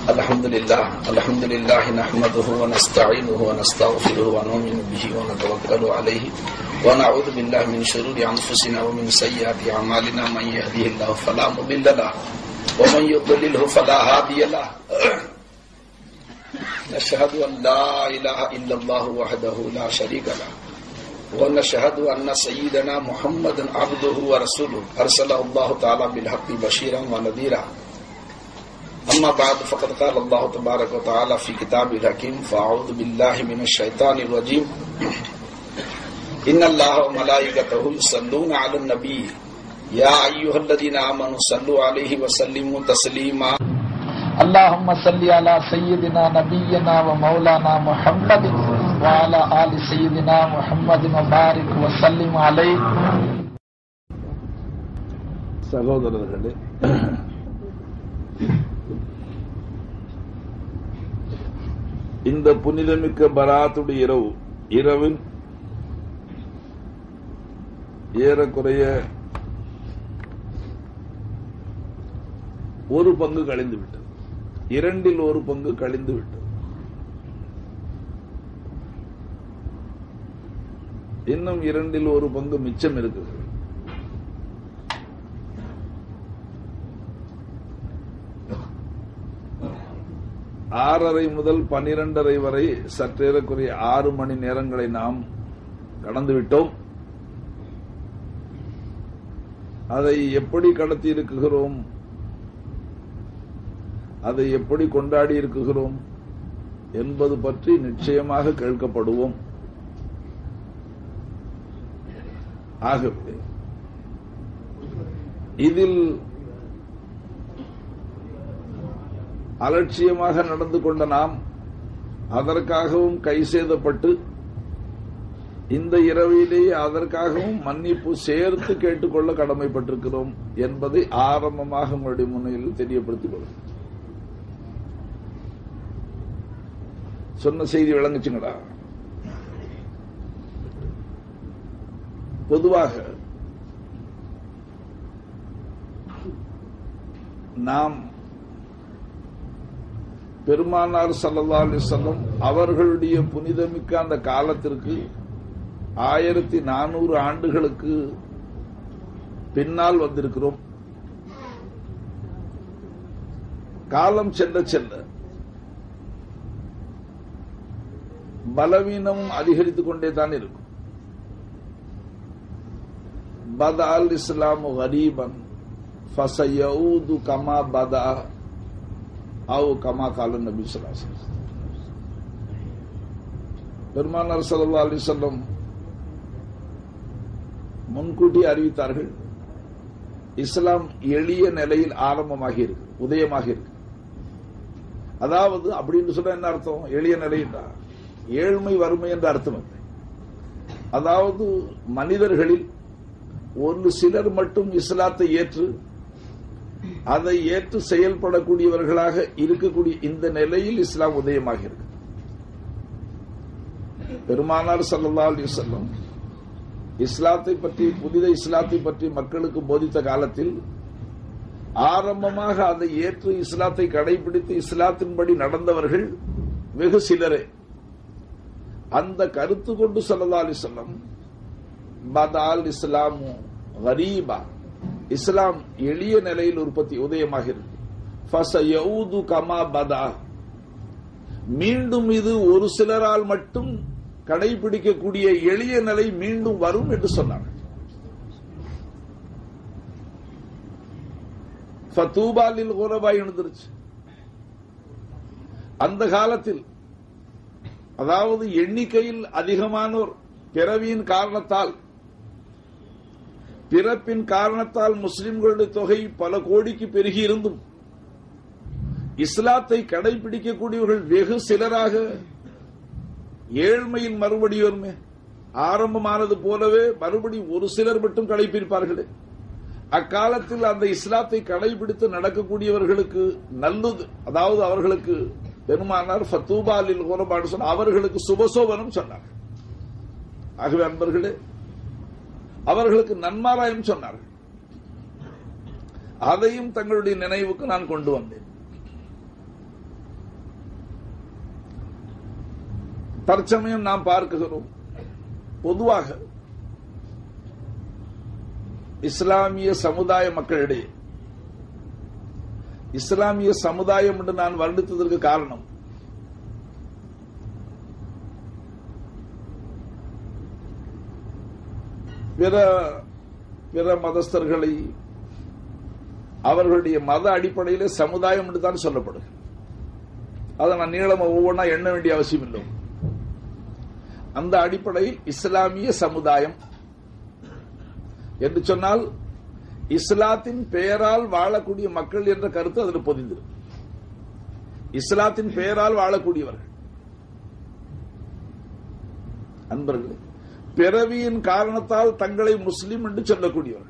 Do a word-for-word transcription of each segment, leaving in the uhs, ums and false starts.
الحمد لله الحمد لله نحمده ونستعينه ونستغفره ونؤمن به ونتوكل عليه ونعوذ بالله من شرور انفسنا ومن سيئات اعمالنا من يهده الله فلا مضل له ومن يضلل فلا هادي له نشهد ان لا اله الا الله وحده لا شريك له ونشهد ان سيدنا محمدا عبده ورسوله ارسله الله تعالى بالحق بشيرا ونذيرا. أما بعد فقد قال الله تبارك وتعالى في كتابه الحكيم فأعوذ بالله من الشيطان الرجيم إن الله وملائكته يصلون على النبي يا أيها الذين آمنوا صلوا عليه وسلموا تسليما. اللهم صل على سيدنا نبينا ومولانا محمد وعلى آل سيدنا محمد وبارك وسلم عليه. சகோதரர்களே, இந்த புனிதமிக்க பராத்துடைய இரவு இரவில் ஏறக்குறைய ஒரு பங்கு கழிந்து விட்டது. இரண்டில் ஒரு பங்கு கழிந்து விட்டது. இன்னும் இரண்டில் ஒரு பங்கு மிச்சம் இருக்குது. ஆறரை முதல் பனிரெண்டரை வரை சற்றேறக்குறைய ஆறு மணி நேரங்களை நாம் கடந்துவிட்டோம். அதை எப்படி கடத்தி இருக்குகிறோம், அதை எப்படி கொண்டாடி இருக்குகிறோம் என்பது பற்றி நிச்சயமாக கேட்கப்படுவோம். ஆகவே இதில் அலட்சியமாக நடந்து கொண்ட நாம் அதற்காகவும் கை சேதப்பட்டு இந்த இரவிலேயே அதற்காகவும் மன்னிப்பு சேர்த்து கேட்டுக்கொள்ள கடமைப்பட்டிருக்கிறோம் என்பதை ஆரம்பமாக உங்களுடைய முன்னிலையில் தெரியப்படுத்திக் கொள்ளும். சொன்ன செய்தி விளங்குச்சுங்களா? பொதுவாக நாம் பெருமானார் ஸல்லல்லாஹு அலைஹி வஸல்லம் அவர்களுடைய புனிதமிக்க அந்த காலத்திற்கு ஆயிரத்தி நானூறு ஆண்டுகளுக்கு பின்னால் வந்திருக்கிறோம். காலம் செல்ல செல்ல பலவீனமும் அதிகரித்துக் கொண்டே தான் இருக்கும். பதஅல் இஸ்லாமு கரீபன் ஃபஸயஊது கமா பதஅ அவு கமா கால நபி ஸல்லல்லாஹு அலைஹி வஸல்லம். பெருமானார் ஸல்லல்லாஹு அலைஹி வஸல்லம் முன்கூட்டி அறிவித்தார்கள், இஸ்லாம் எளிய நிலையில் ஆரம்பமாகி இருக்கு, உதயமாகி இருக்கு. அதாவது அப்படின்னு சொன்னா என்ன அர்த்தம்? எளிய நிலையில்டா ஏழ்மை வறுமை என்ற அர்த்தம் இல்லை. அதாவது மனிதர்களில் ஒரு சிலர் மட்டும் இஸ்லாத்தை ஏற்று அதை ஏற்று செயல்படக்கூடியவர்களாக இருக்கக்கூடிய இந்த நிலையில் இஸ்லாம் உதயமாக இருக்கு. பெருமானார் ஸல்லல்லாஹு அலைஹி வஸல்லம் இஸ்லாத்தை பற்றி, புனித இஸ்லாத்தை பற்றி மக்களுக்கு போதித்த காலத்தில் ஆரம்பமாக அதை ஏற்று இஸ்லாத்தை கடைபிடித்து இஸ்லாத்தின்படி நடந்தவர்கள் வெகு சிலரே. அந்த கருத்து கொண்டு ஸல்லல்லாஹு அலைஹி வஸல்லம் பதஅல் இஸ்லாமு கரீபா, இஸ்லாம் எளிய நிலையில் உற்பத்தி உதயமாகிறது. ஃபஸயஊது கமா பதஅ, மீண்டும் இது ஒரு சிலரால் மட்டும் கடைபிடிக்கக்கூடிய எளிய நிலை மீண்டும் வரும் என்று சொன்னார். ஃபதூபா லில் குரபா எழுந்திருச்சு. அந்த காலத்தில் அதாவது எண்ணிக்கையில் அதிகமானோர் பிறவியின் காரணத்தால் பிறப்பின் காரணத்தால் முஸ்லிம்களுடைய தொகை பல கோடிக்கு பெருகி இருந்தும் இஸ்லாத்தை கடைபிடிக்கக்கூடியவர்கள் வெகு சிலராக ஏழ்மையில் மறுபடியும் ஆரம்பமானது போலவே மறுபடி ஒரு சிலர் மட்டும் கடைபிடிப்பார்களே. அக்காலத்தில் அந்த இஸ்லாத்தை கடைபிடித்து நடக்கக்கூடியவர்களுக்கு நல்லது, அதாவது அவர்களுக்கு பெருமானார் ஃபதூபா லில் குரபான்னு சொன்ன அவர்களுக்கு சுபசோபனம் சொன்னார். ஆகவே அன்பர்களே, அவர்களுக்கு நன்மாராயம் சொன்னார்கள். அதையும் தங்களுடைய நினைவுக்கு நான் கொண்டு வந்தேன். தற்சமயம் நாம் பார்க்கிறோம், பொதுவாக இஸ்லாமிய சமுதாய மக்களிடையே, இஸ்லாமிய சமுதாயம் என்று நான் வர்ணித்ததற்கு காரணம், பிற பிற மதஸ்தர்களை அவர்களுடைய மத அடிப்படையிலே சமுதாயம் என்று தான் சொல்லப்படுது. அதை நான் நீளமா ஒவ்வொன்றா எண்ண வேண்டிய அவசியம் இல்லை. அந்த அடிப்படையில் இஸ்லாமிய சமுதாயம் என்று சொன்னால் இஸ்லாத்தின் பெயரால் வாழக்கூடிய மக்கள் என்ற கருத்து அதில் பொதிந்திருக்கு. இஸ்லாத்தின் பெயரால் வாழக்கூடியவர்கள் அன்பர்களே, பிறவியின் காரணத்தால் தங்களை முஸ்லிம் என்று சொல்லக்கூடியவர்கள்.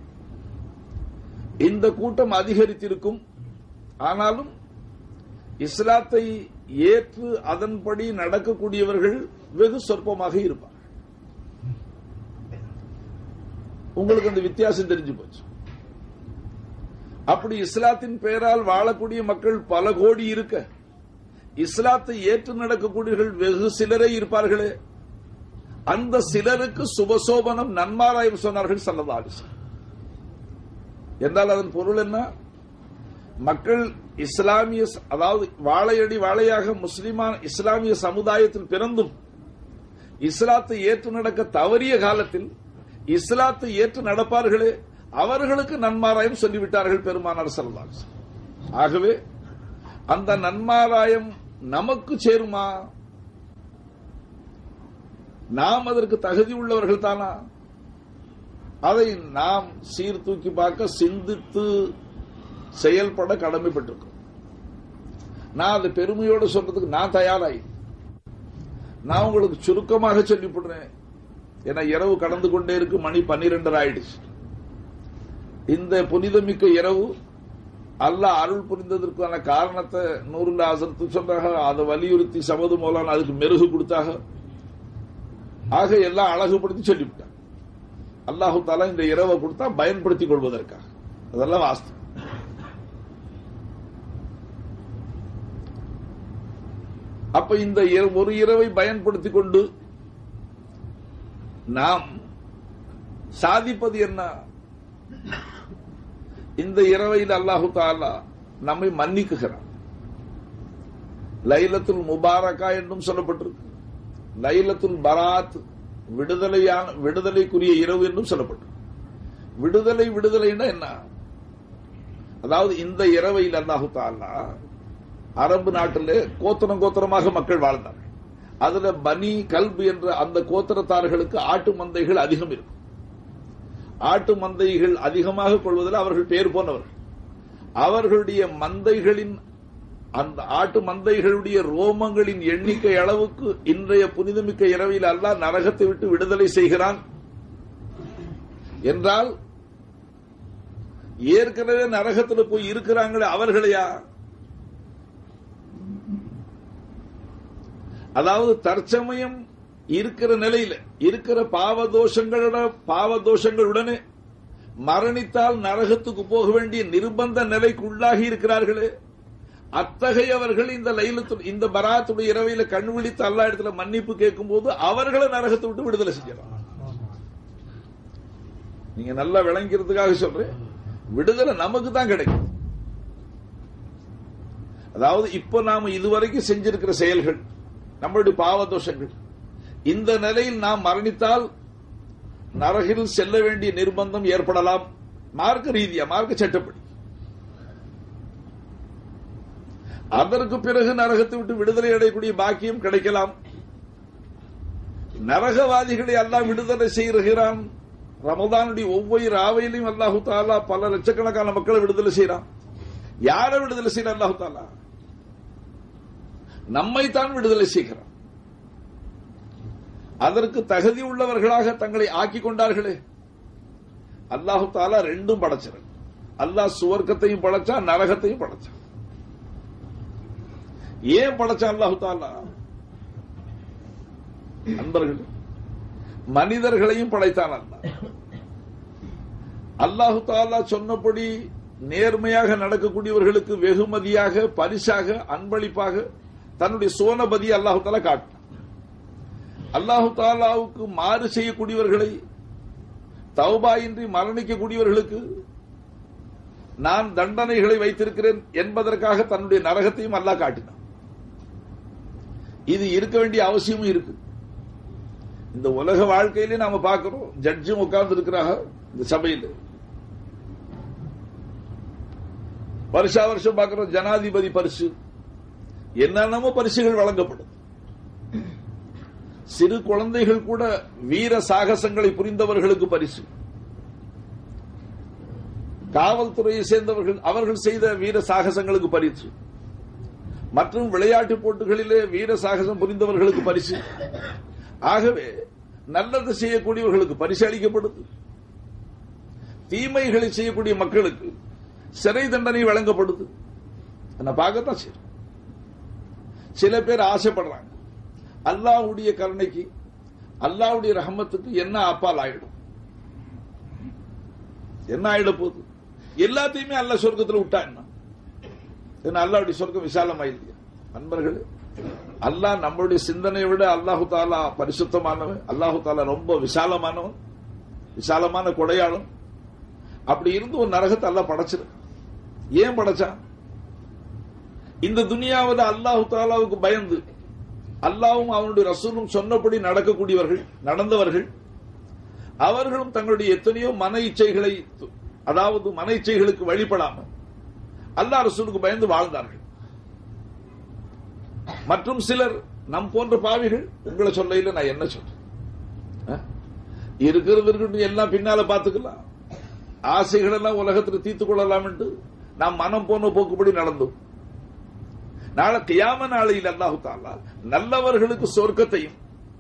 இந்த கூட்டம் அதிகரித்திருக்கும். ஆனாலும் இஸ்லாத்தை ஏற்று அதன்படி நடக்கக்கூடியவர்கள் வெகு சொற்பமாக இருப்பார்கள். உங்களுக்கு அந்த வித்தியாசம் தெரிஞ்சு போச்சு. அப்படி இஸ்லாத்தின் பெயரால் வாழக்கூடிய மக்கள் பல கோடி இருக்க, இஸ்லாத்தை ஏற்று நடக்கக்கூடியவர்கள் வெகு சிலரே இருப்பார்களே. அந்த சிலருக்கு சுபசோபனம் நன்மாராயம் சொன்னார்கள் ஸல்லல்லாஹு அலைஹி வஸல்லம். என்றால் அதன் பொருள் என்ன? மக்கள் இஸ்லாமிய, அதாவது வாழையடி வாழையாக முஸ்லிமான இஸ்லாமிய சமுதாயத்தில் பிறந்தும் இஸ்லாத்தை ஏற்று நடக்க தவறிய காலத்தில் இஸ்லாத்தை ஏற்று நடப்பார்களே, அவர்களுக்கு நன்மாராயம் சொல்லிவிட்டார்கள் பெருமானார் ஸல்லல்லாஹு அலைஹி வஸல்லம். ஆகவே அந்த நன்மாராயம் நமக்கு சேருமா? நாம் அதற்கு தகுதி உள்ளவர்கள் தானா? அதை நாம் சீர்தூக்கி பார்க்க, சிந்தித்து செயல்பட கடமைப்பட்டிருக்கோம். நான் அது பெருமையோடு சொல்றதுக்கு நான் தயாராகி, நான் உங்களுக்கு சுருக்கமாக சொல்லிவிடுறேன். ஏன்னா இரவு கடந்து கொண்டே இருக்கு, மணி பன்னிரண்டரை ஆயிடுச்சு. இந்த புனிதமிக்க இரவு அல்லாஹ் அருள் புரிந்ததற்கான காரணத்தை நூறுல்லா ஹஸரத் சொல்றாங்க. அதை வலியுறுத்தி சமது மௌலானா அதுக்கு மெருகு கொடுத்தாக. ஆக எல்லாம் அழகுபடுத்தி சொல்லிவிட்டார். அல்லாஹு தஆலா இந்த இரவை கொடுத்தா பயன்படுத்திக் கொள்வதற்காக. அதெல்லாம் வாஸ்தவம். அப்ப இந்த ஒரு இரவை பயன்படுத்திக் கொண்டு நாம் சாதிப்பது என்ன? இந்த இரவையில் அல்லாஹு தஆலா நம்மை மன்னிக்குகிறான். லைலத்துல் முபாரக்கா என்றும் சொல்லப்பட்டிருக்கு. லைலத்துல் பராத், விடுதலையான விடுதலைக்குரிய இரவு என்றும் சொல்லப்பட்டிருக்கு. விடுதலை விடுதலைன்னா என்ன? அதாவது இந்த இரவையில் அல்லாஹு தஆலா அரபு நாட்டிலே கோத்திரம் கோத்திரமாக மக்கள் வாழ்ந்தார்கள். அதுல பனி கல்பு என்ற அந்த கோத்திரத்தார்களுக்கு ஆட்டு மந்தைகள் அதிகம் இருக்கும். ஆட்டு மந்தைகள் அதிகமாக கொள்வதில் அவர்கள் பேர் போனவர்கள். அவர்களுடைய மந்தைகளின், அந்த ஆட்டு மந்தைகளுடைய ரோமங்களின் எண்ணிக்கை அளவுக்கு இன்றைய புனிதமிக்க இரவில் அல்லாஹ் நரகத்தை விட்டு விடுதலை செய்கிறான் என்றால், ஏற்கனவே நரகத்தில் போய் இருக்கிறாங்களே அவர்களையா? அதாவது தற்சமயம் இருக்கிற நிலையில இருக்கிற பாவதோஷங்களோட பாவதோஷங்களுடனே மரணித்தால் நரகத்துக்கு போக வேண்டிய நிர்பந்த நிலைக்கு உள்ளாகி இருக்கிறார்களே, அத்தகையவர்கள் இந்த லைலத்துல் இந்த பராத்துடைய இரவையில கண் விழித்து அல்லாஹ் இடத்துல மன்னிப்பு கேட்கும் போது அவர்களை நரகத்தை விட்டு விடுதலை செய்யலாம். நீங்க நல்லா விளங்கிறதுக்காக சொல்றேன், விடுதலை நமக்கு தான் கிடைக்கும். அதாவது இப்ப நாம இதுவரைக்கும் செஞ்சிருக்கிற செயல்கள், நம்மளுடைய பாவதோஷங்கள், இந்த நிலையில் நாம் மரணித்தால் நரகில் செல்ல வேண்டிய நிர்பந்தம் ஏற்படலாம். மார்க்க ரீதியா, மார்க்க சட்டப்படி. அதற்கு பிறகு நரகத்தை விட்டு விடுதலை அடையக்கூடிய பாக்கியம் கிடைக்கலாம். நரகவாதிகளை அல்லாஹ் விடுதலை செய்கிறான். ரமதானுடைய ஒவ்வொரு ராவையிலும் அல்லாஹு தஆலா பல லட்சக்கணக்கான மக்களை விடுதலை செய்யறான். யாரை விடுதலை செய்யறான்? அல்லாஹு தஆலா நம்மைத்தான் விடுதலை செய்கிறான். அதற்கு தகுதி உள்ளவர்களாக தங்களை ஆக்கிக் கொண்டார்களே. அல்லாஹு தஆலா ரெண்டும் படைச்சான். அல்லாஹ் சுவர்க்கத்தையும் படைச்சான், நரகத்தையும் படைச்சான். ஏன் படைச்சான் அல்லாஹு தஆலா? அன்பர்கள், மனிதர்களையும் படைத்தான் அல்லாஹ். அல்லாஹு தஆலா சொன்னபடி நேர்மையாக நடக்கக்கூடியவர்களுக்கு வெகுமதியாக, பரிசாக, அன்பளிப்பாக தன்னுடைய சோனபதி அல்லாஹு தஆலா காட்டினான். அல்லாஹு தாலாவுக்கு மாறு செய்யக்கூடியவர்களை, தௌபா இன்றி மரணிக்கக்கூடியவர்களுக்கு நான் தண்டனைகளை வைத்திருக்கிறேன் என்பதற்காக தன்னுடைய நரகத்தையும் அல்லாஹ் காட்டினான். இது இருக்க வேண்டிய அவசியமும் இருக்கு. இந்த உலக வாழ்க்கையிலே நாம பார்க்கிறோம், ஜட்ஜும் உட்கார்ந்து இருக்கிறாங்க இந்த சபையில். வருஷா வருஷம் பார்க்கிறோம் ஜனாதிபதி பரிசு, என்னென்னமோ பரிசுகள் வழங்கப்படும். சிறு குழந்தைகள் கூட வீர சாகசங்களை புரிந்தவர்களுக்கு பரிசு. காவல்துறையை சேர்ந்தவர்கள் அவர்கள் செய்த வீர சாகசங்களுக்கு பரிசு. மற்றும் விளையாட்டு போட்டிகளிலே வீர சாகசம் புரிந்தவர்களுக்கு பரிசு. ஆகவே நல்லது செய்யக்கூடியவர்களுக்கு பரிசு அளிக்கப்படுது. தீமைகளை செய்யக்கூடிய மக்களுக்கு சிறை தண்டனை வழங்கப்படுது. பார்க்கத்தான் சரி. சில பேர் ஆசைப்படுறாங்க, அல்லாஹ்வுடைய கருணைக்கு, அல்லாஹ்வுடைய ரஹமத்துக்கு என்ன அப்பால் ஆயிடும், என்ன ஆயிட போகுது, எல்லாத்தையுமே அல்லாஹ் சொர்க்கத்தில் விட்டா என்ன, அல்லாஹ்வுடைய சொர்க்கம் விசாலமாயிருக்கு. நண்பர்களே, அல்லாஹ் நம்மளுடைய சிந்தனையை விட அல்லாஹு தாலா பரிசுத்தமானவன், அல்லாஹு தாலா ரொம்ப விசாலமானவன், விசாலமான கொடையாளன். அப்படி இருந்து ஒரு நரகத்தை அல்லாஹ் படைச்சிருக்க. ஏன் படைச்சான்? இந்த துனியாவில் அல்லாஹு தாலாவுக்கு பயந்து அல்லாஹ்வும் அவனுடைய ரசூலும் சொன்னபடி நடக்கக்கூடியவர்கள், நடந்தவர்கள், அவர்களும் தங்களுடைய எத்தனையோ மன இச்சைகளை, அதாவது மன இச்சைகளுக்கு வழிபடாமல் அல்லாஹ் ரசூலுக்கு பயந்து வாழ்ந்தார்கள். மற்றும் சிலர் நம் போன்ற பாவிகள், உங்களை சொல்ல நான் என்ன சொல்றேன், இருக்கிறது எல்லாம் பின்னால பார்த்துக்கலாம், ஆசைகள் எல்லாம் உலகத்தில் தீர்த்துக் கொள்ளலாம் என்று நாம் மனம் போன போக்குப்படி நடந்தோம். நாளை கியாம நாளையில் அல்லாஹு தஆலா நல்லவர்களுக்கு சொர்க்கத்தையும்,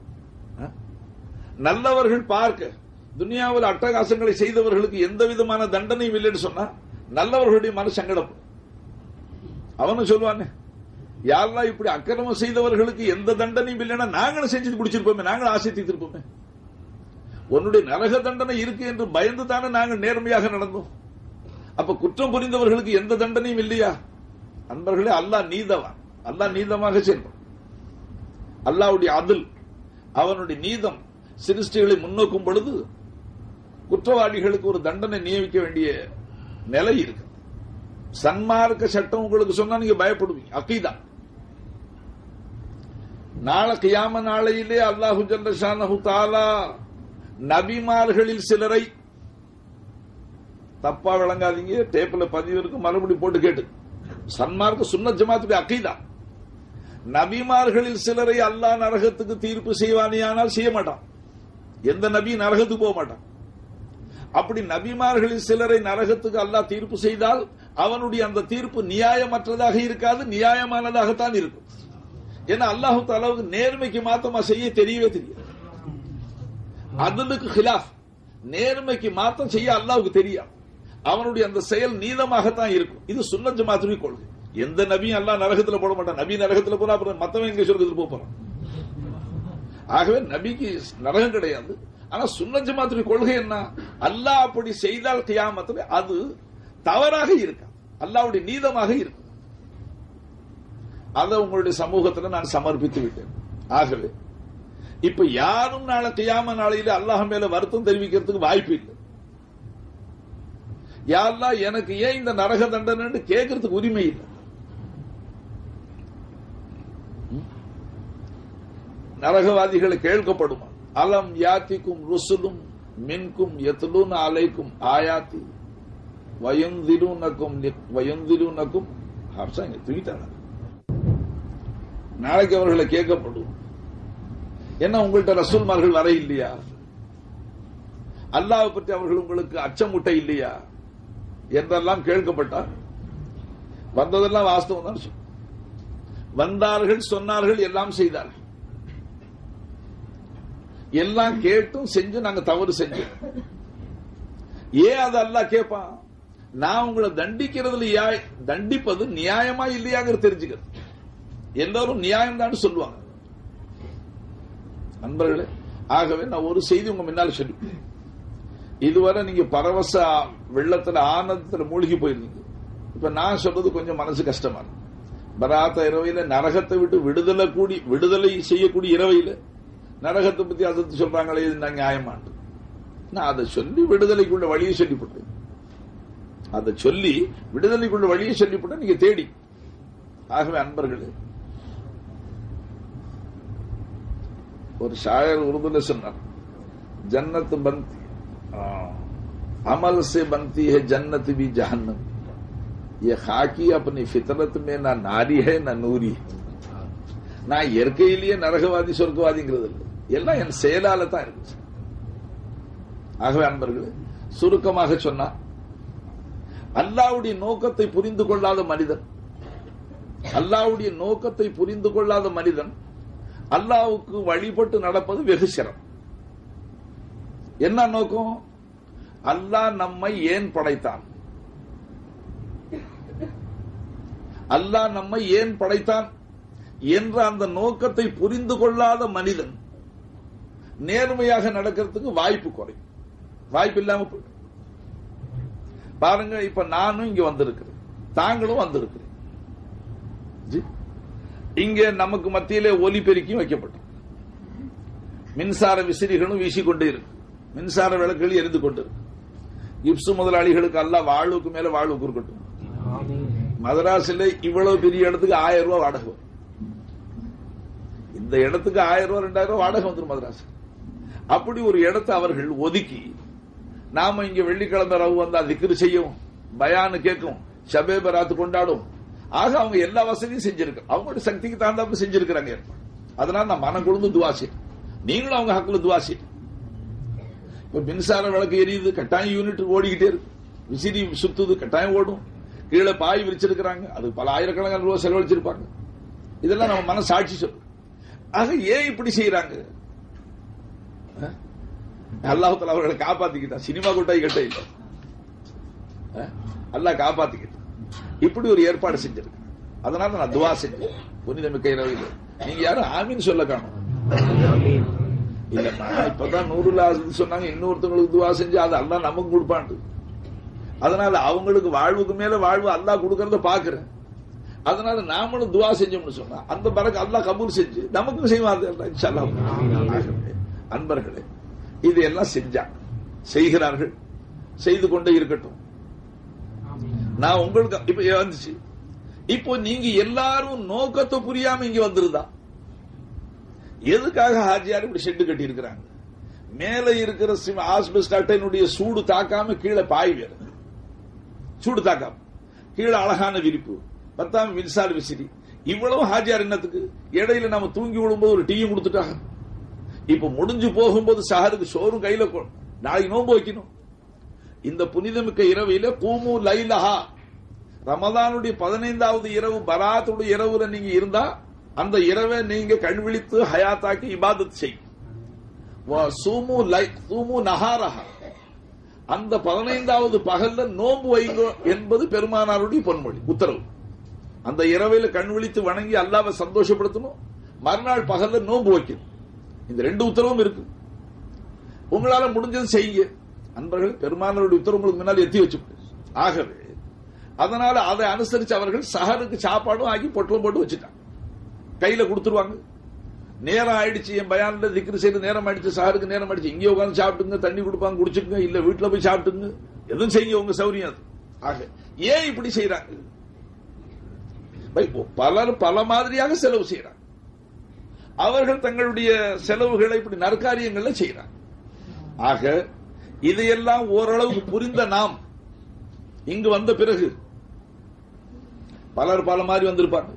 நல்லவர்கள் பார்க்க துனியாவில் அட்டகாசங்களை செய்தவர்களுக்கு எந்த விதமான தண்டனையும் இல்லைன்னு சொன்னா நல்லவர்களுடைய மன சங்கடம். அவனு சொல்லுவானே, யாரெல்லாம் இப்படி அக்கிரமம் செய்தவர்களுக்கு எந்த தண்டனையும் இல்லைன்னா நாங்களும் செஞ்சு குடிச்சிருப்போமே, நாங்களும் ஆசை தீர்த்திருப்போமே. உன்னுடைய நரக தண்டனை இருக்கு என்று பயந்து தானே நாங்கள் நேர்மையாக நடந்தோம். அப்ப குற்றம் புரிந்தவர்களுக்கு எந்த தண்டனையும் இல்லையா? அன்பர்களே, அல்லாஹ் நீதவான், அல்லாஹ் நீதமாக செயல்படும். அல்லாஹ்வுடைய அதில், அவனுடைய நீதம் சிருஷ்டிகளை முன்னோக்கும் பொழுது குற்றவாளிகளுக்கு ஒரு தண்டனை நியமிக்க வேண்டிய நிலை இருக்கு. சன்மார்க்க சட்டம் உங்களுக்கு சொன்னா நீங்க பயப்படுவீங்க. அகீதா நாளை கியாம நாளையிலே அல்லாஹு ஜல்ல ஷானஹு தஆலா நபிமார்களில் சிலரை, தப்பா விளங்காதீங்க, டேப்ல பதிவு இருக்கு, மறுபடியும் போட்டு கேட்டு, சன்மார்க்க சுன்னத் ஜமாத்துடைய அகீதா, நபிமார்களில் சிலரை அல்லாஹ் நரகத்துக்கு தீர்ப்பு செய்வானியானால் செய்ய மாட்டான். எந்த நபி நரகத்துக்கு போக மாட்டான். அப்படி நபிமார்களில் சிலரை நரகத்துக்கு அல்லாஹ் தீர்ப்பு செய்தால் அவனுடைய அந்த தீர்ப்பு நியாயமற்றதாக இருக்காது, நியாயமானதாகத்தான் இருக்கும். ஏன்னா அல்லாஹு தஆலாவுக்கு நேர்மைக்கு மாத்தமா செய்ய தெரியவே தெரியாது. அதுக்கு ஹிலாஃப், நேர்மைக்கு மாத்தம் செய்ய அல்லாஹ்வுக்கு தெரியாது. அவனுடைய அந்த செயல் நீதமாகத்தான் இருக்கும். இது சுன்னத் ஜமாத்துடைய கொள்கை. எந்த நபியும் அல்லாஹ் நரகத்தில் போட மாட்டான். நபி நரகத்தில் போனா அப்புறம் மத்தவன் எங்க சொர்க்கத்தில் போறான். ஆகவே நபிக்கு நரகம் கிடையாது. ஆனா சுன்னத் ஜமாத்துடைய கொள்கை என்ன? அல்லாஹ் அப்படி செய்தால் கியாமத்தில் அது தவறாக இருக்க, அல்லாஹ்வுடைய நீதமாக இருக்கும். அதை உங்களுடைய சமூகத்தில் நான் சமர்ப்பித்து விட்டேன். ஆகவே இப்ப யாரும் நாளை கியாம நாளையில அல்லாஹ் மேல வருத்தம் தெரிவிக்கிறதுக்கு வாய்ப்பு இல்லை. யா அல்லாஹ் எனக்கு ஏன் இந்த நரக தண்டனை கேட்கறதுக்கு உரிமை இல்லை. நரகவாதிகளை கேட்கப்படுமா? அலம் யாத்திக்கும் ருசுலும் மின்கும் யத்லூன அலைக்கும் ஆயாத்தி வயுந்திருனக்கும் வயுந்திருனக்கும் ஹப்சாங்க தூக்கிட்டாங்க. நாளைக்கு அவர்களை கேட்கப்படும், என்ன உங்கள்கிட்ட ரசூல்மார்கள் வர இல்லையா? அல்லாஹ் பற்றி அவர்கள் உங்களுக்கு அச்சமுட்ட இல்லையா என்றெல்லாம் கேட்கப்பட்டார். வந்ததெல்லாம் வாஸ்தவம் தான். வந்தார்கள், சொன்னார்கள், எல்லாம் செய்தார்கள். எல்லாம் கேட்டும் செஞ்சு நாங்க தவறு செஞ்சோம். ஏன் அது அல்லாஹ் கேட்பான்? நான் உங்களை தண்டிக்கிறதுல தண்டிப்பது நியாயமா இல்லையாங்கிறது தெரிஞ்சுக்கிறது. எல்லாரும் நியாயம் தான் சொல்லுவாங்க. நண்பர்களே, ஆகவே நான் ஒரு செய்தி உங்க முன்னால சொல்லி, இதுவரை நீங்க பரவச வெள்ளத்துல ஆனந்தத்துல மூழ்கி போயிருந்தீங்க. இப்ப நான் சொல்றது கொஞ்சம் மனசு கஷ்டமா இருக்கு. பராத்த இரவையில நரகத்தை விட்டு விடுதலை கூடி விடுதலை செய்யக்கூடிய இரவையில நரகத்தை பத்தி அதை சொல்றாங்களே இது நான் நியாயமாட்டு. நான் அதை சொல்லி விடுதலைக்குள்ள வழியை சொல்லிவிட்டேன். அதை சொல்லி விடுதலைக்குள்ள வழியை சொல்லிவிட்டேன், நீங்க தேடி. ஆகவே அன்பர்களே, ஒரு ஷாயர் உருதுல சொன்னார், जन्नत बनती अमल से बनती है जन्नत भी जहन्नम, ये खाकी अपनी फितरत में ना नारी है ना नूरी है. நான் இயற்கையிலேயே நரகவாதி சொர்க்கவாதிங்கிறது இல்லை, எல்லாம் என் செயலால தான் இருக்கு. ஆகவே அன்பர்களே, சுருக்கமாக சொன்னா, அல்லாஹ்வுடைய நோக்கத்தை புரிந்து கொள்ளாத மனிதன் அல்லாஹ்வுடைய நோக்கத்தை புரிந்து கொள்ளாத மனிதன் அல்லாஹ்வுக்கு வழிபட்டு நடப்பது வெகு சிரமம். என்ன நோக்கம்? அல்லாஹ் நம்மை ஏன் படைத்தான், அல்லாஹ் நம்மை ஏன் படைத்தான் என்ற அந்த நோக்கத்தை புரிந்து கொள்ளாத மனிதன் நேர்மையாக நடக்கிறதுக்கு வாய்ப்பு குறையும், வாய்ப்பு இல்லாம போயிடும். பாருங்க, இப்ப நானும் இங்க வந்திருக்கிறேன், தாங்களும் வந்திருக்கிறேன். இங்க நமக்கு மத்தியிலே ஒலிபெருக்கியும் வைக்கப்பட்டு மின்சார விசிறிகளும் வீசிக்கொண்டே இருக்கு, மின்சார விளக்குகள் எரிந்து கொண்டு இருக்கு. இப்சு முதலாளிகளுக்கு அல்ல வாழ்வுக்கு மேல வாழ்வு இருக்கட்டும். மதராசில இவ்வளவு பெரிய இடத்துக்கு ஆயிரம் ரூபாய் வாடகை, இந்த இடத்துக்கு ஆயிரம் ரூபாய் ரெண்டாயிரம் ரூபாய் வாடகை வந்துடும் மதராசு. அப்படி ஒரு இடத்தை அவர்கள் ஒதுக்கி நாம இங்க வெள்ளிக்கிழமை ரவு வந்தா திக்ரு செய்யும், பயானு கேட்கும், ஷபே பராத்து கொண்டாடும். ஆக அவங்க எல்லா வசதியும் செஞ்சிருக்காங்க, அவங்களோட சக்திக்கு தாண்டாம செஞ்சிருக்கிறாங்க. அதனால நான் மனம் கொண்டு துவா செய்யும், நீங்களும் அவங்க ஹக்குல துவா செய்யும். இப்ப மின்சார விளக்கு எரியுது, கட்டாயம் யூனிட் ஓடிக்கிட்டே இருக்கு, விசிறி சுத்துது, கட்டாயம் ஓடும். கீழே பாய் விரிச்சிருக்கிறாங்க, அது பல ஆயிரக்கணக்கான ரூபாய் செலவழிச்சிருப்பாங்க. இதெல்லாம் நம்ம மன சாட்சி சொல்லு. ஆக ஏன் இப்படி செய்யறாங்க? அல்லாஹ் தஆலா அவர்களை காப்பாத்திக்கிட்டா, சினிமா கூட்டாய் கட்ட இல்ல, அல்லாஹ் காப்பாத்திக்கிட்டான். இப்படி ஒரு ஏற்பாடு செஞ்சிருக்கு. அதனால நான் துவா செஞ்சேன் புனிதமிக்க இரவில். நீங்க யாரும் ஆமீன் சொல்ல காணும் இல்ல, இப்பதான் நூறுல சொன்னாங்க, இன்னொருத்தவங்களுக்கு துவா செஞ்சு அது அல்லாஹ் நமக்கு கொடுப்பான்ட்டு. அதனால அவங்களுக்கு வாழ்வுக்கு மேல வாழ்வு அல்லாஹ் கொடுக்கறத பாக்குறேன். அதனால நாமளும் துவா செஞ்சோம்னு சொன்னா அந்த பரக்கு அல்லாஹ் கபூல் செஞ்சு நமக்கும் செய்வாங்க இன்ஷாஅல்லாஹ். அன்பர்களே, இது எல்லாம் செஞ்சா செய்கிறார்கள், செய்து கொண்டே இருக்கட்டும். நான் உங்களுக்கு இப்ப வந்துச்சு, இப்போ நீங்க எல்லாரும் நோக்கத்தை புரியாம இங்க வந்துருதா? எதுக்காக ஹாஜியார் இப்படி ஷெட்டு கட்டி இருக்கிறாங்க? மேல இருக்கிற ஆஸ்பெஸ்டாட்டினுடைய சூடு தாக்காம கீழே பாய் வேற, சூடு தாக்காம கீழே அழகான விரிப்பு, பத்தாம் மின்சார விசிறி, இவ்வளவு ஹாஜியார் என்னத்துக்கு? இடையில நம்ம தூங்கி விடும்போது ஒரு டீயும் கொடுத்துட்டாங்க. இப்ப முடிஞ்சு போகும்போது சஹருக்கு சோறும் கையில, நாளைக்கு நோன்பு வைக்கணும். இந்த புனிதமிக்க இரவில பூமு லைலஹா, ரமதானுடைய பதினைந்தாவது இரவு பராத்துடைய இரவுல நீங்க இருந்தா அந்த இரவை நீங்க கண் விழித்து ஹயாத்தாக்கி இபாதத் செய்யும். அந்த பதினைந்தாவது பகல்ல நோன்பு வைங்க என்பது பெருமானாருடைய பொன்மொழி உத்தரவு. அந்த இரவையில கண் விழித்து வணங்கி அல்லாஹ்வை சந்தோஷப்படுத்தணும், மறுநாள் பகல்ல நோன்பு வைக்கணும். இந்த ரெண்டு உத்தரவும் இருக்கு. உங்களால முடிஞ்சது செய்யுங்க அன்பர்கள். பெருமானாருடைய உத்தரவு உங்களுக்கு முன்னால் எத்தி வச்சு. ஆகவே அதனால அதை அனுசரிச்சு அவர்கள் சஹருக்கு சாப்பாடும் ஆக்கி பொட்டலம் போட்டு வச்சுட்டாங்க, கையில கொடுத்துருவாங்க. நேரம் ஆயிடுச்சு, என் பயான்ல திக்ரு செய்து நேரம் ஆயிடுச்சு, சஹருக்கு நேரம் ஆயிடுச்சு, இங்கே உட்காந்து சாப்பிட்டுங்க, தண்ணி கொடுப்பாங்க குடிச்சுங்க, இல்ல வீட்டுல போய் சாப்பிட்டுங்க, எதுவும் செய்யுங்க உங்க சௌரியம் அது. ஆக ஏன் இப்படி செய்யறாங்க? பலர் பல மாதிரியாக செலவு செய்யறாங்க. அவர்கள் தங்களுடைய செலவுகளை இப்படி நற்காரியங்கள்ல செய்யறாங்க. ஆக இதையெல்லாம் ஓரளவுக்கு புரிந்த நாம் இங்கு வந்த பிறகு பலர் பல மாதிரி வந்திருப்பாங்க,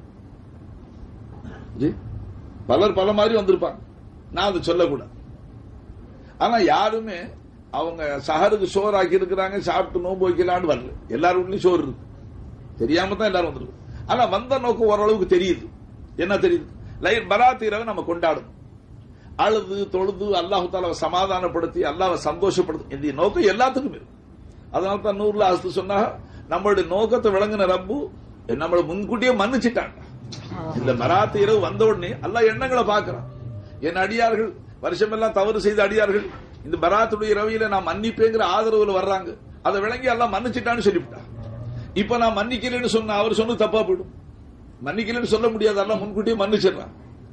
பலர் பல மாதிரி வந்திருப்பாங்க. நான் அதை சொல்லக்கூடாது. ஆனா யாருமே அவங்க சஹருக்கு சோறு ஆக்கி இருக்கிறாங்க, சாப்பிட்டு நோன்பு வைக்கலான்னு வரல. எல்லாரும் வீட்லயும் சோறு இருக்கு, தெரியாம தான் எல்லாரும் வந்துருக்கு. ஆனா வந்த நோக்கம் ஓரளவுக்கு தெரியுது. என்ன தெரியுது? லைட் பராத் இரவை நம்ம கொண்டாடணும், அழுது தொழுது அல்லாஹு தாலாவை சமாதானப்படுத்தி அல்லாஹ்வை சந்தோஷப்படுத்தி, இந்த நோக்கம் எல்லாத்துக்கும் இருக்கு. அதனால தான் நூறுல அஸ்து சொன்னா நம்மளுடைய நோக்கத்தை விளங்கின ரப்பு நம்மளை முன்கூட்டியே மன்னிச்சுட்டாங்க. இந்த பராத் இரவு வந்த உடனே அல்லாஹ் எண்ணங்களை பார்க்கிறான். என் அடியார்கள் வருஷமெல்லாம் தவறு செய்த அடியார்கள் இந்த பராத்துடைய இரவையில நான் மன்னிப்பேங்கிற ஆதரவுல வர்றாங்க, அதை விளங்கி அல்லாஹ் மன்னிச்சுட்டான்னு சொல்லிவிட்டா. இப்ப நான் மன்னிக்கலன்னு சொன்ன அவர் சொன்னது தப்பா போயிடும். மன்னிக்கலன்னு சொல்ல முடியாது, அல்லாஹ் முன்கூட்டியே மன்னிச்சிடறான்.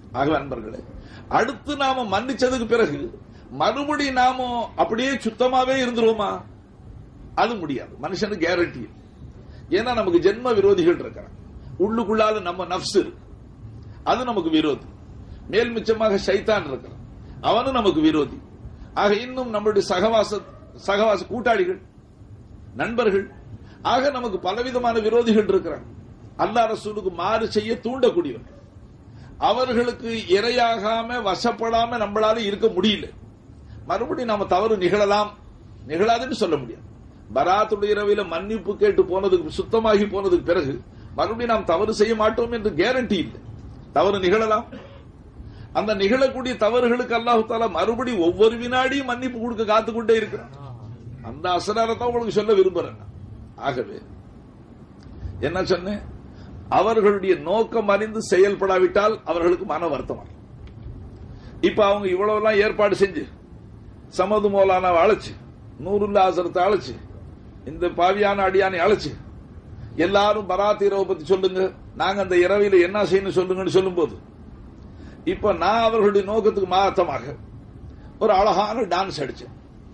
ஆகவே அன்பர்களே, அடுத்து நாம மன்னிச்சதுக்கு பிறகு மறுபடியும் நாம அப்படியே சுத்தமாவே இருந்துருவோமா? அது முடியாது. மனுஷனுக்கு கேரண்டி. ஏன்னா நமக்கு ஜென்ம விரோதிகள் இருக்கிறாங்க. உள்ளுக்குள்ளால நம்ம நப்ஸ் இருக்கு, அது நமக்கு விரோதி. மேல் மிச்சமாக ஷைத்தான் இருக்கிறான், அவனும் நமக்கு விரோதி. ஆக இன்னும் நம்மளுடைய சகவாச சகவாச கூட்டாளிகள், நண்பர்கள், ஆக நமக்கு பலவிதமான விரோதிகள் இருக்கிறாங்க. அல்லாஹ் ரசூலுக்கு மாறு செய்ய தூண்டக்கூடியவர்கள். அவர்களுக்கு இரையாகாம வசப்படாம நம்மளால இருக்க முடியல. மறுபடியும் நாம தவறு நிகழலாம், நிகழாதுன்னு சொல்ல முடியாது. பராத்துடைய இரவில மன்னிப்பு கேட்டு போனதுக்கு, சுத்தமாகி போனதுக்கு பிறகு மறுபடியும் நாம் தவறு செய்ய மாட்டோம் என்று கேரண்டி இல்லை. தவறு நிகழலாம். அந்த நிகழக்கூடிய தவறுகளுக்கு அல்லாஹ் தஆலா மறுபடியும் ஒவ்வொரு வினாடியும் மன்னிப்பு கொடுக்க காத்துக்கொண்டே இருக்கிறான். அந்த அசராரத்தை உங்களுக்கு சொல்ல விரும்புறேன். ஆகவே என்ன சொன்னேன்? அவர்களுடைய நோக்கம் அறிந்து செயல்படாவிட்டால் அவர்களுக்கு மன வருத்தம். இப்ப அவங்க இவ்வளவு எல்லாம் ஏற்பாடு செஞ்சு சமது மௌலானாவை அழைச்சு, நூருல்லா ஹஸரத்தை அழைச்சு, இந்த பாவியான அடியானை அழைச்சு, எல்லாரும் பராத் இரவை பத்தி சொல்லுங்க, நாங்க அந்த இரவில என்ன செய்யணும் சொல்லுங்கன்னு சொல்லும் போது, இப்ப நான் அவர்களுடைய நோக்கத்துக்கு மாற்றமாக ஒரு அழகான டான்ஸ் அடிச்சேன்.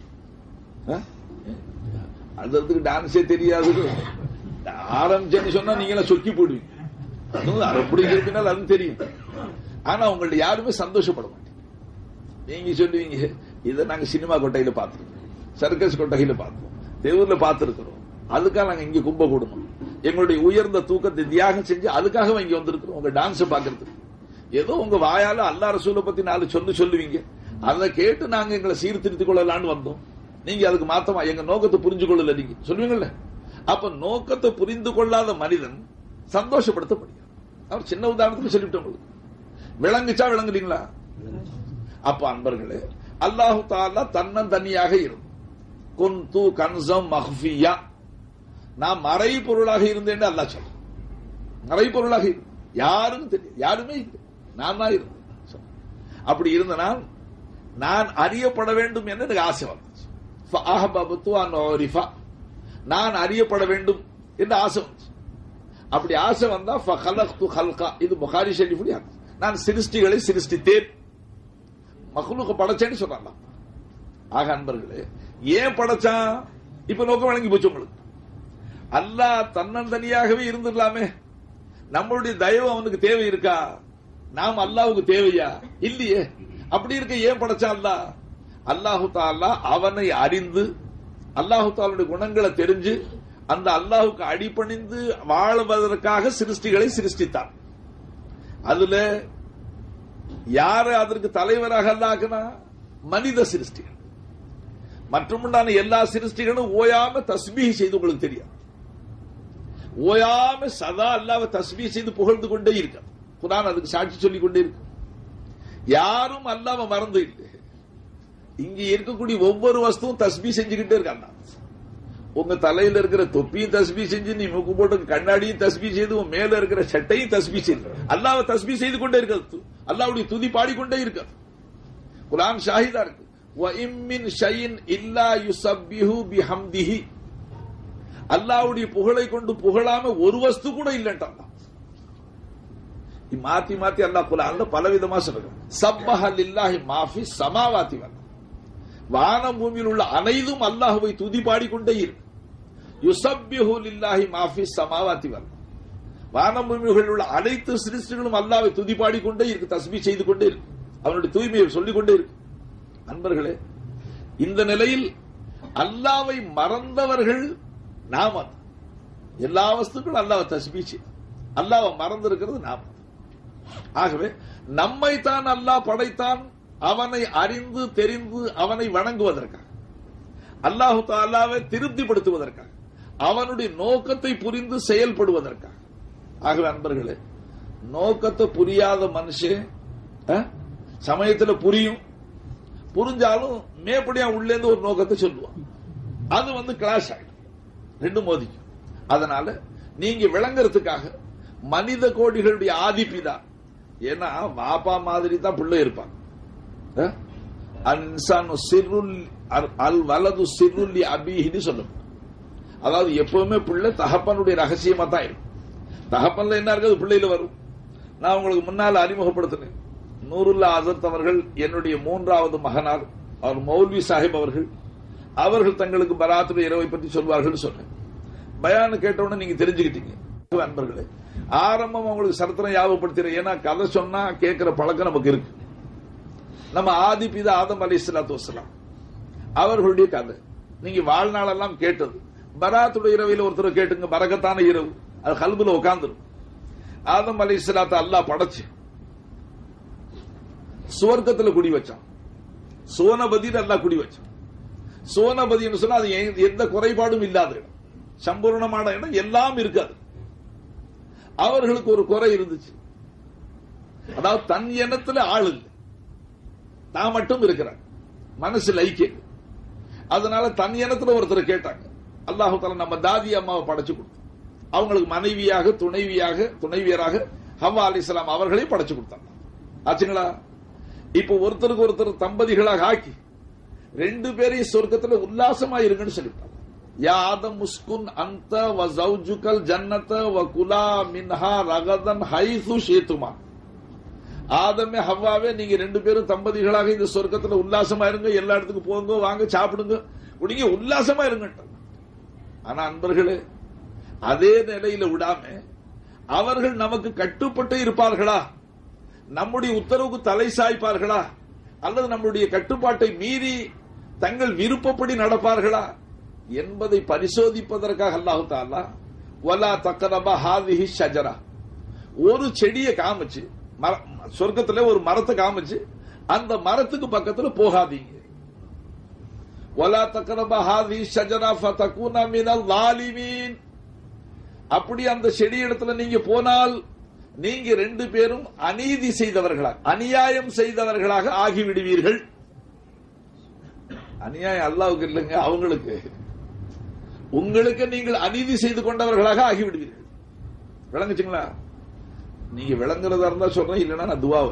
அதுக்கு டான்ஸே தெரியாது, ஆரம்பிச்சேன்னு சொன்னா நீங்க சொக்கி போடுவீங்க. அப்படி இருக்குனால அது தெரியும். ஆனா உங்கள்ட்ட யாருமே சந்தோஷப்பட மாட்டீங்க. நீங்க சொல்லுவீங்க, இதை நாங்க சினிமா கொட்டையில பார்த்திருக்கோம், சர்க்கஸ் கொட்டையில பார்த்தோம், தேவூர்ல பார்த்திருக்கிறோம், அதுக்காக நாங்க இங்க கும்ப கூடணும், எங்களுடைய உயர்ந்த தூக்கத்தை தியாகம் செஞ்சு அதுக்காக இங்க வந்திருக்கிறோம் உங்க டான்ஸ் பாக்குறதுக்கு. ஏதோ உங்க வாயால அல்லாஹ் ரசூலை பத்தி நாலு சொல்லு சொல்லுவீங்க, அதை கேட்டு நாங்க எங்களை சீர்திருத்திக் கொள்ளலான்னு வந்தோம். நீங்க அதுக்கு மாத்தமா எங்க நோக்கத்தை புரிஞ்சு கொள்ளல நீங்க சொல்லுவீங்கல்ல. அப்ப நோக்கத்தை புரிந்து கொள்ளாத மனிதன் சந்தோஷப்படுத்த முடியாது. அவர் சின்ன உதாரணத்துக்கு சொல்லிவிட்டோம், விளங்குச்சா விளங்குறீங்களா? அப்ப அன்பர்களே, அல்லாஹு தஆலா தன்னன் தனியாக இருந்து குன்து கன்ஸம் மக்ஃபியா, நான் மறை பொருளாக இருந்தேன் அல்லாஹ் சொல்ல. மறை பொருளாக யாரும் தெரியும், யாருமே இல்லை, நான் தான் இருந்தேன். அப்படி இருந்த நான் நான் அறியப்பட வேண்டும் என்று எனக்கு ஆசை வந்துச்சு. நான் அறியப்பட வேண்டும் என்று ஆசை வந்துச்சு. அப்படி ஆசை வந்தா ஃபகலக்து ஹல்கா, இது புகாரி ஷரீஃப்ல நான் சிருஷ்டிகளை சிருஷ்டித்தேன், மக்லூக படைச்சேன்னு சொல்றாங்க. ஆக அன்பர்களே, ஏன் படைச்சான்? இப்ப நோக்கம் வழங்கி போச்சு உங்களுக்கு. அல்லாஹ் தன்னந்தனியாகவே இருந்துடலாமே. நம்மளுடைய தயவு அவனுக்கு தேவை இருக்கா? நாம் அல்லாஹ்வுக்கு தேவையா? இல்லையே. அப்படி இருக்க ஏன் படைச்சான் அல்லாஹ்? அல்லாஹு தஆலா அவனை அறிந்து, அல்லாஹு தஆலாவுடைய குணங்களை தெரிஞ்சு, அந்த அல்லாஹ்வுக்கு அடிபணிந்து வாழ்வதற்காக சிருஷ்டிகளை சிருஷ்டித்தான். அதுல யாரு அதற்கு தலைவராக அல்லாஹ்னா? மனித சிருஷ்டிகள். மற்றுமுண்டான எல்லா சிருஷ்டிகளும் ஓயாம தஸ்பீஹ் செய்து, உங்களுக்கு தெரியும், ஓயாம சதா அல்லாஹ்வை தஸ்பீஹ் செய்து புகழ்ந்து கொண்டே இருக்க. குர்ஆன் அதுக்கு சாட்சி சொல்லிக் கொண்டே இருக்கு. யாரும் அல்லாஹ்வை மறந்து இல்லை. இங்க இருக்கக்கூடிய ஒவ்வொரு வஸ்துவும் தஸ்பீஹ் செஞ்சுக்கிட்டே இருக்காங்க. உங்க தலையில இருக்கிற தொப்பியும் தஸ்பீஹ் செஞ்சு, நீ மூக்கு போட்டு கண்ணாடியும் தஸ்பீஹ் செய்து, உன் மேல இருக்கிற சட்டையும் தஸ்பீஹ் செய்து அல்லாஹ்வை தஸ்பீஹ் செய்து கொண்டே இருக்கிறது. அல்லாஹ்வுடைய துதி பாடிக்கொண்டே இருக்கிறது. குர்ஆன் ஷாஹிதா இருக்கு. வ இம் மின் ஷைஇன் இல்லா யுஸப்பிஹு பிஹம்திஹி, அல்லாஹ்வுடைய புகழை கொண்டு புகழாம ஒரு வஸ்து கூட இல்லன்றான். மாத்தி மாத்தி அல்லாஹ் குர்ஆன்ல பலவிதமா சொல்றான். சப்பஹ லில்லாஹி மாஃபி ஸமாவாதி வல், வானம் பூமியில் உள்ள அனைத்தும் அல்லாஹ்வை துதி பாடிக்கொண்டே இருக்கு. யுஸப்பிஹு லில்லாஹி மாஃபி ஸமாவாதி வல், வானம் பூமியில் உள்ள அனைத்து சிருஷ்டிகளும் அல்லாஹ்வை துதி பாடிக்கொண்டே இருக்கு, தஸ்பீஹ் செய்து கொண்டே இருக்கு, அவனுடைய தூய்மையை சொல்லிக் கொண்டே இருக்கு. அன்பர்களே, இந்த நிலையில் அல்லாஹ்வை மறந்தவர்கள் நாம. எல்லா வஸ்துக்களும் அல்லாஹ்வை தஸ்பீஹ் செய்து, அல்லாஹ்வை மறந்திருக்கிறது நாம. ஆகவே நம்மை தான் அல்லாஹ் படைத்தான், அவனை அறிந்து தெரிந்து அவனை வணங்குவதற்காக, அல்லாஹு தஆலாவை திருப்திப்படுத்துவதற்காக, அவனுடைய நோக்கத்தை புரிந்து செயல்படுவதற்காக. ஆகவே அன்பர்களே, நோக்கத்தை புரியாத மனுஷன் சமயத்தில் புரியும், புரிஞ்சாலும் மேப்படியா உள்ளேந்து ஒரு நோக்கத்தை சொல்லுவான். அது வந்து கிளாஷ் ஆயிடும், ரெண்டும் மோதிக்கும். அதனால நீங்க விளங்குறதுக்காக மனித கோடிகளுடைய ஆதிப்பிதான். ஏன்னா வாப்பா மாதிரி தான் பிள்ளை இருப்பாங்க. அல் வலது சிறுல்லி அபிஹின்னு சொல்லும். அதாவது எப்பவுமே பிள்ளை தகப்பனுடைய ரகசியமா தான் இருக்கும். தகப்பன்ல என்ன இருக்குது பிள்ளையில வரும். நான் உங்களுக்கு முன்னால அறிமுகப்படுத்தினேன். நூருல்லா ஆசத் அவர்கள் என்னுடைய மூன்றாவது மகனார், அவர் மௌல்வி சாஹிப் அவர்கள், அவர்கள் தங்களுக்கு பராத்துடைய இரவை பற்றி சொல்வார்கள் சொன்னேன். பயானு கேட்டவுடனே நீங்க தெரிஞ்சுக்கிட்டீங்க. அன்பர்களே, ஆரம்பம் உங்களுக்கு சரித்திரம் ஞாபகப்படுத்துறேன். ஏன்னா கதை சொன்னா கேட்கிற பழக்கம் நமக்கு இருக்கு. நம்ம ஆதி பிதா ஆதம் அலைஹிஸ்ஸலாத்து வஸ்ஸலாம் அவர்களுடைய கதை நீங்க வாழ்நாளெல்லாம் கேட்டது. பராத்துடைய இரவையில் ஒருத்தர் கேட்டுங்க, பரக்கத்தான இரவு, அது கல்புல உட்கார்ந்துரும். ஆதம் அலைஹிஸ்ஸலாத்தை அல்லாஹ் படைச்சு சுவர்க்கத்துல குடி வச்சான். சோனபதியில் அல்லாஹ் குடி வச்சான். சோனபதினு சொன்னா அது எந்த குறைபாடும் இல்லாத இடம், சம்பூர்ணமான இடம், எல்லாம் இருக்காது. அவர்களுக்கு ஒரு குறை இருந்துச்சு. அதாவது தன் எண்ணத்துல ஆள் இல்லை, தான் மட்டும் இருக்கிறார், மனசு ஐக்கியம். அதனால தன் எண்ணத்துல ஒருத்தர் கேட்டாங்க. அல்லாஹு தஆலா நம்ம தாதி அம்மாவை படைச்சு கொடுத்தாங்க. அவங்களுக்கு மனைவியாக துணைவியாக துணைவியராக ஹவ்வா அலைஹிஸ்ஸலாம் அவர்களையும் படைச்சு கொடுத்தாங்க. ஆச்சுங்களா? இப்ப ஒருத்தருக்கு ஒருத்தர் தம்பதிகளாக ஆக்கி ரெண்டு பேரையும் சொர்க்கத்துல உல்லாசமா இருங்கன்னு சொல்லிட்டாங்க. யா ஆதம் முஸ்குன் அன்த வ ஜௌஜுகல் ஜன்னத வ குலா மின்ஹா ரகதன் ஹைசு ஷீதுமா. ஆதமே ஹவ்வாவே நீங்க ரெண்டு பேரும் தம்பதிகளாக இந்த சொர்க்கத்துல உல்லாசமா இருங்க, எல்லா இடத்துக்கு போங்க, வாங்க, சாப்பிடுங்க, குடிங்க, உல்லாசமா இருங்க. ஆனா அன்பர்களே, அதே நிலையில விடாம அவர்கள் நமக்கு கட்டுப்பட்டு இருப்பார்களா, நம்முடைய உத்தரவுக்கு தலை சாய்ப்பார்களா, அல்லது நம்முடைய கட்டுப்பாட்டை மீறி தங்கள் விருப்பப்படி நடப்பார்களா என்பதை பரிசோதிப்பதற்காக அல்லாஹு தஆலா வலா தக்ரபா ஹாதிஹி ஷஜரா, ஒரு செடியை காமிச்சு, சொர்க்கத்துல ஒரு மரத்தை காமிச்சு, அந்த மரத்துக்கு பக்கத்துல போகாதீங்க. வலா தக்ரபா ஹாதிஹி ஷஜரா ஃபதகுனா மினல் ஸாலிமீன். அப்படி அந்த செடி இடத்துல நீங்க போனால் நீங்க ரெண்டு பேரும் அநீதி செய்தவர்களாக, அநியாயம் செய்தவர்களாக ஆகிவிடுவீர்கள். அநியாயம் அல்லாஹ்வுக்கு இல்லைங்க, அவங்களுக்கு. உங்களுக்கு நீங்கள் அநீதி செய்து கொண்டவர்களாக ஆகிவிடுவீர்கள். விளங்குச்சுங்களா? நீங்க விளங்குறதா இருந்தா சொல்றேன், இல்லைன்னா நான் துவா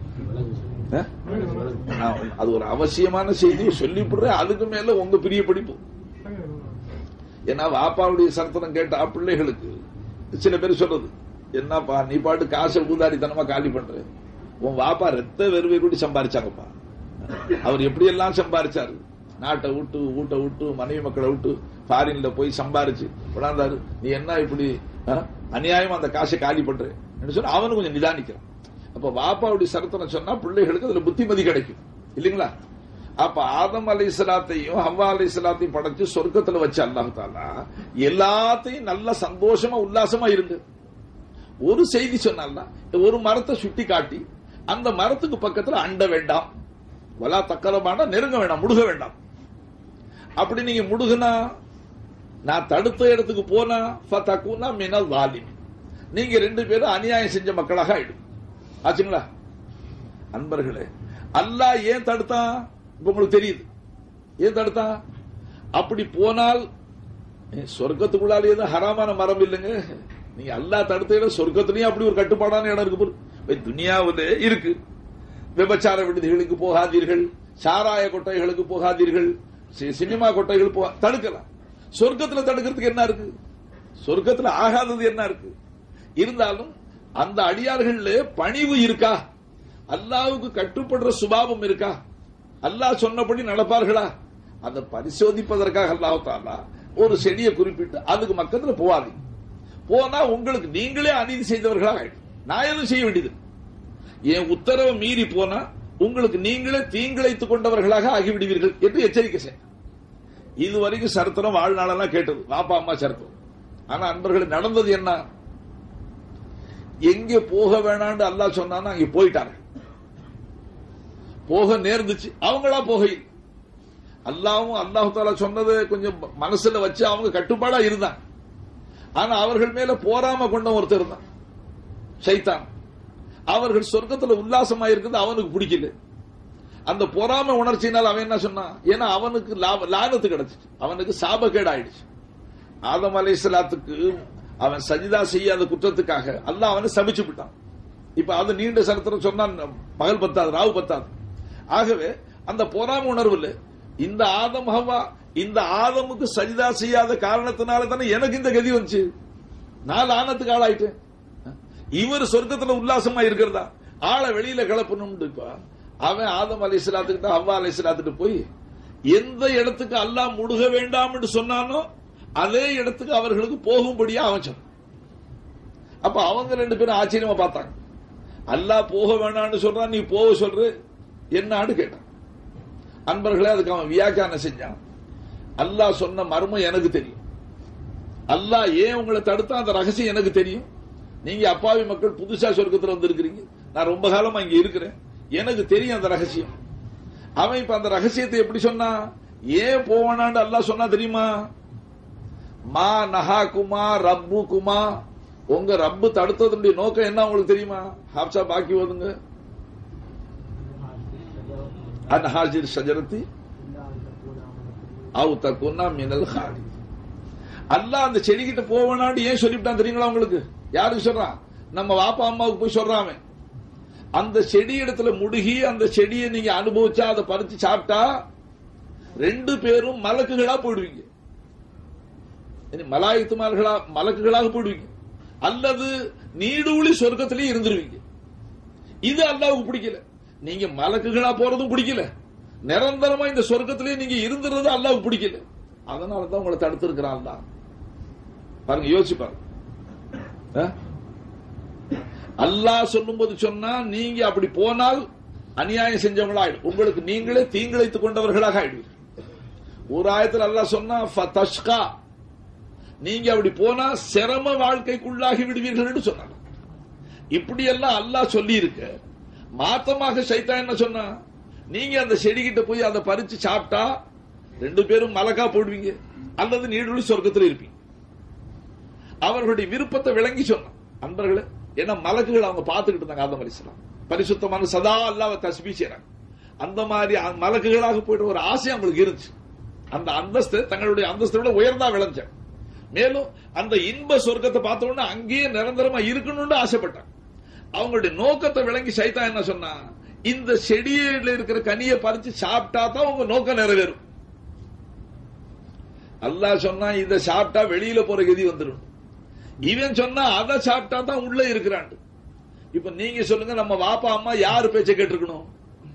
அது ஒரு அவசியமான செய்தியை சொல்லிவிடுறேன். அதுக்கு மேல உங்க பிரிய படிப்பு. ஏன்னா வாப்பாவுடைய சரித்திரம் கேட்ட பிள்ளைகளுக்கு சில பேர் சொல்றது, என்னப்பா நீ பாட்டு காசை ஊதாரித்தனமா காலி பண்ற, உன் வாப்பா ரத்த வெறுவை கூட சம்பாரிச்சாங்கப்பா. அவர் எப்படி எல்லாம் சம்பாரிச்சாரு, நாட்டை விட்டு வீட்டை விட்டு மனைவி மக்களை விட்டு ஃபாரின்ல போய் சம்பாரிச்சு விடாந்தாரு, நீ என்ன இப்படி அநியாயமா அந்த காசை காலி பண்ற சொன்னா அவனு கொஞ்சம் நிதானிக்கிறான். அப்ப வாப்பாவுடைய சரித்திரம் சொன்னா பிள்ளைகளுக்கு அதுல புத்திமதி கிடைக்கும் இல்லீங்களா? அப்ப ஆதம் அலைஹிஸ்ஸலாத்தையும் ஹவ்வா அலைஹிஸ்ஸலாத்தையும் படைச்சு சொர்க்கத்துல வச்சு அல்லாஹ் தஆலா எல்லாத்தையும் நல்ல சந்தோஷமா உல்லாசமா இருந்து ஒரு செய்தி சொன்னா, ஒரு மரத்தை சுட்டி காட்டி அந்த மரத்துக்கு பக்கத்துல அண்ட வேண்டாம், வலா தக்கரமான நெருங்க வேண்டாம், முடுக வேண்டாம். அப்படி நீங்க முடுகுனா, நான் தடுத்த இடத்துக்கு போனா ஃபதகுனா மினல் ஸாலிமீன், நீங்க ரெண்டு பேரும் அநியாயம் செஞ்ச மக்களாக ஆயிடும். ஆச்சுங்களா? அன்பர்களே, அல்லாஹ் ஏன் தடுத்தான் இப்ப உங்களுக்கு தெரியுது. ஏன் தடுத்தான்? அப்படி போனால் சொர்க்கத்துக்குள்ளாலே ஹராமான மரம் இல்லைங்க. நீங்க அல்லாஹ் தடுத்த இடம் சொர்க்கத்திலயும் அப்படி ஒரு கட்டுப்பாடான இடம் இருக்கு. துனியாவிலே இருக்கு. விபச்சார விடுதிகளுக்கு போகாதீர்கள், சாராய கொட்டைகளுக்கு போகாதீர்கள், சினிமா கொட்டைகள் போக தடுக்கலாம். சொர்க்கத்துல தடுக்கிறதுக்கு என்ன இருக்கு? சொர்க்கத்துல ஆகாதது என்ன இருக்கு? இருந்தாலும் அந்த அடியார்கள்ல பணிவு இருக்கா? அல்லாஹ்வுக்கு கட்டுப்படுற சுபாவம் இருக்கா? அல்லாஹ் சொன்னபடி நடப்பார்களா? அதை பரிசோதிப்பதற்காக அல்லாஹ் தஆலா ஒரு செடியை குறிப்பிட்டு அதுக்கு பக்கத்துல போவாதீங்க. போனா உங்களுக்கு நீங்களே அநீதி செய்தவர்களாக ஆயிடும். நான் எதுவும் செய்ய வேண்டியது, என் உத்தரவை மீறி போனா உங்களுக்கு நீங்களே தீங்கிழைத்துக் கொண்டவர்களாக ஆகிவிடுவீர்கள் என்று எச்சரிக்கை செய்ய. இதுவரைக்கும் சரித்திரம் வாழ்நாளெல்லாம் கேட்டது, பாப்பா அம்மா சரித்திரம். ஆனா அன்பர்கள் நடந்தது என்ன? எங்கே போக வேணான்னு அல்லாஹ் சொன்னான்னு அங்கே போயிட்டாங்க. போக நேர்ந்துச்சு, அவங்களா போக. அல்லாஹ்வும் அல்லாஹ் தஆலா சொன்னதை கொஞ்சம் மனசுல வச்சு அவங்க கட்டுப்பாடா இருந்தாங்க. ஆனா அவர்கள் மேல போராம கொண்ட ஒருத்தர் இருந்தான், ஷைத்தான். அவர்கள் சொர்க்கத்துல உல்லாசமா இருக்குது அவனுக்கு பிடிக்கல. அந்த பொறாம உணர்ச்சியினால் அவன் என்ன சொன்னான்? ஏன்னா அவனுக்கு லானத்து கிடைச்சிச்சு, அவனுக்கு சாபக்கேடு ஆயிடுச்சு. ஆதம் அலைஹிஸ்ஸலாத்துக்கு அவன் சஜிதா செய்யாத குற்றத்துக்காக அல்லாஹ் அவனை சபிச்சு விட்டான். இப்ப அது நீண்ட சரித்திரம் சொன்னான், பகல் பத்தாது, ராவு பத்தாது. ஆகவே அந்த பொறாம உணர்வு இல்ல. இந்த ஆதம் ஹவ்வா இந்த ஆதமுக்கு சஜிதா செய்யாத காரணத்தினால தானே எனக்கு இந்த கதி வந்துச்சு, நான் லானத்துக்கு ஆளாயிட்டேன். இவர் சொர்க்கத்துல உல்லாசமா இருக்கிறதா, ஆளை வெளியில கிளப்பணும். அவன் ஆதம் அலை இஸ்லாத்துக்கிட்ட ஹவ்வா அலை இஸ்லாத்துட்டு போய் எந்த இடத்துக்கு அல்லாஹ் முடுக வேண்டாம் என்று சொன்னானோ அதே இடத்துக்கு அவர்களுக்கு போகும்படியா அவன் சொன்னான். அப்ப அவங்க ரெண்டு பேரும் ஆச்சரியமா பார்த்தாங்க. அல்லாஹ் போக வேண்டாம்னு சொல்றான், நீ போக சொல்ற என்னான்னு கேட்டான். அன்பர்களே, அதுக்கு அவன் வியாக்கியானம் செஞ்சான். அல்லாஹ் சொன்ன மர்மம் எனக்கு தெரியும். அல்லாஹ் ஏன் உங்களை தடுத்தா அந்த ரகசியம் எனக்கு தெரியும். நீங்க அப்பாவி மக்கள் புதுசா சொர்க்கத்துல வந்திருக்கிறீங்க, நான் ரொம்ப காலமா இங்க இருக்கிறேன், எனக்கு தெரியும் அந்த ரகசியம். அவன் இப்ப அந்த ரகசியத்தை எப்படி சொன்னா, ஏன் போவானான்னு அல்லாஹ் சொன்னா தெரியுமா? மா நஹா குமா ரப்பு குமா, உங்க ரப்பு தடுத்ததுடைய நோக்கம் என்ன உங்களுக்கு தெரியுமா? ஹாப்சா பாக்கி ஓதுங்க. அன்ஹாஜிர் ஷஜரத்தி அவு தகுனா மினல் ஹாலி. அல்லாஹ் அந்த செடிகிட்ட போவானான்னு ஏன் சொல்லிவிட்டான் தெரியுங்களா உங்களுக்கு? யாருக்கு சொல்றான்? நம்ம வாப்பா அம்மாவுக்கு போய் சொல்றான். அந்த செடி இடத்துல முடுகி அந்த செடியை நீங்க அனுபவிச்சா, அதை பறிச்சு சாப்பிட்டா ரெண்டு பேரும் மலக்குகளா போயிடுவீங்க. மலாயித்துமார்களா மலக்குகளாக போயிடுவீங்க, அல்லது நீடூழி சொர்க்கத்திலேயே இருந்துருவீங்க. இது அல்லாஹ்வுக்கு பிடிக்கல. நீங்க மலக்குகளா போறதும் பிடிக்கல, நிரந்தரமா இந்த சொர்க்கத்திலேயே நீங்க இருந்துறது அல்லாஹ்வுக்கு பிடிக்கல. அதனாலதான் உங்களை தடுத்திருக்கிறான் அல்லாஹ். பாருங்க, யோசிச்சு பாருங்க. அல்லாஹ் சொல்லும் போது சொன்னா நீங்க அப்படி போனால் அநியாயம் செஞ்சவங்களா ஆயிடும், உங்களுக்கு நீங்களே தீங்கிழைத்துக் கொண்டவர்களாக ஆயிடுவீங்க. ஒரு ஆயத்தில் அல்லாஹ் சொன்னா ஃபதஷ்கா, நீங்க அப்படி போனா சிரம வாழ்க்கைக்குள்ளாகி விடுவீர்கள் என்று சொன்னாங்க. இப்படி எல்லாம் அல்லாஹ் சொல்லி இருக்க, மாத்தமாக சைத்தான் என்ன சொன்னா, நீங்க அந்த செடிகிட்ட போய் அதை பறிச்சு சாப்பிட்டா ரெண்டு பேரும் மலக்கா போடுவீங்க, அல்லது நீடுழி சொர்க்கத்தில் இருப்பீங்க. அவர்களுடைய விருப்பத்தை விளங்கி சொன்னான். அன்பர்களே, ஏன்னா மலக்குகள் அவங்க பார்த்துக்கிட்டு இருந்தாங்க. ஆதம் அலைஹிஸ்ஸலாம் பரிசுத்தமான சதா அல்லாஹ்வை தஸ்பீஹ் செய்றாங்க. அந்த மாதிரி மலக்குகளாக போயிட்டு ஒரு ஆசை அவங்களுக்கு இருந்துச்சு. அந்த அந்தஸ்து தங்களுடைய அந்தஸ்தை விட உயர்ந்தா விளைஞ்சாங்க. மேலும் அந்த இன்ப சொர்க்கத்தை பார்த்த உடனே அங்கேயே நிரந்தரமா இருக்கணும்னு ஆசைப்பட்டாங்க. அவங்களுடைய நோக்கத்தை விளங்கி சைத்தான் என்ன சொன்னா, இந்த செடியில இருக்கிற கனியை பறிச்சு சாப்பிட்டா தான் உங்க நோக்கம் நிறைவேறும். அல்லாஹ் சொன்னா இதை சாப்பிட்டா வெளியில போற கதி வந்துடும், இவன் சொன்னா அதை சாப்பிட்டா தான் உள்ள இருக்கிறான். இப்ப நீங்க சொல்லுங்க, நம்ம வாப்பா அம்மா யாரு பேச்ச கேட்டிருக்கணும்?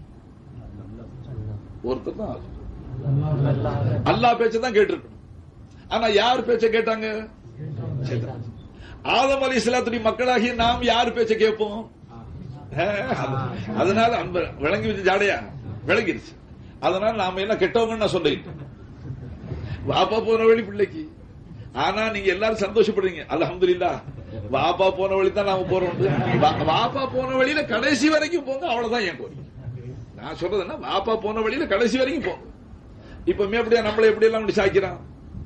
ஒருத்தர் தான் அல்லாஹ் பேச்ச தான் கேட்டிருக்கணும். ஆனா யார் பேச்ச கேட்டாங்க? ஆதம் அலைஹிஸ்ஸலாத்துடைய மக்களாகி நாம் யார் பேச்ச கேட்போம்? அதனால அன்ப விளங்கி வச்சு ஜாடையா விளங்கிருச்சு. அதனால நாம என்ன கெட்டவங்கன்னு நான் சொல்லிட்டேன். வாப்பா போன வழி பிள்ளைக்கு. ஆனா நீங்க எல்லாரும் சந்தோஷப்படுறீங்க, அல்ஹம்துலில்லாஹ். வாப்பா போன வழி தான் நாம போறோம். வாப்பா போன வழியில கடைசி வரைக்கும் போங்க, அவ்வளவுதான் என் கோரிக்கை. நான் சொல்றது என்ன, வாப்பா போன வழியில கடைசி வரைக்கும் போங்க. இப்ப எப்படியா நம்மள எப்படி எல்லாம் சாய்க்கிறான்?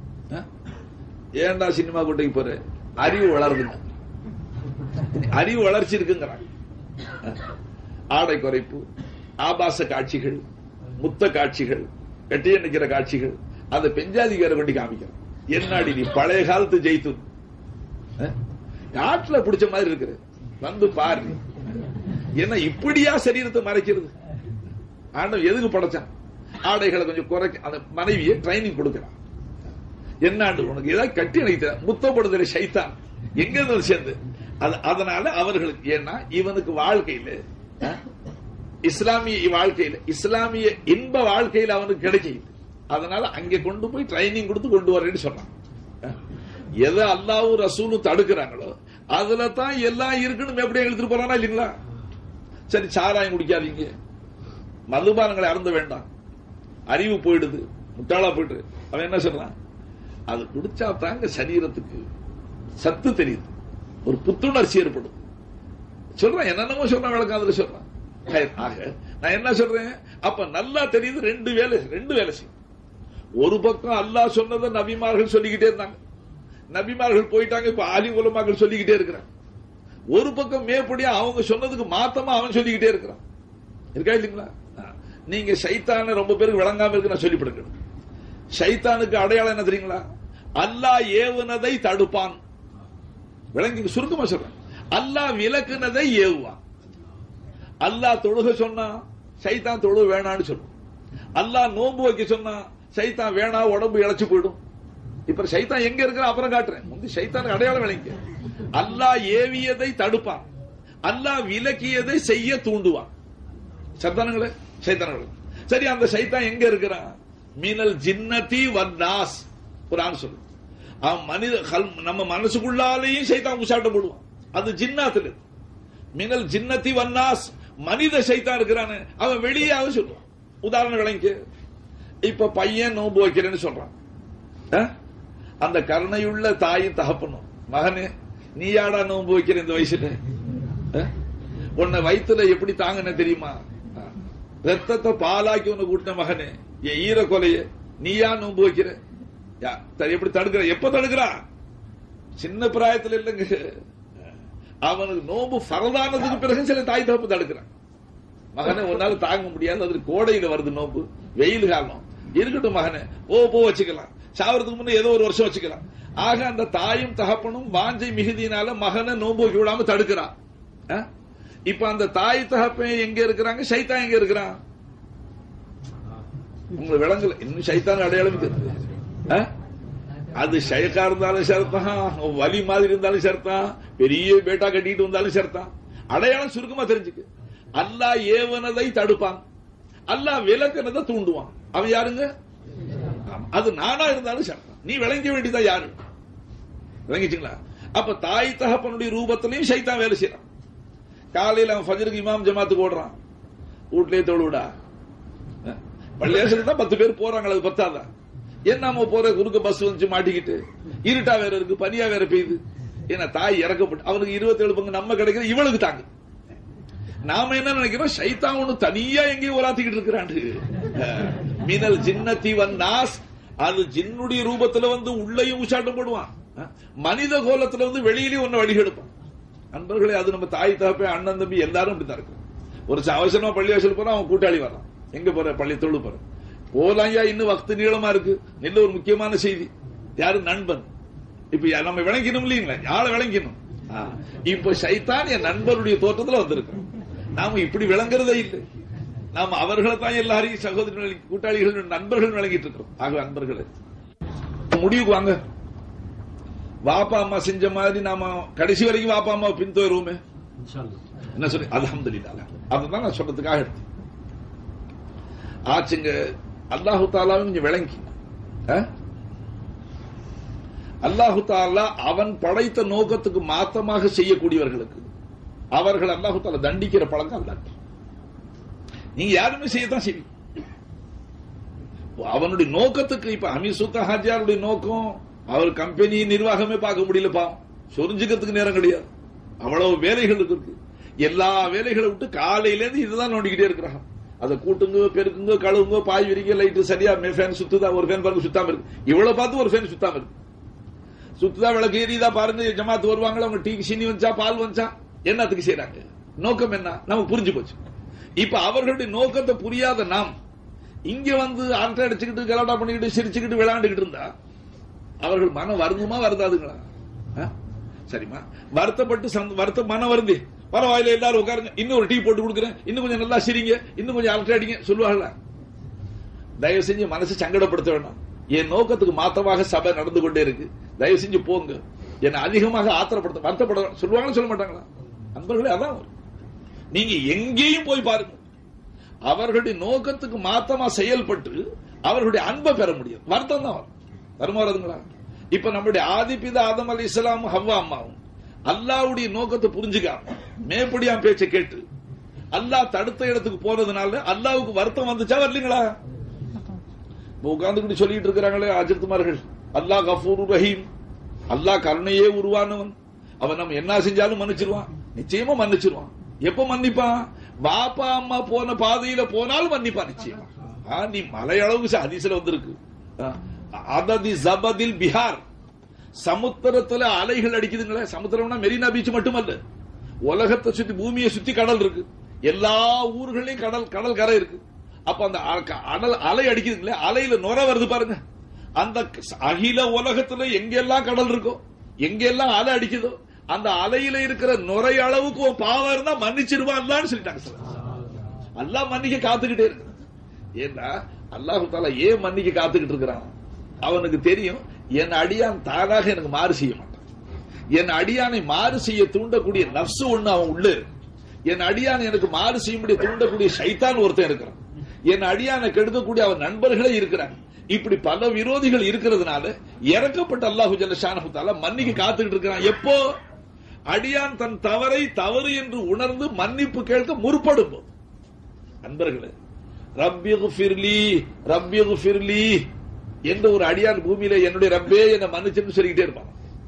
ஏன்டா சினிமா கூட்டைக்கு போற? அறிவு வளருதுங்க, அறிவு வளர்ச்சி இருக்குங்கிறாங்க. ஆடை குறைப்பு, ஆபாச காட்சிகள், முத்த காட்சிகள், கட்டிய நிக்கிற காட்சிகள், அதை பெஞ்சாதிகார கொண்டு காமிக்கிறான். என்னாடி நீ பழைய காலத்து ஜெயித்து காட்டுல பிடிச்ச மாதிரி இருக்கிற வந்து பாரு. என்ன இப்படியா சரீரத்தை மறைக்கிறது? ஆண்டவன் எதுக்கு படைச்சான்? ஆடைகளை கொஞ்சம் குறைக்க அந்த மனைவியை ட்ரைனிங் கொடுக்கிறான். என்னாண்டு உனக்கு ஏதாவது கட்டி அணைத்த முத்தப்படுதலை சைத்தான் எங்க இருந்து சேர்ந்து. அதனால அவர்களுக்கு, ஏன்னா இவனுக்கு வாழ்க்கையில இஸ்லாமிய வாழ்க்கையில இஸ்லாமிய இன்ப வாழ்க்கையில அவனுக்கு கிடைக்குது. அதனால அங்கே கொண்டு போய் ட்ரைனிங் கொடுத்து கொண்டு வரேன்னு சொன்னான். எதை அல்லாஹ்வும் ரசூலும் தடுக்கிறாங்களோ அதுல தான் எல்லாம் இருக்குன்னு எப்படியே எழுத்துட்டு போறானா இல்லீங்களா? சரி, சாராயம் குடிக்காதீங்க, மதுபானங்களை அருந்த வேண்டாம், அறிவு போயிடுது, முட்டாளா போயிட்டு அவன் என்ன சொல்றான்? அது குடிச்சா தாங்க சரீரத்துக்கு சத்து தெரியுது, ஒரு புத்துணர்ச்சி ஏற்படும் சொல்றான். என்னென்னமோ சொல்றான், விளக்கம் அதுல சொல்றான். ஆக நான் என்ன சொல்றேன், அப்ப நல்லா தெரியுது ரெண்டு வேலை ரெண்டு வேலை செய்யும். ஒரு பக்கம் அல்லாஹ் சொன்னதை நபிமார்கள் சொல்லிக்கிட்டே இருந்தாங்க, நபிமார்கள் போயிட்டாங்க, இப்ப ஆலிம் உலமாக்கள் சொல்லிக்கிட்டே இருக்கிறாங்க. ஒரு பக்கம் மேற்படியா அவங்க சொன்னதுக்கு மாத்தமா அவன் சொல்லிக்கிட்டே இருக்கிறான். இருக்கா இல்லீங்களா? நீங்க சைத்தான ரொம்ப பேருக்கு விளங்காம இருக்கு, நான் சொல்லிப்படுங்க. சைத்தானுக்கு அடையாளம் என்ன தெரியுங்களா? அல்லாஹ் ஏவுனதை தடுப்பான். விளங்கி சுருக்கமா சொல்றேன், அல்லாஹ் விலக்குனதை ஏவுவான். அல்லாஹ் தொழுக சொன்னா சைத்தான் தொழுக வேணான்னு சொல்லும். அல்லாஹ் நோன்பு வைக்க சொன்னா சைத்தான் வேணா, உடம்பு இழைச்சு போயிடும். இப்ப சைத்தான் எங்க இருக்கிற அப்புறம் காட்டுறேன். முந்தி சைத்தானுக்கு அடையாளம் விளங்க. அல்லாஹ் ஏவியதை தடுப்பான், அல்லாஹ் விலக்கியதை செய்ய தூண்டுவான். சைத்தானுங்களே சைத்தானுங்களே சரி, அந்த சைத்தான் எங்க இருக்கிறான்? மீனல் ஜின்னதி வன்னாஸ். குர்ஆன் சொல்லு, அவன் மனித நம்ம மனசுக்குள்ளாலேயும் சைத்தான் உசாட்டம் போடுவான். அது ஜின்னாத்துல. மினல் ஜின்னதி வன்னாஸ், மனித சைத்தான் இருக்கிறான்னு அவன் வெளியாக சொல்லுவான். உதாரணம் விளங்க, இப்ப பையன் நோன்பு வைக்கிறேன்னு சொல்றான். அந்த கருணையுள்ள தாயும் தகப்பனும், மகனே நீ யாடா நோன்பு வைக்கிற இந்த வயசுல? உன்னை வயிற்றுல எப்படி தாங்கன்னு தெரியுமா? ரத்தத்தை பாலாக்கி உன்னை கூட்டின மகனே, என் ஈர கொலைய நீயா நோன்பு வைக்கிற? எப்படி தடுக்கிற? எப்ப தடுக்கிறா? சின்ன பிராயத்தில் இல்லைங்க, அவனுக்கு நோம்பு பரதானதுக்கு பிறகு சில தாய் தகப்பு தடுக்கிறான். மகனை ஒன்னால தாங்க முடியாது, அது கோடையில வருது நோம்பு, வெயில் காலம், இருக்கட்டும் மகனை போ போ வச்சுக்கலாம், சாவறதுக்கு முன்ன ஏதோ ஒரு வருஷம் வச்சுக்கலாம். ஆக அந்த தாயும் தகப்பனும் வாஞ்சை மிகுதியினால மகனை நோம்பு வைக்க விடாம தடுக்கிறான். இப்ப அந்த தாய் தகப்பன் எங்க இருக்கிறாங்க? சைத்தான் எங்க இருக்கிறான்? உங்களுக்கு விளங்கல இன்னும் சைத்தான் அடையாளம் தெரியுது. அது ஷைக்கா இருந்தாலும் சரிதான், வலி மாதிரி இருந்தாலும் சரிதான், பெரிய பேட்டா கட்டிட்டு வந்தாலும் சரிதான், அடையாளம் சுருக்கமா தெரிஞ்சுக்கு. அல்லாஹ் ஏவனதை தடுப்பான், அல்லாஹ் விலக்கனதை தூண்டுவான். அவன் யாருங்க? அது நானா இருந்தாலும் சரிதான், நீ விளங்க வேண்டியதான் யாரு? விளங்கிச்சுங்களா? அப்ப தாய் தகப்பனுடைய ரூபத்திலையும் ஷைத்தான் வேலை செய்யறான். காலையில் அவன் ஃபஜ்ருக்கு இமாம் ஜமாத்துக்கு ஓடுறான், வீட்லயே தொழுவிடா. பள்ளியாசலுக்கு தான் பத்து பேர் போறாங்க, அது பத்தாதான். என்ன போற குறுக்க பஸ் வந்து மாட்டிக்கிட்டு, இருட்டா வேற இருக்கு, பனியா வேற பெய்யுது. ஏன்னா தாய் இறக்கப்பட்டு அவனுக்கு இருபத்தி ஏழு பங்கு நம்ம கிடைக்கிற இவளுக்கு தாங்க. நாம என்ன நினைக்கிறோம்? சைத்தான் ஒண்ணு தனியா எங்கேயும் உலாத்திக்கிட்டு இருக்கிறான். மினல் ஜின்னதி வன்னாஸ், அது ஜின்னுடைய ரூபத்துல வந்து உள்ளேயும் உச்சாட்டம் போடுவான், மனித கோலத்துல வந்து வெளியிலேயும் ஒன்னு வழிகெடுப்பான். நண்பர்களே, அது நம்ம தாய் தகப்ப அண்ணன் தம்பி எல்லாரும் இப்படித்தான் இருக்கும். ஒரு அவசரமா பள்ளி வாசல் போறான், அவன் கூட்டாளி வர்றான், எங்க போற? பள்ளி தொழு போற. போலாயா, இன்னும் வக்து நீளமா இருக்கு. நல்ல ஒரு முக்கியமான செய்தி, யாரு? நண்பன். இப்ப நம்ம விளங்கணும் இல்லீங்களா? யார விளங்கணும்? இப்ப சைத்தான் என் நண்பருடைய தோற்றத்துல வந்திருக்கு. நாம இப்படி விளங்குறதே இல்லை. நாம அவர்களை தான் எல்லாரையும் சகோதரர்கள், கூட்டாளிகள், நண்பர்கள் விளங்கிட்டு இருக்கிறோம். ஆக நண்பர்களே, முடிவுக்கு வாங்க. வாப்பா அம்மா செஞ்ச மாதிரி நாம கடைசி வரைக்கும் வாப்பா அம்மா பின்தொடருவோமே. என்ன சொல்லி? அல்ஹம்துலில்லாஹ். அதுதான் நான் சொல்றதுக்காக எடுத்து ஆச்சுங்க. அல்லாஹு தாலாவும் கொஞ்சம் விளங்கி, அல்லாஹு தாலா அவன் படைத்த நோக்கத்துக்கு மாத்தமாக செய்யக்கூடியவர்களுக்கு அவர்கள் அல்லாஹு தாலா தண்டிக்கிற பழக்கம் அல்ல. நீங்க யாருமே செய்யத்தான் செய்வீங்க. அவனுடைய நோக்கத்துக்கு இப்ப அமீர் சுல்தான் ஹாஜியாருடைய நோக்கம், அவர் கம்பெனி நிர்வாகமே பார்க்க முடியல, பாவம், சொரிஞ்சுக்கிறதுக்கு நேரம் கிடையாது, அவ்வளவு வேலைகள் இருக்கு. எல்லா வேலைகளை விட்டு காலையில இருந்து இதுதான் நோண்டிக்கிட்டே இருக்கிறாங்க. அதை கூட்டுங்க, பெருக்குங்க, கழுவுங்க, பாய் விரிக்க, லைட்டு சரியா ஃபேன் சுத்துதா, ஒரு ஃபேன் பாருங்க சுத்தாம இருக்கு, இவ்வளவு பார்த்து ஒரு ஃபேன் சுத்தாம இருக்கு, சுத்துதா விளக்கு ஏறிதா பாருங்க, ஜமாத்து வருவாங்களா, அவங்க டீ சீனி வந்துச்சா, பால் வந்துச்சா, என்னத்துக்கு செய்யறாங்க? நோக்கம் என்ன? நமக்கு புரிஞ்சு போச்சு. இப்ப அவர்களுடைய நோக்கத்தை புரியாத நாம் இங்க வந்து அரட்டை அடிச்சுக்கிட்டு, கலாட்டா பண்ணிக்கிட்டு, சிரிச்சுக்கிட்டு, விளையாண்டுகிட்டு இருந்தா அவர்கள் மன வருந்துமா வருதாதுங்களா? சரிமா, வருத்தப்பட்டு வருத்த மன வருந்தி பரவாயில்ல, எல்லாரும் உட்காருங்க, இன்னும் ஒரு டீ போட்டு கொடுக்குறேன், இன்னும் கொஞ்சம் நல்லா சிரிங்க, இன்னும் கொஞ்சம் அரட்டை அடிங்க சொல்லுவாங்களா? தயவு செஞ்சு மனசு சங்கடப்படுத்த வேண்டாம். என் நோக்கத்துக்கு மாத்தமாக சபை நடந்து கொண்டே இருக்கு, தயவு செஞ்சு போங்க, என்னை அதிகமாக ஆத்திரப்படுத்த வருத்தப்பட சொல்லுவாங்கன்னு சொல்ல மாட்டாங்களா? நண்பர்களே, அதான் நீங்க எங்கேயும் போய் பாருங்க, அவர்களுடைய நோக்கத்துக்கு மாத்தமா செயல்பட்டு அவர்களுடைய அன்பை பெற முடியும். வருத்தம் தான் வரும், வருமா வருதுங்களா? இப்ப நம்முடைய ஆதிபிதா ஆதம் அலி இஸ்லாம் ஹவ்வா அம்மாவும் அல்லாவுடைய நோக்கத்தை புரிஞ்சுக்காம மேப்படியா பேச்சை கேட்டு அல்லாஹ் தடுத்த இடத்துக்கு போனதுனால அல்லாவுக்கு வருத்தம் வந்துச்சா வரலீங்களா? உட்கார்ந்து சொல்லிட்டு இருக்கிறாங்களே அஜித்துமார்கள், அல்லாஹ் கஃபூர் ரஹீம், அல்லாஹ் கருணையே உருவானவன், அவன் நம்ம என்ன செஞ்சாலும் மன்னிச்சிருவான், நிச்சயமா மன்னிச்சிருவான். எப்ப மன்னிப்பான்? பாப்பா அம்மா போன பாதையில போனாலும் மன்னிப்பான் நிச்சயமா. நீ மலையளவுக்கு ஹதீஸ்ல வந்திருக்கு, அததி ஜபதில் பிஹார், சமுத்திரத்துல அலைகள் அடிக்குதுங்களே. சமுத்திரம்னா மெரினா பீச் மட்டுமல்ல, உலகத்தை சுத்தி பூமியை சுத்தி கடல் இருக்கு, எல்லா ஊர்களையும் கடல் கடல் கரை இருக்கு. அப்ப அந்த அலை அடிக்குதுங்களே, அலையில நுர வருது பாருங்க. அந்த அகில உலகத்துல எங்கெல்லாம் கடல் இருக்கோ, எங்கெல்லாம் அலை அடிக்குதோ, அந்த அலையில இருக்கிற நுரை அளவுக்கு பாவம் இருந்தா மன்னிச்சிருவான்னு சொல்லிட்டாங்க. அல்லாஹ் மன்னிக்க காத்துக்கிட்டே இருக்கு. ஏன்னா அல்லாஹு தாலா ஏன் மன்னிக்க காத்துக்கிட்டு இருக்கிறான்? அவனுக்கு தெரியும், என் அடியான் தானாக எனக்கு மாறு செய்ய மாட்டான். என் அடியானை மாறு செய்ய தூண்டக்கூடிய நப்சு ஒண்ணு அவன் உள்ள இருக்கு. என் அடியானை எனக்கு மாறு செய்ய தூண்டக்கூடிய சைத்தான் ஒருத்தன் இருக்கிறான். என் அடியானை கெடுக்கக்கூடிய அவன் நண்பர்களே இருக்கிறாங்க. இப்படி பல விரோதிகள் இருக்கிறதுனால இறக்கப்பட்ட அல்லாஹு ஜல்ல ஷானஹு தஆலா மன்னிக்க காத்துக்கிட்டு இருக்கிறான். எப்போ அடியான் தன் தவறை தவறு என்று உணர்ந்து மன்னிப்பு கேட்க முற்படும் போது. நண்பர்களே, ரப்பிக்ஃபிர்லி ரப்பிக்ஃபிர்லி என்ற ஒரு அடியான் பூமியில என்னுடைய ரப்பே என்ன மன்னிச்சுன்னு சொல்லிக்கிட்டே இருப்பான்.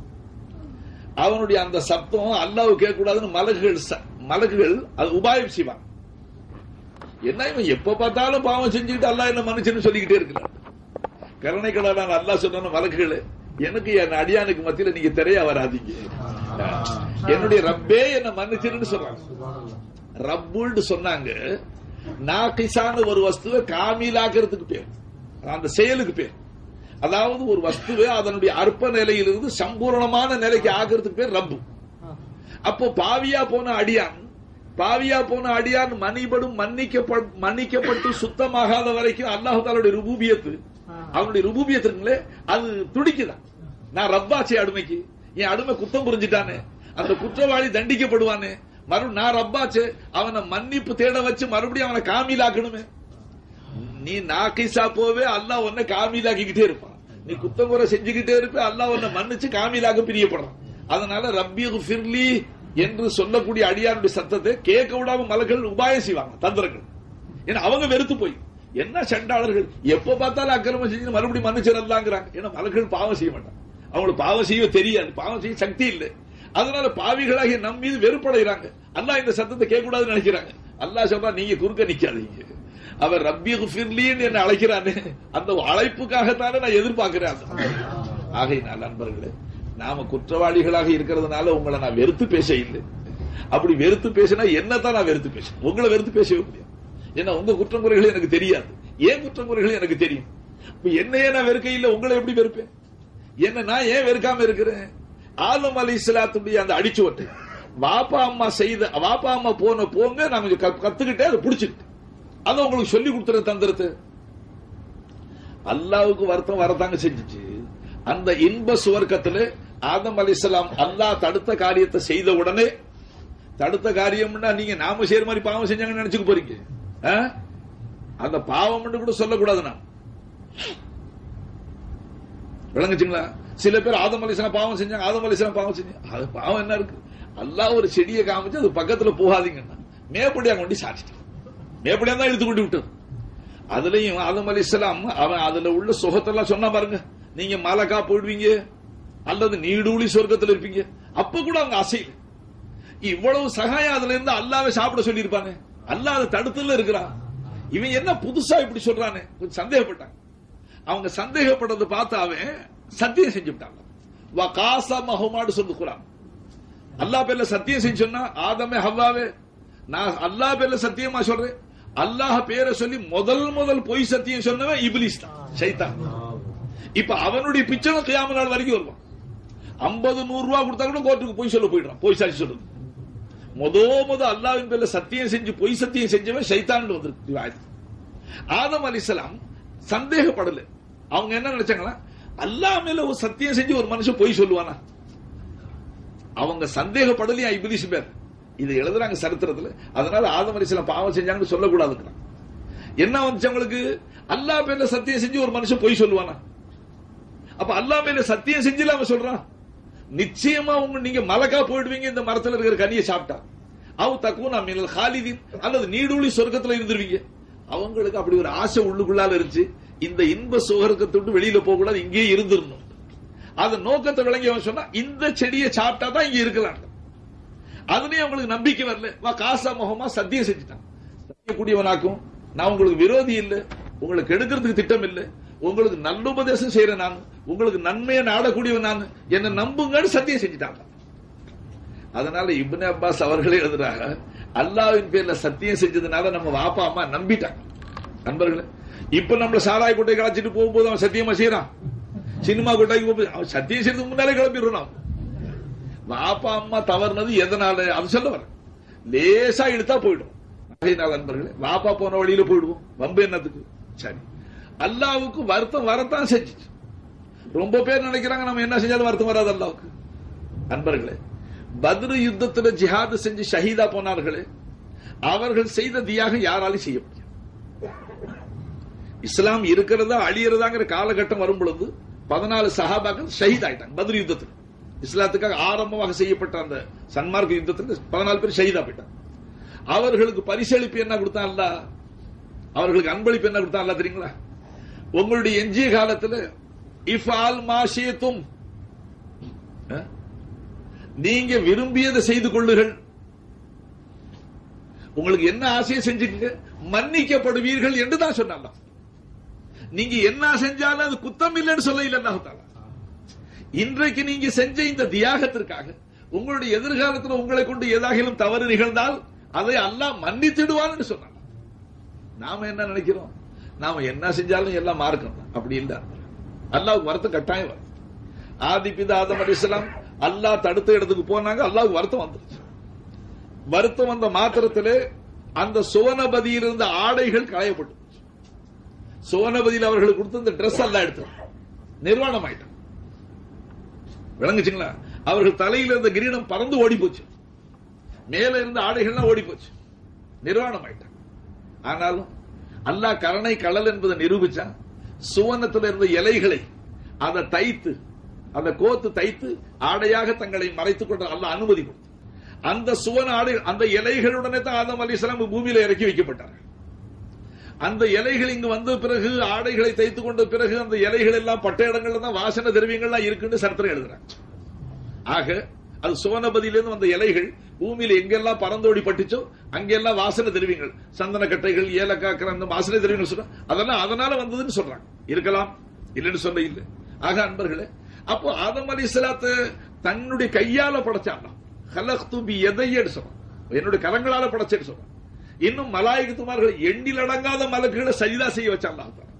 அவனுடைய அந்த சப்தம் அல்லாஹ் கேட்க கூடாதுன்னு மலக்குகள் மலக்குகள் அது உபாயம் செய்வான். என்ன இவன் எப்ப பார்த்தாலும் பாவம் செஞ்சுக்கிட்டு அல்லாஹ் என்ன மன்னிச்சுன்னு சொல்லிக்கிட்டே இருக்கிறான். கருணை கடலான அல்லாஹ் சொன்ன மலக்குகள், எனக்கு என் அடியானுக்கு மத்தியில நீங்க திரையா வராதீங்க, என்னுடைய ரப்பே என்ன மன்னிச்சுன்னு சொல்றாங்க. ரப்புன்னு சொன்னாங்க. நாகிசான ஒரு வஸ்துவை காமிலாக்கிறதுக்கு பேர், அந்த செயலுக்கு பேர். அதாவது ஒரு வஸ்துவை அதனுடைய அற்ப நிலையிலிருந்து சம்பூர்ணமான நிலைக்கு ஆகிறதுக்கு பேர் ரப்பு. அப்போ பாவியா போன அடியான் பாவியா போன அடியான் மன்னிபடும் மன்னிக்கப்பட்டு சுத்தமாகாத வரைக்கும் அல்லாஹ் தஆலாவுடைய ருபூபியத்து, அவனுடைய ருபூபியத்துங்களே அது துடிக்குதான். நான் ரப்பாச்சே அடிமைக்கு, என் அடிமை குத்தம் புரிஞ்சிட்டானே, அந்த குற்றவாளி தண்டிக்கப்படுவானே, மறுபடியும் நான் ரப்பாச்சே அவனை மன்னிப்பு தேட வச்சு மறுபடியும் அவனை காமிலாக்கணுமே. நீ நாகிசா போவே அல்லாஹ் உன்னை காமிலாக்கிக்கிட்டே இருப்பான். நீ குத்தம் குறை செஞ்சுக்கிட்டே இருப்ப, அல்லாஹ் உன்னை மன்னிச்சு காமிலாக்க பிரியப்படுறான். அதனால ரப்பிக்ஃபிர்லி என்று சொல்லக்கூடிய அடியாருடைய சத்தத்தை கேட்க விடாம மலக்குகள் உபாயம் செய்வாங்க, தந்திரங்கள். ஏன்னா அவங்க வெறுத்து போய் என்ன சண்டாளர்கள் எப்ப பார்த்தாலும் அக்கிரமம் செஞ்சு மறுபடியும் மன்னிச்சிடலாங்கிறாங்க. ஏன்னா மலக்குகள் பாவம் செய்ய மாட்டாங்க, அவங்களுக்கு பாவம் செய்ய தெரியாது, பாவம் செய்ய சக்தி இல்லை. அதனால பாவிகளாகிய நம் மீது வெறுப்படைகிறாங்க. அல்லாஹ் இந்த சத்தத்தை கேட்க கூடாதுன்னு நினைக்கிறாங்க. அல்லாஹ் சொல்றா, நீங்க குறுக்க நிக்காதீங்க, அவர் ரப்பிக்ஃபிர்லின்னு என்ன அழைக்கிறானே அந்த அழைப்புக்காகத்தானே நான் எதிர்பார்க்கிறேன். ஆகையினால் நண்பர்களே, நாம குற்றவாளிகளாக இருக்கிறதுனால உங்களை நான் வெறுத்து பேச இல்லை. அப்படி வெறுத்து பேசினா என்னத்தான் நான் வெறுத்து பேச, உங்களை வெறுத்து பேசவே முடியாது. ஏன்னா உங்க குற்றங்குறைகள் எனக்கு தெரியாது, ஏன் குற்றங்குறைகள் எனக்கு தெரியும். என்னையே நான் வெறுக்க இல்லை, உங்களை எப்படி வெறுப்பேன்? என்ன நான் ஏன் வெறுக்காம இருக்கிறேன்? ஆதம் அலைஹிஸ்ஸலாத்துடைய அந்த அடிச்சுவட்டை வாப்பா அம்மா செய்த, வாப்பா அம்மா போன போங்க நான் கொஞ்சம் கத்துக்கிட்டே அதை புடிச்சுக்கிட்டு அதை உங்களுக்கு சொல்லி கொடுத்துற தந்திரத்தை அல்லாவுக்கு வருத்தம் வரத்தாங்க செஞ்சிச்சு. அந்த இன்ப சுவர்க்கத்துல ஆதம் அலைஹிஸ்ஸலாம் அல்லாஹ் தடுத்த காரியத்தை செய்த உடனே, தடுத்த காரியம்னா நீங்க நாம செய்யற மாதிரி பாவம் செஞ்சாங்கன்னு நினைச்சுக்க போறீங்க. அந்த பாவம் கூட சொல்லக்கூடாது. நான் விளங்குச்சுங்களா? சில பேர் ஆதம் அலைஹிஸ்ஸலாம் பாவம் செஞ்சாங்க, ஆதம் அலைஹிஸ்ஸலாம் பாவம் செஞ்சாங்க. அது பாவம் என்ன இருக்கு? அல்லாஹ் ஒரு செடியை காமிச்சு அது பக்கத்துல போகாதீங்கன்னா மேப்படியா கொண்டு சாச்சிட்டு மேப்படியா தான் எடுத்து கொண்டு விட்டது. அதுலயும் ஆதம் அலைஹிஸ்ஸலாம் அவன் அதுல உள்ள சுகத்தெல்லாம் சொன்னா பாருங்க, நீங்க மலக்கா போயிடுவீங்க அல்லது நீடூழி சொர்க்கத்தில் இருப்பீங்க. அப்ப கூட அவங்க அசையில இவ்வளவு சகாயம் அதுல இருந்து அல்லாஹ்வை சாப்பிட சொல்லி இருப்பாங்க. அல்லாஹ் அதை தடுத்துல இருக்கிறான். இவன் என்ன புதுசா இப்படி சொல்றானே கொஞ்சம் சந்தேகப்பட்டாங்க. அவங்க சந்தேகப்பட்டதை பார்த்து அவன் சத்தியம் செஞ்சு விட்டாங்க. வா காஸமஹுமான்னு சொல்லு குர்ஆன். அல்லாஹ் பேர்ல சத்தியம் செஞ்சு சொன்னா ஆதமே ஹவ்வாவே, நான் அல்லாஹ் பேர்ல சத்தியமா சொல்றேன். அல்லாஹ் பேரை சொல்லி முதல் முதல் பொய் சத்தியம் சொன்னவன் இப்லீஸ் தான், ஷைத்தான். இப்ப அவனுடைய பிச்சை கியாமத் நாள் வரைக்கும் வருவான். ஐம்பது நூறு ரூபாய் கொடுத்தா கூட கோர்ட்டுக்கு பொய் சொல்ல போயிடுறான், பொய் சாட்சி சொல்றது. முத முத அல்லாஹ்வின் பேர்ல சத்தியம் செஞ்சு பொய் சத்தியம் செஞ்சவன் ஷைத்தான் வந்திருக்கு. ஆதம் அலைஹிஸ்ஸலாம் சந்தேகப்படல. அவங்க என்ன நினைச்சாங்களா, அல்லாஹ் மேல ஒரு சத்தியம் செஞ்சு ஒரு மனுஷன் பொய் சொல்லுவானா? அவங்க சந்தேகப்படலையா இப்லீஸ் பேர். இதை எழுதுறாங்க சரித்திரத்துல. அதனால ஆதம் அலைஹிஸ்ஸலாம் பாவம் செஞ்சாங்கன்னு சொல்லக்கூடாதுங்கிறாங்க. என்ன வந்துச்சு அவங்களுக்கு? அல்லாஹ் பேர்ல சத்தியம் செஞ்சு ஒரு மனுஷன் பொய் சொல்லுவானா? அப்ப அல்லாஹ் மேல சத்தியம் செஞ்சு அவன் சொல்றான், நிச்சயமா உங்க நீங்க மலக்கா போயிடுவீங்க இந்த மரத்துல இருக்கிற கனியை சாப்பிட்டா, அவ் தக்கூனா மினல் காலிதீன், அல்லது நீடூழி சொர்க்கத்துல இருந்துருவீங்க. அவங்களுக்கு அப்படி ஒரு ஆசை உள்ளுக்குள்ளால இருந்துச்சு, இந்த இன்ப சுவர்க்கத்தை விட்டு வெளியில போக கூடாது, இங்கேயே இருந்துடணும். அது நோக்கத்தை விளங்கி அவன் சொன்னா இந்த செடியை சாப்பிட்டா தான் இங்க இருக்கலாம். அதுலயும் அவங்களுக்கு நம்பிக்கை வரல. வா காசா முகமா சத்தியம் செஞ்சுட்டான், கூடியவனாக்கும் நான் உங்களுக்கு விரோதி இல்லை, உங்களுக்கு எடுக்கிறதுக்கு திட்டம் இல்லை, உங்களுக்கு நல்ல உபதேசம் செய்யறேன், நான் உங்களுக்கு நன்மையை நாடக்கூடியவன், நான் என்ன நம்புங்கன்னு சத்தியம் செஞ்சுட்டாங்க. அதனால இப்னு அப்பாஸ் அவர்களே எழுதுறாங்க, அல்லாஹ்வின் பேர்ல சத்தியம் செஞ்சதுனால நம்ம வாப்பா அம்மா நம்பிட்டாங்க. நண்பர்களே, இப்ப நம்மள சாராய கொட்டை களைச்சிட்டு போகும்போது அவன் சத்தியமா செய்யறான், சினிமா கொட்டைக்கு போகும்போது அவன் சத்தியம் செய்யறதுக்கு முன்னாலே கிளம்பிடுறான். வாப்பா அம்மா தவறுனது எதனால அது சொல்ல வர, லேசா இழுத்தா போயிடும். நண்பர்களே, வாப்பா போன வழியில போயிடுவோம், வம்பு என்னத்துக்கு? சரி, அல்லாவுக்கு வருத்தம் வரத்தான் செஞ்சிச்சு. ரொம்ப பேர் நினைக்கிறாங்க நம்ம என்ன செஞ்சாலும் வருத்தம் வராது அல்லாவுக்கு. அன்பர்களே, பத்ரு யுத்தத்துல ஜிஹாது செஞ்சு ஷஹீதா போனார்களே, அவர்கள் செய்த தியாகம் யாராலும் செய்ய முடியும். இஸ்லாம் இருக்கிறதா அழியறதாங்கிற காலகட்டம் வரும் பொழுது பதினாலு சஹாபாக்கள் ஷஹீத் ஆயிட்டாங்க பத்ரு யுத்தத்தில். இஸ்லாத்துக்காக ஆரம்பமாக செய்யப்பட்ட அந்த சன்மார்க்க யுத்தத்தில் பதினாலு பேர் ஷஹீதா போயிட்டாங்க. அவர்களுக்கு பரிசளிப்பு என்ன கொடுத்தான் அல்லாஹ்? அவர்களுக்கு அன்பளிப்பு என்ன கொடுத்தான் அல்லாஹ் தெரியுங்களா? உங்களுடைய எஞ்சிய காலத்தில் இஃபால் மாஷியத்தும், நீங்க விரும்பியதை செய்து கொள்ளுங்கள், உங்களுக்கு என்ன ஆசையை செஞ்சுக்கங்க, மன்னிக்கப்படுவீர்கள் என்று தான் சொன்னாங்க. நீங்க என்ன செஞ்சாலும் அது குத்தம் இல்லைன்னு சொல்ல இல்லை அல்லாஹ் தஆலா. இன்றைக்கு நீங்க செஞ்ச இந்த தியாகத்திற்காக உங்களுடைய எதிர்காலத்தில் உங்களை கொண்டு ஏதாகிலும் தவறு நிகழ்ந்தால் அதை அல்லாஹ் மன்னித்திடுவான்னு சொன்னாங்க. நாம என்ன நினைக்கிறோம்? நாம என்ன செஞ்சாலும் எல்லாம் மார்க்கம். அப்படி இல்ல, அல்லாஹ்வுக்கு வருத்தம் கட்டாயம் வரும். ஆதி பிதா ஆதம் அலைஹிஸ்ஸலாம் அல்லாஹ் தடுத்த இடத்துக்கு போனாங்க, அல்லாஹ்வுக்கு வருத்தம் வந்துருச்சு. வருத்தம் வந்த மாத்திரத்திலே அந்த சுவனபதியில் இருந்த ஆடைகள் களையப்பட்டு, சுவனபதியில் அவர்களுக்கு கொடுத்த இந்த டிரெஸ் எல்லாம் எடுத்து நிர்வாணம் ஆயிட்டாங்க. விளங்குச்சுங்களா? அவர்கள் தலையில் இருந்த கிரீடம் பறந்து ஓடி போச்சு, மேல இருந்த ஆடைகள்லாம் ஓடி போச்சு, நிர்வாணம் ஆயிட்டாங்க. ஆனாலும் அல்லாஹ் கருணை கடல் என்பதை நிரூபிச்சா, சுவனத்தில் இருந்த இலைகளை அதை தைத்து அந்த கோத்து தைத்து ஆடையாக தங்களை மறைத்துக் கொண்ட அல்லாஹ் அனுமதி கொடுத்து, அந்த சுவன ஆடை அந்த இலைகளுடனே தான் ஆதம் அலைஹிஸ்ஸலாம் பூமியில இறக்கி வைக்கப்பட்டார்கள். அந்த இலைகள் இங்கு வந்த பிறகு ஆடைகளை தைத்துக் கொண்ட பிறகு அந்த இலைகள் எல்லாம் பட்ட இடங்கள்ல தான் வாசனை திரவியங்கள்லாம் இருக்குன்னு சரித்திரம் எழுதுறாங்க. ஆக அது சுவனபதியிலிருந்து வந்த இலைகள் பூமியில எங்கெல்லாம் பறந்தோடி பட்டுச்சோ அங்கெல்லாம் வாசனை திரவியங்கள், சந்தன கட்டைகள், ஏலக்காக்கிற அந்த வாசனை திரவியங்கள் சொல்ற அதெல்லாம் அதனால வந்ததுன்னு சொல்றாங்க. இருக்கலாம், இல்லைன்னு சொல்ல இல்லை. ஆக அன்பர்களே, அப்போ ஆதம் அலைஹிஸ்ஸலாத்தை தன்னுடைய கையால படைச்சாங்க. ஹலக்து பி யதைய சொல்றான், என்னுடைய கரங்களால படைச்சேன்னு சொல்றான். இன்னும் மலாயிகத்துமார்களை எண்ணில் அடங்காத மலக்குகளை சஜிதா செய்ய வச்சாங்க.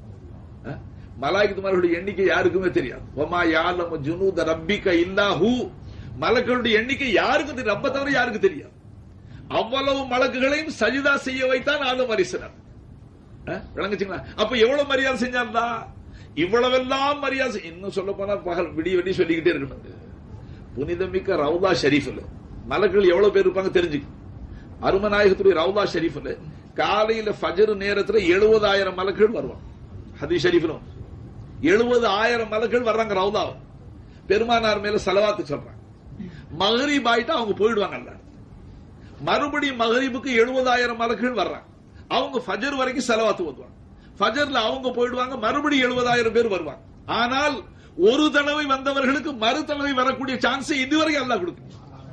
மலாயிகத்துமார்களுடைய எண்ணிக்கை யாருக்குமே தெரியாது. வமா யாலமு ஜுனூத ரப்பிக இல்லாஹு, மலக்குகளுடைய எண்ணிக்கை யாருக்கும் தெரியும், ரப்ப தவிர யாருக்கு தெரியாது. அவ்வளவு மலக்குகளையும் சஜிதா செய்ய வைத்தான் ஆதம் அலைஹிஸ்ஸலாம். விளங்குச்சுங்களா? அப்ப எவ்வளவு மரியாதை செஞ்சாங்களா? இவ்வளவெல்லாம் மரியாதை. இன்னும் சொல்ல போனா பகல் விடிய விடிய சொல்லிக்கிட்டே இருக்கணும். புனிதமிக்க ரவுதா ஷரீஃப்ல மலக்குகள் எவ்வளவு பேர் இருப்பாங்க தெரிஞ்சுக்க. அருமநாயகத்துடைய ரவுதா ஷரீஃப்ல காலையில ஃபஜர் நேரத்துல எழுபதாயிரம் மலக்குகள் வருவாங்க. ஹதீஸ் ஷரீஃப்ல எழுபது ஆயிரம் மலக்குகள் வர்றாங்க ரவுதா. பெருமானார் மேல ஸலவாத் சொல்றாங்க. மக்ரிப் ஆயிட்டா அவங்க போயிடுவாங்க. அல்ல மறுபடியும் மக்ரிபுக்கு எழுபதாயிரம் மலக்குகள் வர்றாங்க. அவங்க ஃபஜர் வரைக்கும் ஸலவாத் ஓதுவாங்க. ஃபஜர்ல அவங்க போயிடுவாங்க, மறுபடியும் எழுபதாயிரம் பேர் வருவாங்க. ஆனால் ஒரு தடவை வந்தவர்களுக்கு மறு தடவை வரக்கூடிய சான்ஸ் இதுவரை அல்லாஹ் கொடுக்கும்.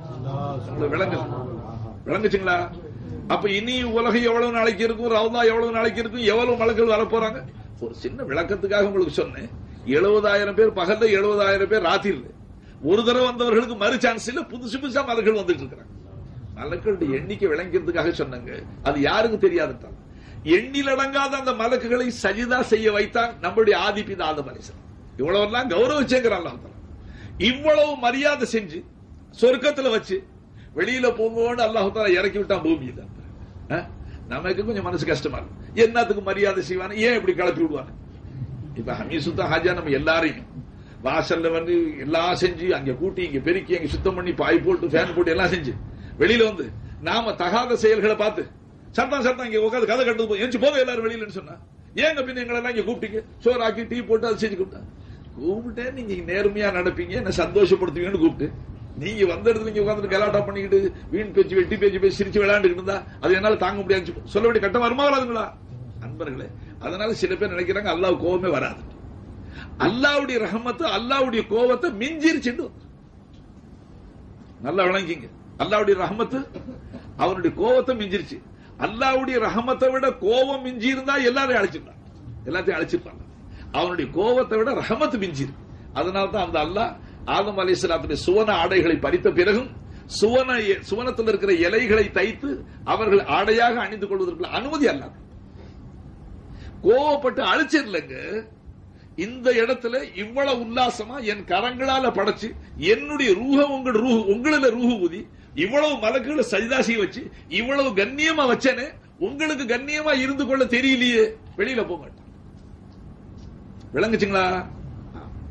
விளங்கு விளங்குச்சுங்களா? அப்ப இனி உலகம் எவ்வளவு நாளைக்கு இருக்கும், ரவுதா எவ்வளவு நாளைக்கு இருக்கும், எவ்வளவு மலக்குகள் வர போறாங்க. ஒரு சின்ன விளக்கத்துக்காக உங்களுக்கு சொன்னேன். எழுபதாயிரம் பேர் பகல்ல, எழுபதாயிரம் பேர் ராத்திரில. ஒரு தடவை வந்தவர்களுக்கு மறு சான்ஸ் இல்ல, புதுசு புதுசா மலக்குகள் வந்துட்டு இருக்கிறாங்க. மலக்குகளுடைய எண்ணிக்கை விளங்கிறதுக்காக சொன்னாங்க. அது யாருக்கு தெரியாதுட்டாங்க. எண்ணில் அடங்காத அந்த மலக்குகளை சஜிதா செய்ய வைத்தான் நம்முடைய ஆதி பிதா ஆதம் அலைஹிஸ்ஸலாம். இவ்வளவெல்லாம் கௌரவிச்சேங்கிறான். இவ்வளவு மரியாதை செஞ்சு சொர்க்கத்துல வச்சு வெளியில போங்கன்னு அல்லாஹ் தஆலா இறக்கி விட்டான் பூமியில. நமக்கு கொஞ்சம் மனசு கஷ்டமா இருக்கு. என்னத்துக்கு மரியாதை செய்வானு, ஏன் இப்படி கிளப்பி விடுவாங்க? இப்ப ஹமீசுத்தா ஹாஜா நம்ம எல்லாரையும் வாசல்ல வந்து எல்லாம் செஞ்சு அங்க கூட்டி இங்க பெருக்கி அங்க சுத்தம் பண்ணி பாய் போட்டு ஃபேன் போட்டு எல்லாம் செஞ்சு வெளியில வந்து நாம தகாத செயல்களை பார்த்து சத்தம் சத்தம் இங்க உட்காந்து கதை கட்டு போய் எஞ்சி போக எல்லாரும் வெளியிலன்னு சொன்னா, ஏங்க பின்ன எங்களை எல்லாம் இங்க கூப்பிட்டீங்க, சோறு ஆக்கி டீ போட்டு அதை செஞ்சு கூப்பிட்டா கூப்பிட்டேன். நீங்க நேர்மையா நடப்பீங்க, என்ன சந்தோஷப்படுத்துவீங்கன்னு கூப்பிட்டு நீங்க வந்த இடத்துல நீங்க உட்காந்துட்டு கலாட்டா பண்ணிக்கிட்டு வீண் பேச்சு வெட்டி பேச்சு பேசி சிரிச்சு விளையாண்டுட்டு இருந்தா அது என்னால தாங்க முடியாது. சொல்ல வேண்டிய கட்டம் வருமா வராதுங்களா அன்பர்களே? அதனால சில பேர் நினைக்கிறாங்க அல்லாஹ் கோபமே வராது. அல்லாஹ்வுடைய ரஹமத்து அல்லாஹ்வுடைய கோபத்தை மிஞ்சிருச்சுன்னு நல்லா விளங்கிங்க. அல்லாஹ்வுடைய ரஹமத்து அவருடைய கோபத்தை மிஞ்சிருச்சு. அல்லாஹ்வுடைய ரஹமத்தை விட கோபம் மிஞ்சி இருந்தா எல்லாரையும் அழைச்சிருப்பாங்க, எல்லாத்தையும் அழைச்சிருப்பாங்க. அவனுடைய கோபத்தை விட ரஹமத்து மிஞ்சி இருக்கு. அதனால்தான் அந்த அல்லாஹ் ஆதம் அலைஹிஸ்ஸலாத்துடைய சுவன ஆடைகளை பறித்த பிறகும் சுவன சுவனத்தில் இருக்கிற இலைகளை தைத்து அவர்கள் ஆடையாக அணிந்து கொள்வதற்கு அனுமதி அல்லாது. கோவப்பட்டு அழிச்சிடலங்க. இந்த இடத்துல இவ்வளவு உல்லாசமா என் கரங்களால படைச்சு என்னுடைய ரூஹ உங்கள் ரூஹ உங்களில ரூஹ ஊதி இவ்வளவு மலக்குகளை சஜிதா செய்ய வச்சு இவ்வளவு கண்ணியமா வச்சேன்னு உங்களுக்கு கண்ணியமா இருந்து கொள்ள தெரியலையே, வெளியில போக மாட்டேன். விளங்குச்சுங்களா?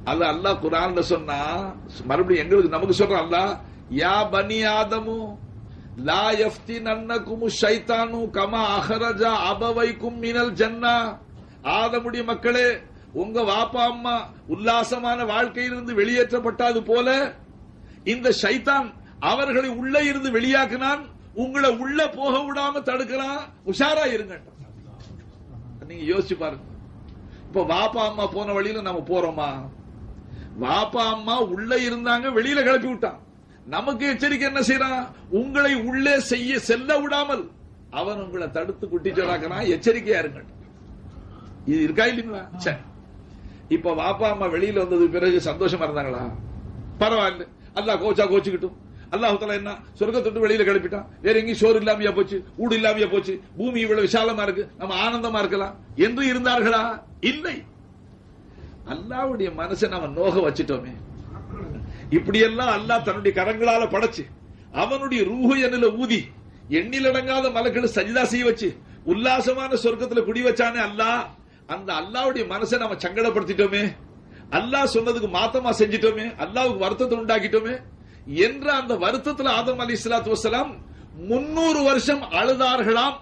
அல்ல அல்லாஹ் குர்ஆன்ல சொன்னா, மறுபடியும் எங்களுக்கு நமக்கு சொல்ற அல்லாஹ், யா பனி ஆதமு லா யஃப்தினன்னகும் ஷைத்தானு கமா அஹ்ரஜா அபவைக்கும் மினல் ஜன்னா. ஆதமுடைய மக்களே, உங்க வாப்பா அம்மா உல்லாசமான வாழ்க்கையிலிருந்து வெளியேற்றப்பட்டது போல இந்த ஷைத்தான் அவர்களை உள்ளே இருந்து வெளியாக்கினான், உங்களை உள்ள போக விடாம தடுக்கலாம், உஷாரா இருங்க. நீங்க யோசிச்சு பாருங்க. இப்ப வாப்பா அம்மா போன வழியில நம்ம போறோமா? வாப்பா அம்மா உள்ள இருந்தாங்க, வெளியில கிளப்பி விட்டான். நமக்கு எச்சரிக்கை என்ன செய்யறான்? உங்களை உள்ளே செய்ய செல்ல விடாமல் அவன் உங்களை தடுத்து குட்டிச்சோராக்கிறான், எச்சரிக்கையா இருங்க. இது இருக்கா இல்லீங்களா? சரி, இப்ப வாப்பா அம்மா வெளியில வந்தது பிறகு சந்தோஷமா இருந்தாங்களா? பரவாயில்ல, அல்லாஹ் கோச்சா கோச்சுக்கிட்டும். அல்லாஹ் தஆலா என்ன சொர்க்கத்தை வெளியில கிளப்பிட்டான், வேற எங்கேயும் சோறு இல்லாமையா போச்சு, ஊடு இல்லாமையா போச்சு, பூமி இவ்வளவு விசாலமா இருக்கு, நம்ம ஆனந்தமா இருக்கலாம் என்று இருந்தார்களா? இல்லை. அல்லாஹ்வுடைய மனசை நம்ம நோக வச்சிட்டோமே. இப்படியெல்லாம் அல்லாஹ் தன்னுடைய கரங்களால படைச்சு அவனுடைய ரூஹு என்னில ஊதி எண்ணிலடங்காத மலக்களை சஜிதா செய்ய வச்சு உல்லாசமான சொர்க்கத்துல குடி வச்சானே அல்லாஹ். அந்த அல்லாஹ்வுடைய மனசை நம்ம சங்கடப்படுத்திட்டோமே, அல்லாஹ் சொன்னதுக்கு மாத்தமா செஞ்சிட்டோமே, அல்லாஹ்வுக்கு வருத்தத்தை உண்டாக்கிட்டோமே என்ற அந்த வருத்தத்தில் ஆதம் அலைஹிஸ்ஸலாத்து வஸ்ஸலாம் முன்னூறு வருஷம் அழுதார்களாம்.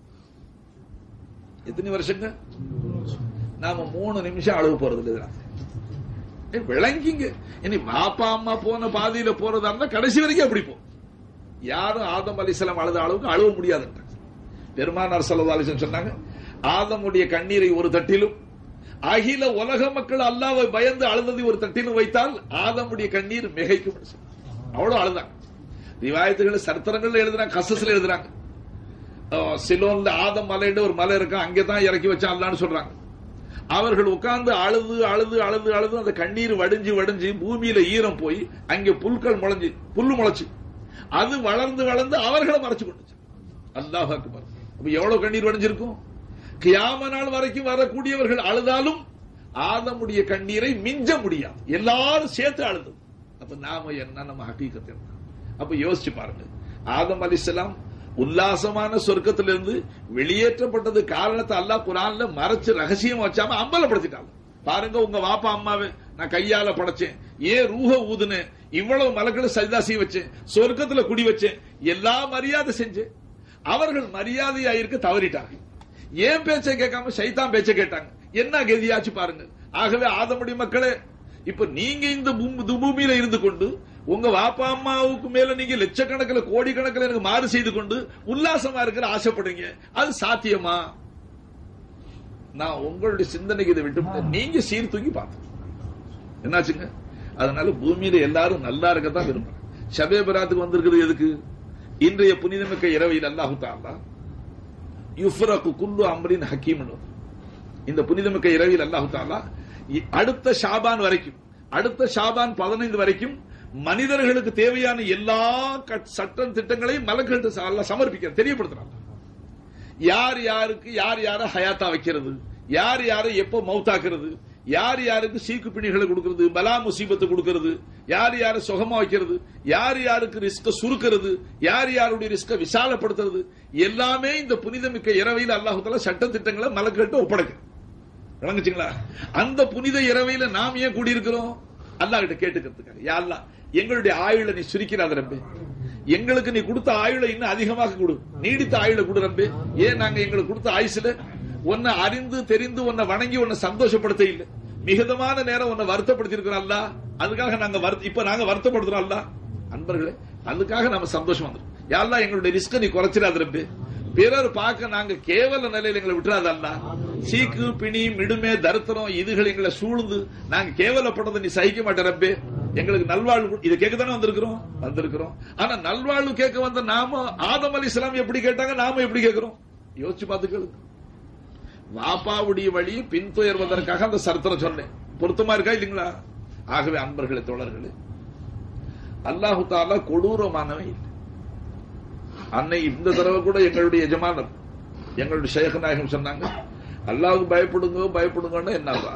எத்தனை வருஷங்க? நாம மூணு நிமிஷம் அழுவு போறது இல்லை. விளங்கிங்க. இனி பாப்பா அம்மா போன பாதையில போறதா இருந்தா கடைசி வரைக்கும் அப்படி போ. யாரும் ஆதம் அலைஹிஸ்ஸலாம் அழுத அளவுக்கு அழுவ முடியாது. பெருமானார் ஸல்லல்லாஹு அலைஹி வஸல்லம் சொன்னாங்க, ஆதமுடைய கண்ணீரை ஒரு தட்டிலும் அகில உலக மக்கள் அல்லாஹ்வை பயந்து அழுததை ஒரு தட்டிலும் வைத்தால் ஆதமுடைய கண்ணீர் மிகைக்கும். அவ்வளவு அழுதாங்க. ரிவாயத்துகள் சரித்திரங்கள்ல எழுதுறாங்க, கசஸ்ல எழுதுறாங்க. சிலோன்ல ஆதம் மலைன்னு ஒரு மலை இருக்கா, அங்கதான் இறக்கி வச்சான் அல்லாஹ்னு சொல்றாங்க. அவர்கள் உட்கார்ந்து அழுது அழுது அழுது அழுது அந்த கண்ணீர் வடிஞ்சு வடிஞ்சு பூமியில ஈரம் போய் அங்கே புல்கள் முளைஞ்சு புல்லு முளைச்சு அது வளர்ந்து வளர்ந்து அவர்களை மறைச்சு கொண்டுச்சு. அல்லாஹ் அக்பர். அப்ப எவ்வளவு கண்ணீர் வடிஞ்சிருக்கும்? கியாம நாள் வரைக்கும் வரக்கூடியவர்கள் அழுதாலும் ஆதமுடைய கண்ணீரை மிஞ்ச முடியாது. எல்லாரும் சேர்த்து அழுது. அப்ப நாம என்ன, நம்ம ஹகீகத் என்ன? அப்ப யோசிச்சு பாருங்க. ஆதம் அலைஹிஸ்ஸலாம் உல்லாசமான சொர்க்கத்திலிருந்து வெளியேற்றப்பட்டது காரணத்தை அல்லாஹ் குர்ஆன்ல மறைச்சு ரகசியம் வச்சாம அம்பலப்படுத்திட்டாங்க. பாருங்க, உங்க வாப்பா அம்மாவை நான் கையால படைச்சேன், ஏன் ரூஹ ஊதுனேன், இவ்வளவு மலக்களை சஜிதா செய்ய வச்சேன், சொர்க்கத்துல குடி வச்சேன், எல்லா மரியாதை செஞ்சேன். அவர்கள் மரியாதையா இருக்க தவறிட்டாங்க. ஏன் பேச்சை கேட்காம சைத்தான் பேச்சை கேட்டாங்க. என்ன கதியாச்சு பாருங்க. ஆகவே ஆதமுடைய மக்களே, இப்ப நீங்க இந்த பூமியில இருந்து கொண்டு உங்க வாப்பா அம்மாவுக்கு மேல நீங்க லட்சக்கணக்கில் கோடிக்கணக்கில் எனக்கு மாறு செய்து கொண்டு உல்லாசமா இருக்கிற ஆசைப்படுறீங்க. அது சாத்தியமா? நான் உங்களுடைய சிந்தனைக்கு இதை விட்டு நீங்க சீர்தூக்கி பார்த்தோம் என்னாச்சுங்க. அதனால பூமியில எல்லாரும் நல்லா இருக்கத்தான் விரும்புறேன். ஷபே பராத்துக்கு வந்திருக்கிறது எதுக்கு? இன்றைய புனிதமிக்க இரவையில் அல்லாஹு தஆலா யுஃப்ரகு குல்லு அம்ரின் ஹக்கீம், இந்த புனிதமிக்க இரவில் அல்லாஹு தஆலா அடுத்த ஷாபான் வரைக்கும், அடுத்த ஷாபான் பதினைந்து வரைக்கும் மனிதர்களுக்கு தேவையான எல்லா சட்டம் திட்டங்களையும் மலக்குகளுக்கு அல்லாஹ் சமர்ப்பிக்க தெரியப்படுத்துறாங்க. யார் யாருக்கு யார் யார ஹயாத்தா வைக்கிறது, யார் யாரை எப்போ மௌத்தாக்குறது, யார் யாருக்கு சீக்கு பிணிகளை கொடுக்கிறது, பலா முசீபத்தை கொடுக்கிறது, யார் யாரை சுகமா வைக்கிறது, யார் யாருக்கு ரிஸ்க சுருக்கிறது, யார் யாருடைய ரிஸ்க விசாலப்படுத்துறது, எல்லாமே இந்த புனிதமிக்க இரவையில் அல்லாஹ் தஆலா சட்ட திட்டங்களை மலக்குகள்கிட்ட ஒப்படைக்க. விளங்குச்சுங்களா? அந்த புனித இரவையில நாம் ஏன் கூடியிருக்கிறோம்? அல்லாஹ் கிட்ட கேட்டுக்கிறதுக்காக. யா அல்லாஹ், எங்களுடைய ஆயுளை நீ சுருக்கிறாத ரப்பே, எங்களுக்கு நீ கொடுத்த ஆயுளை இன்னும் அதிகமாக கொடு, நீடித்த ஆயுளை கொடு ரப்பே. ஏன் நாங்க எங்களுக்கு கொடுத்த ஆயுசுல உன்னை அறிந்து தெரிந்து உன்னை வணங்கி உன்னை சந்தோஷப்படுத்த இல்லை, மிகுதமான நேரம் உன்னை வருத்தப்படுத்தி இருக்கிறோம் அல்லாஹ். அதுக்காக நாங்க இப்ப நாங்க வருத்தப்படுத்துறோம் அல்லாஹ். அன்பர்களே, அதுக்காக நாம சந்தோஷம் வந்துடும். யா அல்லாஹ், எங்களுடைய ரிஸ்க நீ குறைச்சிடாத ரப்பே, பிறர் பார்க்க நாங்க கேவல நிலையில எங்களை விட்டுறாத அல்லாஹ். சீக்கு பிணி மிடுமே தரித்திரம் இதுகள் எங்களை சூழ்ந்து நாங்க கேவலப்பட்டதை நீ சகிக்க மாட்டே ரப்பே. எங்களுக்கு நல்வாழ்வு இதை கேட்க தானே வந்திருக்கிறோம் வந்திருக்கிறோம் ஆனா நல்வாழ்வு கேட்க வந்த நாம ஆதம் அலைஹிஸ்ஸலாம் எப்படி கேட்டாங்க, நாம எப்படி கேட்கிறோம்? யோசிச்சு பார்த்துக்களுக்கு. வாப்பாவுடைய வழி பின்துயர்வதற்காக அந்த சரித்திரம் சொன்னேன். பொருத்தமா இருக்கா இல்லைங்களா? ஆகவே அன்பர்களே, தோழர்களே, அல்லாஹு தஆலா கொடூரமானவை இல்லை. அன்னை இந்த தடவை கூட எங்களுடைய எஜமானர் எங்களுடைய ஷேக் நாயகம் சொன்னாங்க, அல்லாஹ்வுக்கு பயப்படுங்க பயப்படுங்கன்னு. என்னவா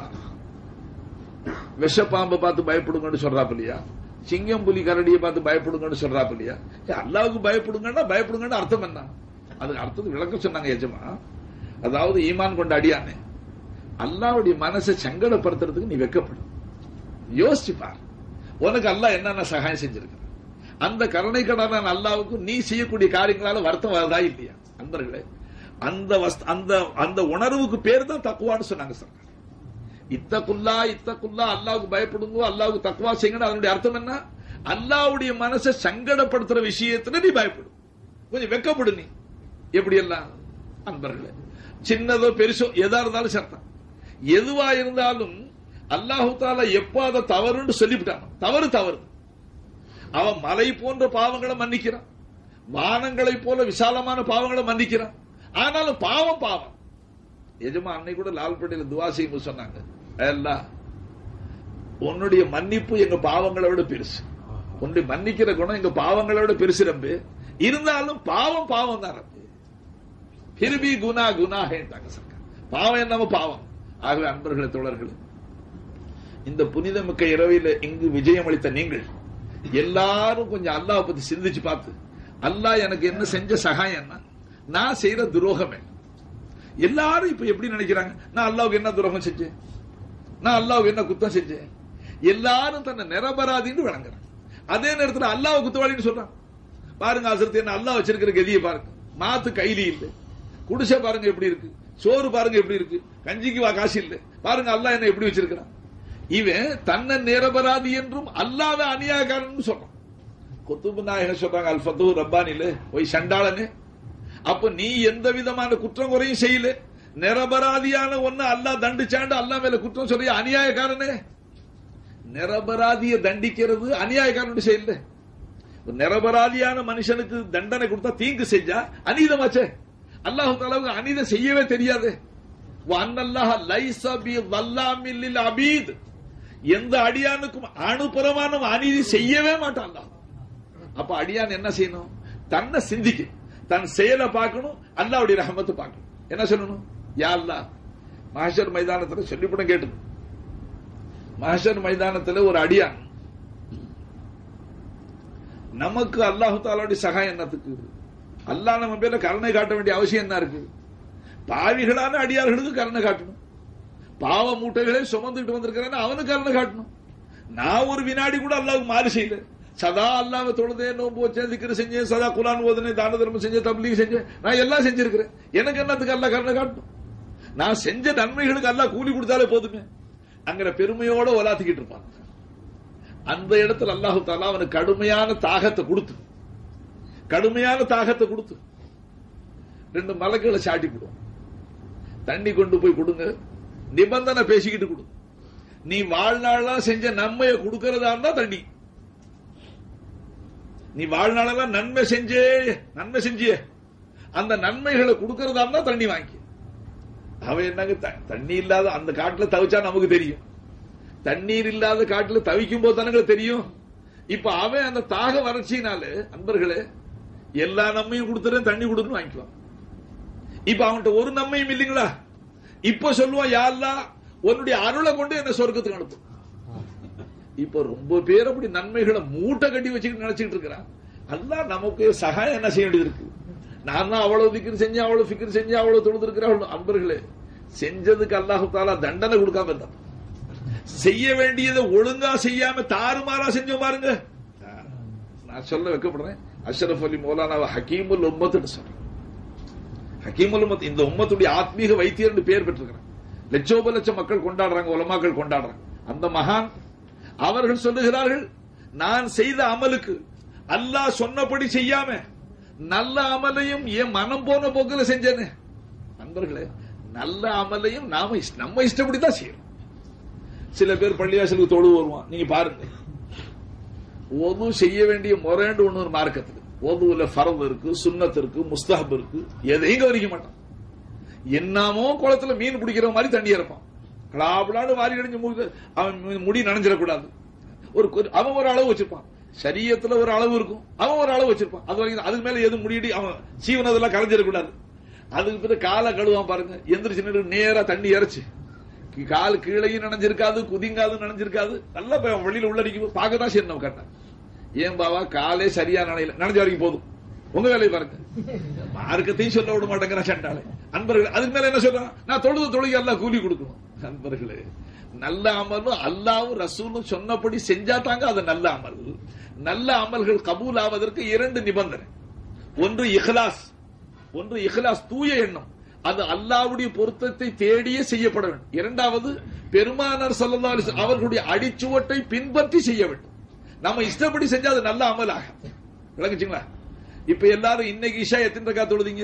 விஷ பாம்பை பார்த்து பயப்படுங்கன்னு சொல்றாப்பு இல்லையா? சிங்கம் புலி கரடியை பார்த்து பயப்படுங்கன்னு சொல்றாப்பு இல்லையா? அல்லாஹ்வுக்கு பயப்படுங்கன்னா பயப்படுங்கன்னு அர்த்தம் என்ன? அதுக்கு அர்த்தம் விளக்க சொன்னாங்க எஜமா. அதாவது ஈமான் கொண்ட அடியானே, அல்லாஹ்வுடைய மனசை சங்கடப்படுத்துறதுக்கு நீ வெக்கப்படும். யோசிச்சுப்பார், உனக்கு அல்லாஹ் என்னென்ன சகாயம் செஞ்சிருக்க, அந்த கருணை கடனான அல்லாவுக்கு நீ செய்யக்கூடிய காரியங்களால வருத்தம் வரதா இல்லையா? அன்பர்களே, அந்த அந்த அந்த உணர்வுக்கு பேர் தான் தக்குவான்னு சொன்னாங்க சார். இத்தகுல்லா இத்தகுல்லா அல்லாவுக்கு பயப்படுங்க, அல்லாவுக்கு தக்குவா செய்யுங்க. அதனுடைய அர்த்தம் என்ன? அல்லாவுடைய மனசை சங்கடப்படுத்துற விஷயத்துல நீ பயப்படும், கொஞ்சம் வெக்கப்படு. நீ எப்படி எல்லாம் அன்பர்களே, சின்னதோ பெருசோ எதா இருந்தாலும் சர்த்தம், எதுவா இருந்தாலும் அல்லாஹு தாலா எப்ப அதை தவறுன்னு சொல்லிவிட்டான், தவறு தவறு. அவன் மலை போன்ற பாவங்களை மன்னிக்கிறான், வானங்களை போல விசாலமான பாவங்களை மன்னிக்கிறான். ஆனாலும் பாவம் பாவம். எஜமா அன்னை கூட லால்பேட்டையில் துவா செய்யும் சொன்னாங்க, எல்லாம் உன்னுடைய மன்னிப்பு எங்க பாவங்களை விட பெருசு, உன்னுடைய மன்னிக்கிற குணம் எங்க பாவங்களை விட பெருசு ரம்பு. இருந்தாலும் பாவம் பாவம் தான் ரம்பு, பிரிபி குணா குணா ஹேட்டாங்க சர்க்கார். பாவம் என்னமோ பாவம். ஆகவே அன்பர்களே, தோழர்களே, இந்த புனிதமிக்க இரவில இங்கு விஜயம் அளித்த நீங்கள் எல்லாரும் கொஞ்சம் அல்லாஹ் பத்தி சிந்திச்சு பார்த்து, அல்லாஹ் எனக்கு என்ன செஞ்ச சகாயம் என்ன, நான் செய்யற துரோகம் என்ன. எல்லாரும் இப்ப எப்படி நினைக்கிறாங்க, நான் அல்லாவுக்கு என்ன துரோகம் செஞ்சேன், நான் அல்லாவுக்கு என்ன குத்தம் செஞ்சேன். எல்லாரும் தன்னை நிரபராதின்னு வழங்குறாங்க. அதே நேரத்தில் அல்லாஹ் குத்தவாளின்னு சொல்றாங்க. பாருங்க ஹசரத், என்ன அல்லாஹ் வச்சிருக்கிற கதியை பாருங்க. மாத்து கைலி இல்லை, குடிசை பாருங்க எப்படி இருக்கு, சோறு பாருங்க எப்படி இருக்கு, கஞ்சிக்கு வா காசு இல்லை. பாருங்க அல்லாஹ் என்ன எப்படி வச்சிருக்கிறான். இவன் தன்னை நிரபராதி என்றும் அல்லாத அநியாயக்காரன் சொல்றான். குத்துபு நாயகன் சொல்றாங்க, அல் ஃபத்து ரப்பானில போய் சண்டாளனே, அப்ப நீ எந்த விதமான குற்றம் குறையும் செய்யல, நிரபராதியான ஒன்னு அல்லாஹ் தண்டிச்சாண்டு அல்லாஹ் மேல குற்றம் சொல்றிய அநியாயக்காரனே. நிரபராதிய தண்டிக்கிறது அநியாயக்காரன் செய்யல. நிரபராதியான மனுஷனுக்கு தண்டனை கொடுத்தா தீங்கு செஞ்சா அநீதமாச்சே. அல்லாஹு தஆலாவுக்கு அநீதம் செய்யவே தெரியாது. வஅன்னல்லாஹ லைஸ பிவல்லாமில் லில் அபீத், எந்த அடியானுக்கும் அனுபரமான அநீதி செய்யவே மாட்டான் அல்லாஹ். அப்ப அடியான் என்ன செய்யணும், தன்னை சிந்திக்க, தன் செயலை பார்க்கணும், அல்லாஹ்வுடைய ரஹமத்தை பார்க்கணும். என்ன சொல்லணும், யா அல்லாஹ், மஹ்ஷர் மைதானத்துல சொல்லிப்படம் கேட்டு, மஹ்ஷர் மைதானத்துல ஒரு அடியான் நமக்கு அல்லாஹு தஆலாவுடைய சகாயம் என்னத்துக்கு, அல்லாஹ் நம்ம பேர்ல கருணை காட்ட வேண்டிய அவசியம் என்ன இருக்கு? பாவிகளான அடியார்களுக்கு கருணை காட்டணும். பாவ மூட்டைகளை சுமந்துட்டு வந்திருக்கிறேன் அவனுக்கு கருணை காட்டணும். நான் ஒரு வினாடி கூட அல்லாஹ்வுக்கு மாறு செய்யல, சதா அல்லாஹ்வை தொழுதேன், நோன்பு வச்சேன், திக்ர் செஞ்சேன், சதா குர்ஆன் ஓதுனேன், தான தர்மம் செஞ்சேன், தப்லீக் செஞ்சேன், நான் எல்லாம் செஞ்சிருக்கிறேன். எனக்கு என்னத்துக்கு அல்லாஹ் கருணை காட்டணும்? நான் செஞ்ச நன்மைகளுக்கு அல்லாஹ் கூலி கொடுத்தாலே போதுமே. அங்கிற பெருமையோட ஒலாத்திக்கிட்டு இருப்பான். அந்த இடத்துல அல்லாஹு தஆலா அவனுக்கு கடுமையான தாகத்தை கொடுத்து, கடுமையான தாகத்தை கொடுத்து ரெண்டு மலக்குகளை சாட்டி போடுவோம். தண்ணி கொண்டு போய் கொடுங்க, நிபந்தனை பேசிக்கிட்டு கொடு. நீ வாழ்நாளெல்லாம் செஞ்ச நன்மையை கொடுக்கறதா இருந்தா தண்ணி, நீ வாழ்நாளெல்லாம் நன்மை செஞ்சே நன்மை செஞ்சிய அந்த நன்மைகளை கொடுக்கறதா இருந்தா தண்ணி வாங்கி. அவன் என்னங்க, தண்ணி இல்லாத அந்த காட்டுல தவிச்சா நமக்கு தெரியும், தண்ணீர் இல்லாத காட்டுல தவிக்கும் போது தானே தெரியும். இப்ப அவன் அந்த தாக வறட்சினால அன்பர்களே எல்லா நன்மையும் கொடுத்துறேன், தண்ணி கொடுத்துன்னு வாங்கிக்கலாம். இப்ப அவன்கிட்ட ஒரு நன்மையும் இல்லைங்களா? இப்ப சொல்லுவான், யா அல்லாஹ் உன்னுடைய அருளை கொண்டு என்ன சொர்க்கத்துக்கு அனுப்பு. இப்ப ரொம்ப பேர் அப்படி நன்மைகளை மூட்டை கட்டி வச்சுக்கிட்டு நினைச்சிட்டு இருக்கிறான். அல்லாஹ் நமக்கு சகாயம் என்ன செய்ய வேண்டியது இருக்கு? நான் தான் அவ்வளவு திக்ர் செஞ்சேன், அவ்வளவு ஃபிக்ர் செஞ்சேன், அவ்வளவு தொழுது இருக்கிறேன். அன்பர்களே, செஞ்சதுக்கு அல்லாஹு தஆலா தண்டனை கொடுக்காம இருந்தான். செய்ய வேண்டியதை ஒழுங்கா செய்யாம தாறுமாறா செஞ்சோம் பாருங்க. நான் சொல்ல வைக்கப்படுறேன், அஷ்ரஃப் அலி மௌலானா ஹக்கீமுல் உம்மத்து சொல்றேன். ஹக்கீமுல் உம்மத், இந்த உம்மத்துடைய ஆத்மீக வைத்தியர் பேர் பெற்றிருக்கிறார். லட்சோப லட்சம் மக்கள் கொண்டாடுறாங்க, உலமாக்கள் கொண்டாடுறாங்க. அந்த மகான் அவர்கள் சொல்லுகிறார்கள், நான் செய்த அமலுக்கு அல்லாஹ் சொன்னபடி செய்யாம நல்ல அமலையும் என் மனம் போன போக்குல செஞ்சேன்னு. நண்பர்களே, நல்ல அமலையும் நாம நம்ம இஷ்டப்படிதான் செய்யணும். சில பேர் பள்ளிவாசலுக்கு தொழு வருவான், நீங்க பாருங்க, ஒது செய்ய வேண்டிய முறைண்டு ஒண்ணு ஒரு மார்க்கத்துக்கு, ஒதுல ஃபர்து இருக்கு, சுன்னத் இருக்கு, முஸ்தஹப் இருக்கு, எதையும் கவனிக்க மாட்டான். என்னமோ குளத்துல மீன் பிடிக்கிற மாதிரி தண்ணி இறப்பான், கலாபலான்னு வாரி அடிஞ்சு அவன் முடி நனைஞ்சிடக்கூடாது. ஒரு அவன் ஒரு அளவு வச்சிருப்பான், சரியத்துல ஒரு அளவு இருக்கும், அவன் ஒரு அளவு வச்சிருப்பான். அது வரைக்கும் அதுக்கு மேல எதுவும் முடியடி அவன் சீவனதெல்லாம் கலைஞ்சிடக்கூடாது. அதுக்கு பிறகு காலை கழுவான் பாருங்க, எந்திரிச்சு நேரா தண்ணி இறைச்சு, கால் கீழையும் நனைஞ்சிருக்காது, குதிங்காது நனைஞ்சிருக்காது, நல்லா வெளியில உள்ளடிக்கும் பார்க்கதான் சரி நம்ம கட்ட. ஏன் பாவா காலே சரியா நனையில, நனைஞ்ச வரைக்கும் போதும், உங்க வேலையை பாருங்க. மார்க்கத்தையும் சொல்ல விட மாட்டேங்கிற சண்டாலே. அன்பர்களே, அதுக்கு மேல என்ன சொல்றான், நான் தொழுது தொழுகை எல்லாம் கூலி கொடுக்கணும். அன்பர்களே, நல்ல அமலும் அல்லாவும் ரசூலும் சொன்னபடி செஞ்சா தாங்க அது நல்ல அமல். நல்ல அமல்கள் கபூல் ஆவதற்கு இரண்டு நிபந்தனை. ஒன்று இஹ்லாஸ், ஒன்று இஹ்லாஸ் தூய எண்ணம், அது அல்லாஹ்வுடைய பொருத்தத்தை தேடியே செய்யப்பட வேண்டும். இரண்டாவது பெருமானார் ஸல்லல்லாஹு அலைஹி வஸல்லம் அவர்களுடைய அடிச்சுவட்டை பின்பற்றி செய்ய வேண்டும். நம்ம இஷ்டப்படி செஞ்சா அது நல்ல அமலாக விளங்குச்சுங்களா? இப்ப எல்லாரும் இன்னைக்கு இஷா எத்தனை ரக்காத் தொழுதீங்க?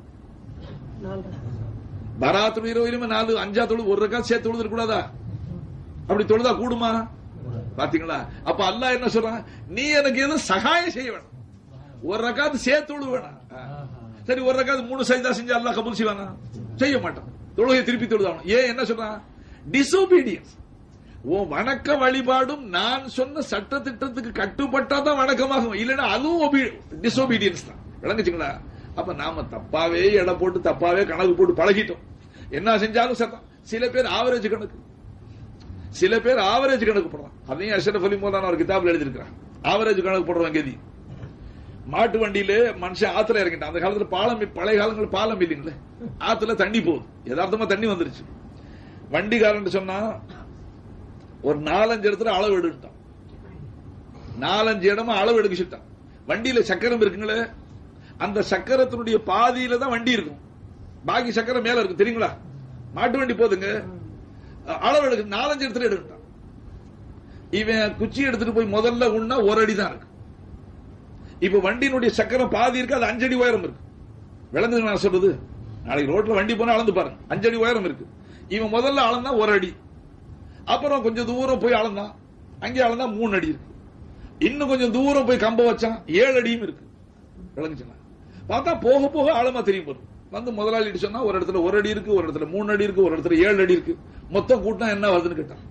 பராத்துல் இரவு நாலு அஞ்சா தொழுது ஒரு ரக்காத் சேர்த்து தொழுது கூடாதா? அப்படி தொழுதா கூடுமா? பாத்தீங்களா? அப்ப அல்லாஹ் என்ன சொல்றான், நீ எனக்கு எது சகாயம் செய்ய வேணும், ஒரு ரக்காத்து சேர்த்து தொழு வேணாம். சரி, ஒரு ரக்காத்து மூணு சஜ்தா செஞ்சு அல்லாஹ் கபூல் செய்வானா? செய்ய மாட்டான். தொழுகை திருப்பி தொழுதாகணும். ஏன்? என்ன சொல்றான்? டிசோபீடியன்ஸ். உன் வணக்க வழிபாடும் நான் சொன்ன சட்ட திட்டத்துக்கு கட்டுப்பட்டாதான் வணக்கமாகும், இல்லைன்னா அதுவும் டிசோபீடியன்ஸ் தான். விளங்குச்சுங்களா? அப்ப நாம தப்பாவே எடை போட்டு தப்பாவே கணக்கு போட்டு பழகிட்டோம். என்ன செஞ்சாலும் சட்டம். சில பேர் ஆவரேஜ் கணக்கு, சில பேர் ஆவரேஜ் கணக்கு போடுறான். அதையும் அஷ்ரஃப் அலி மௌலானா ஒரு கிதாப்ல எழுதியிருக்கிறான். ஆவரேஜ் கணக்கு போடுறவங்க கதி. மாட்டு வண்டியில மனுஷன் ஆத்துல இறங்கிட்டான். அந்த காலத்துல பாலம், பழைய காலங்கள் பாலம் இல்லைங்களே, ஆத்துல தண்ணி போகுது, யதார்த்தமா தண்ணி வந்துருச்சு. வண்டிக்காரன் சொன்னா ஒரு நாலஞ்சு இடத்துல அளவு எடுட்டான். நாலஞ்சு இடமா அளவு எடுக்கிட்டான். வண்டியில சக்கரம் இருக்குங்களே, அந்த சக்கரத்தினுடைய பாதியில தான் வண்டி இருக்கும், பாக்கி சக்கரம் மேல இருக்கு. தெரியுங்களா? மாட்டு வண்டி போதுங்க, அளவு எடுக்க நாலஞ்சு இடத்துல எடுக்கிட்டான். இவன் குச்சி எடுத்துட்டு போய் முதல்ல உண்ணா ஒரு அடி தான் இருக்கு. இப்ப வண்டியினுடைய சக்கரம் பாதி இருக்கு, அது அஞ்சடி உயரம் இருக்கு. விளங்குது நான் சொல்றது? நாளைக்கு ரோட்ல வண்டி போனா அளந்து பாருங்க, அஞ்சடி உயரம் இருக்கு. இவன் முதல்ல அளந்தா ஒரு அடி, அப்புறம் கொஞ்சம் தூரம் போய் அளந்தான், அங்கே அளந்தா மூணு அடி இருக்கு. இன்னும் கொஞ்சம் தூரம் போய் கம்ப வச்சான், ஏழு அடியும் இருக்கு. விளங்குச்சுங்களா? பார்த்தா போக போக ஆழமா தெரியும் போது. வந்து முதலாளி சொன்னா ஒரு இடத்துல ஒரு அடி இருக்கு, ஒரு இடத்துல மூணு அடி இருக்கு, ஒரு இடத்துல ஏழு அடி இருக்கு. மொத்தம் கூட்டம் என்ன வருதுன்னு கேட்டான்.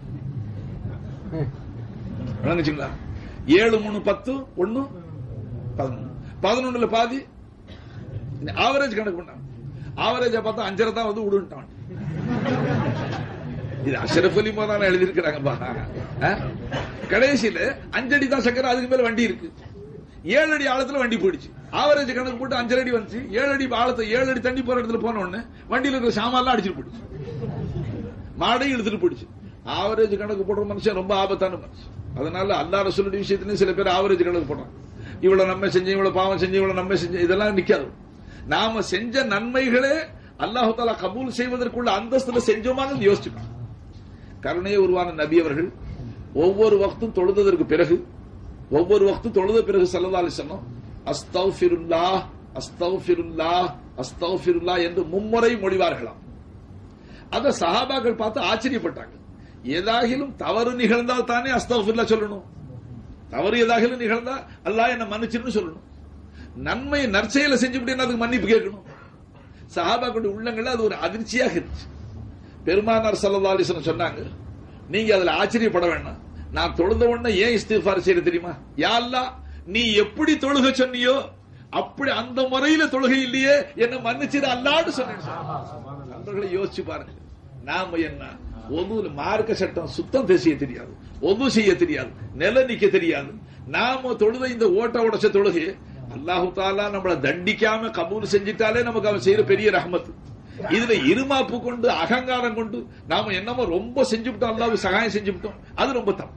விளங்குச்சுங்களா? ஏழு மூணு பத்து, ஒன்னு பதினொன்னு, பதினொன்னுல பாதி. ஆவரேஜ் கணக்கு பண்ணான். ஆவரேஜ் பார்த்தா அஞ்சரை தான் வந்து விடுட்டான். இது அஷ்ரஃப் அலி மௌலானா எழுதியிருக்கிறாங்க. கடைசியில அஞ்சடி தான் சக்கரம், அதுக்கு மேல வண்டி இருக்கு. ஏழு அடி ஆழத்துல வண்டி போயிடுச்சு. ஆவரேஜ் கணக்கு போட்டு அஞ்சரை அடி வந்துச்சு. ஏழு அடி ஆழத்தை ஏழு அடி தண்ணி போற இடத்துல போன உடனே வண்டியில இருக்கிற சாமான்லாம் அடிச்சுட்டு போயிடுச்சு, மாடையும் எடுத்துட்டு போயிடுச்சு. ஆவரேஜ் கணக்கு போடுற மனுஷன் ரொம்ப ஆபத்தான மனுஷன். அதனால அல்லாஹ் ரசூலுடைய விஷயத்திலும் சில பேர் ஆவரேஜ் கணக்கு போடுறாங்க. இவ்வளவு நன்மை செஞ்சு, இவ்வளவு பாவம் செஞ்சு, இவ்வளவு நன்மை செஞ்சு, இதெல்லாம் நிக்காது. நாம செஞ்ச நன்மைகளே அல்லாஹ் தஆலா கபூல் செய்வதற்குள்ள அந்தஸ்துல செஞ்சோமான்னு யோசிச்சுக்கணும். கருணையை உருவான நபி அவர்கள் ஒவ்வொரு வக்தும் தொழுததற்கு பிறகு, ஒவ்வொரு வக்தும் தொழுத பிறகு ஸல்லல்லாஹு அலைஹி வஸல்லம் அஸ்தக்ஃபிருல்லாஹ் அஸ்தக்ஃபிருல்லாஹ் அஸ்தக்ஃபிருல்லாஹ் என்று மும்முறை மொழிவார்களாம். அத சஹாபாக்கள் பார்த்து ஆச்சரியப்பட்டாங்க. ஏதாகிலும் தவறு நிகழ்ந்தால் தானே அஸ்தக்ஃபிருல்லாஹ் சொல்லணும். தவறு ஏதாகிலும் நிகழ்ந்தா அல்லாஹ் என்ன மன்னிச்சிருன்னு சொல்லணும். நன்மை நற்செயலை செஞ்சுவிட்டு அதுக்கு மன்னிப்பு கேட்கணும். சஹாபாக்களுடைய உள்ளங்கள்ல அது ஒரு அதிர்ச்சியாக இருந்துச்சு. பெருமானார் ஸல்லல்லாஹு அலைஹி வஸல்லம் சொன்னாங்க, நீங்க அதுல ஆச்சரியப்பட வேண்டாம். நான் தொழுத உடனே ஏன் இஸ்திக்ஃபார் செய்யறது தெரியுமா? யா அல்லாஹ், நீ எப்படி தொழுக சொன்னியோ அப்படி அந்த முறையில தொழுகை இல்லையே, என்ன மன்னிச்சிரு அல்லாஹ்னு சொன்னேன். நண்பர்களை யோசிச்சு பாருங்க. நாம என்ன ஒது மார்க்க சட்டம் சுத்தம் செய்ய தெரியாது, ஒது செய்ய தெரியாது, நில நிக்க தெரியாது. நாம தொழுத இந்த ஓட்ட உடைச்ச தொழுகை அல்லாஹு தஆலா நம்மள தண்டிக்காம கபூல் செஞ்சிட்டாலே நமக்கு அவன் செய்யற பெரிய ரஹ்மத். இதுல இருமாப்பு கொண்டு அகங்காரம் கொண்டு நாம என்னமோ ரொம்ப செஞ்சுவிட்டோம், அல்லாஹ்வுக்கு சகாயம் செஞ்சுவிட்டோம், அது ரொம்ப தப்பு.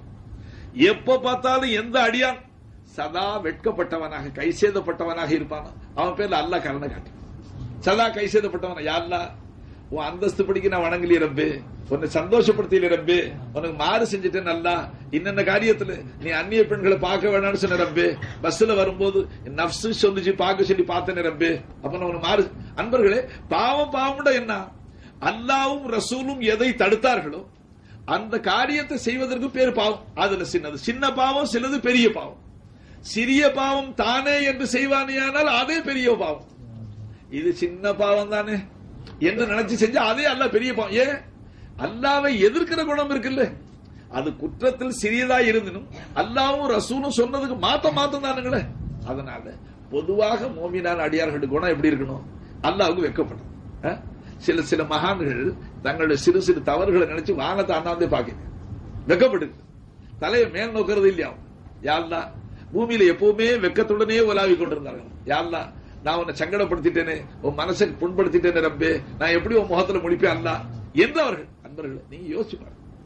எப்ப பார்த்தாலும் எந்த அடியான் சதா வெட்கப்பட்டவனாக கை சேதப்பட்டவனாக இருப்பானோ அவன் பேர்ல அல்லாஹ் கருணை காட்டு. சதா கை சேதப்பட்டவன, யா அல்லாஹ் உன் அந்தஸ்து படிக்க நான் வணங்கலி ரப்பே, உன்னை சந்தோஷப்படுத்தல ரப்பே, உனக்கு மாறு செஞ்சுட்டேன். நல்லா இன்னென்ன காரியத்துல நீ அந்நிய பெண்களை பார்க்க வேணாம்னு சொன்ன ரப்பே, பஸ்ல வரும்போது நஃப்ஸ் சொல்லிச்சு பார்க்க சொல்லி பார்த்தேன் ரப்பே, அப்ப நான் உனக்கு மாறு. அன்பர்களே, பாவம் பாவம்டா என்ன? அல்லாஹ்வும் ரசூலும் எதை தடுத்தார்களோ அந்த காரியத்தை செய்வதற்கு பேர் பாவம். அதுல சின்னது சின்ன பாவம், சிலது பெரிய பாவம். சிறிய பாவம் தானே என்று செய்வானேயானால் அதே பெரிய பாவம். இது சின்ன பாவம் தானே என்று நினைச்சு செஞ்சா அதே அல்லாஹ் பெரிய பாவம். ஏன்? அல்லாஹ்வை எதிர்க்கிற குணம் இருக்குல்ல, அது குற்றத்தில் சிறியதா இருந்தனும் அல்லாஹ்வும் ரசூலும் சொன்னதுக்கு மாத்தம் மாத்தம் தானுங்களே. அதனால பொதுவாக மோமினான அடியார்களுடைய குணம் எப்படி இருக்கணும்? அல்லாஹ்வுக்கு வெட்கப்படும். சில சில மகான்கள் தங்களுடைய சிறு சிறு தவறுகளை நினைச்சு வானத்தை அண்ணாந்தே பாக்குது, வெக்கப்பட்டு தலையை மேல் நோக்கிறது இல்லையா? யா அல்லாஹ், பூமியில எப்பவுமே வெக்கத்துடனே உலாவி கொண்டிருந்தார்கள். யா அல்லாஹ், நான் உன்னை சங்கடப்படுத்திட்டேனே, உன் மனசை புண்படுத்திட்டேனே ரப்பே, நான் எப்படி உன் முகத்துல முடிப்பேன் அல்லாஹ் என்றவர்கள். அன்பர்கள், நீங்க யோசிச்சு பாருங்க.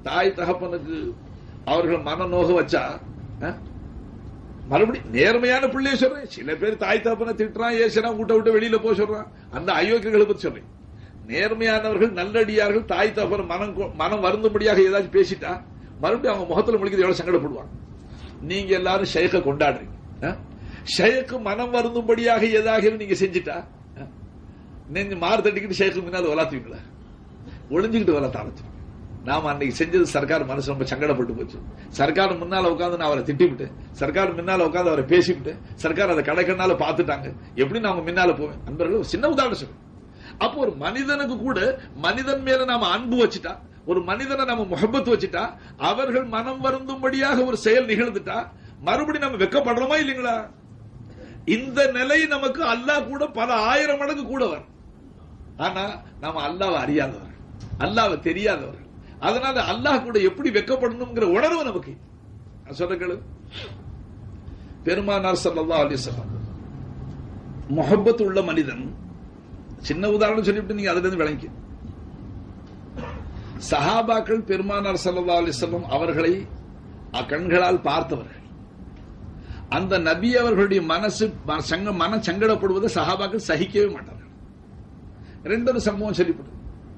தாய் தகப்பனுக்கு அவர்கள் மனநோக வச்சா மறுபடியும் நேர்மையான பிள்ளைய சொல்றேன். சில பேர் தாய் தகப்பனை திட்டுறான், ஏசுறான், கூட்ட விட்டு வெளியில போக சொல்றான். அந்த அயோக்கியர்களை பத்தி சொல்றேன். நேர்மையானவர்கள் நல்லடியார்கள் தாய் தகப்பன் மனம் மனம் வருந்தும்படியாக ஏதாச்சும் பேசிட்டா மறுபடியும் அவங்க முகத்துல முடிக்கிறது எவ்வளவு சங்கடப்படுவாங்க. நீங்க எல்லாரும் ஷேக்க கொண்டாடுறீங்க. ஷேக்கு மனம் வருந்தும்படியாக ஏதாவது நீங்க செஞ்சுட்டா நீங்க மாறு தட்டிக்கிட்டு ஷேக்கு முன்னால் வளர்த்துவீங்களா? ஒளிஞ்சுக்கிட்டு வளர்த்த ஆரம்பிச்சு. நாம அன்னைக்கு செஞ்சது சர்க்கார் மனசு ரொம்ப சங்கடப்பட்டு போச்சு. சர்க்கார் முன்னால உட்காந்து நான் அவரை திட்டிவிட்டு, சர்க்கார் முன்னால உட்காந்து அவரை பேசிவிட்டு, சர்க்கார் அதை கடைக்கனால பாத்துட்டாங்க. எப்படி நாம முன்னால போவேன்? அன்பர்கள் சின்ன உதாரணம் சொல்லுங்க. அப்போ ஒரு மனிதனுக்கு கூட மனிதன் மேல நாம அன்பு வச்சுட்டா, ஒரு மனிதனை நம்ம முஹப்பத் வச்சுட்டா, அவர்கள் மனம் வருந்தும்படியாக ஒரு செயல் நிகழ்ந்துட்டா மறுபடியும் நம்ம வெக்கப்படுறோமா இல்லைங்களா? இந்த நிலை நமக்கு அல்லாஹ் கூட பல ஆயிரம் மடங்கு கூட வரும். ஆனா நாம அல்லாஹ்வை அறியாதவர், அல்லாஹ்வை தெரியாதவர். அதனால அல்லாஹ் கூட எப்படி வெக்கப்படணும்ங்கிற உணர்வு நமக்கு சொல்லுங்கள். பெருமானார் ஸல்லல்லாஹு அலைஹி வஸல்லம் முஹப்பத் உள்ள மனிதன். சின்ன உதாரணம் சொல்லிவிட்டு நீங்க அதுல இருந்து விளங்கி. சஹாபாக்கள் பெருமானார் ஸல்லல்லாஹு அலைஹி வஸல்லம் அவர்களை கண்களால் பார்த்தவர்கள். அந்த நபி அவர்களுடைய மனசு மன சங்கடப்படுவதை சஹாபாக்கள் சகிக்கவே மாட்டார்கள். ரெண்டொரு சம்பவம் சொல்லிவிட்டு,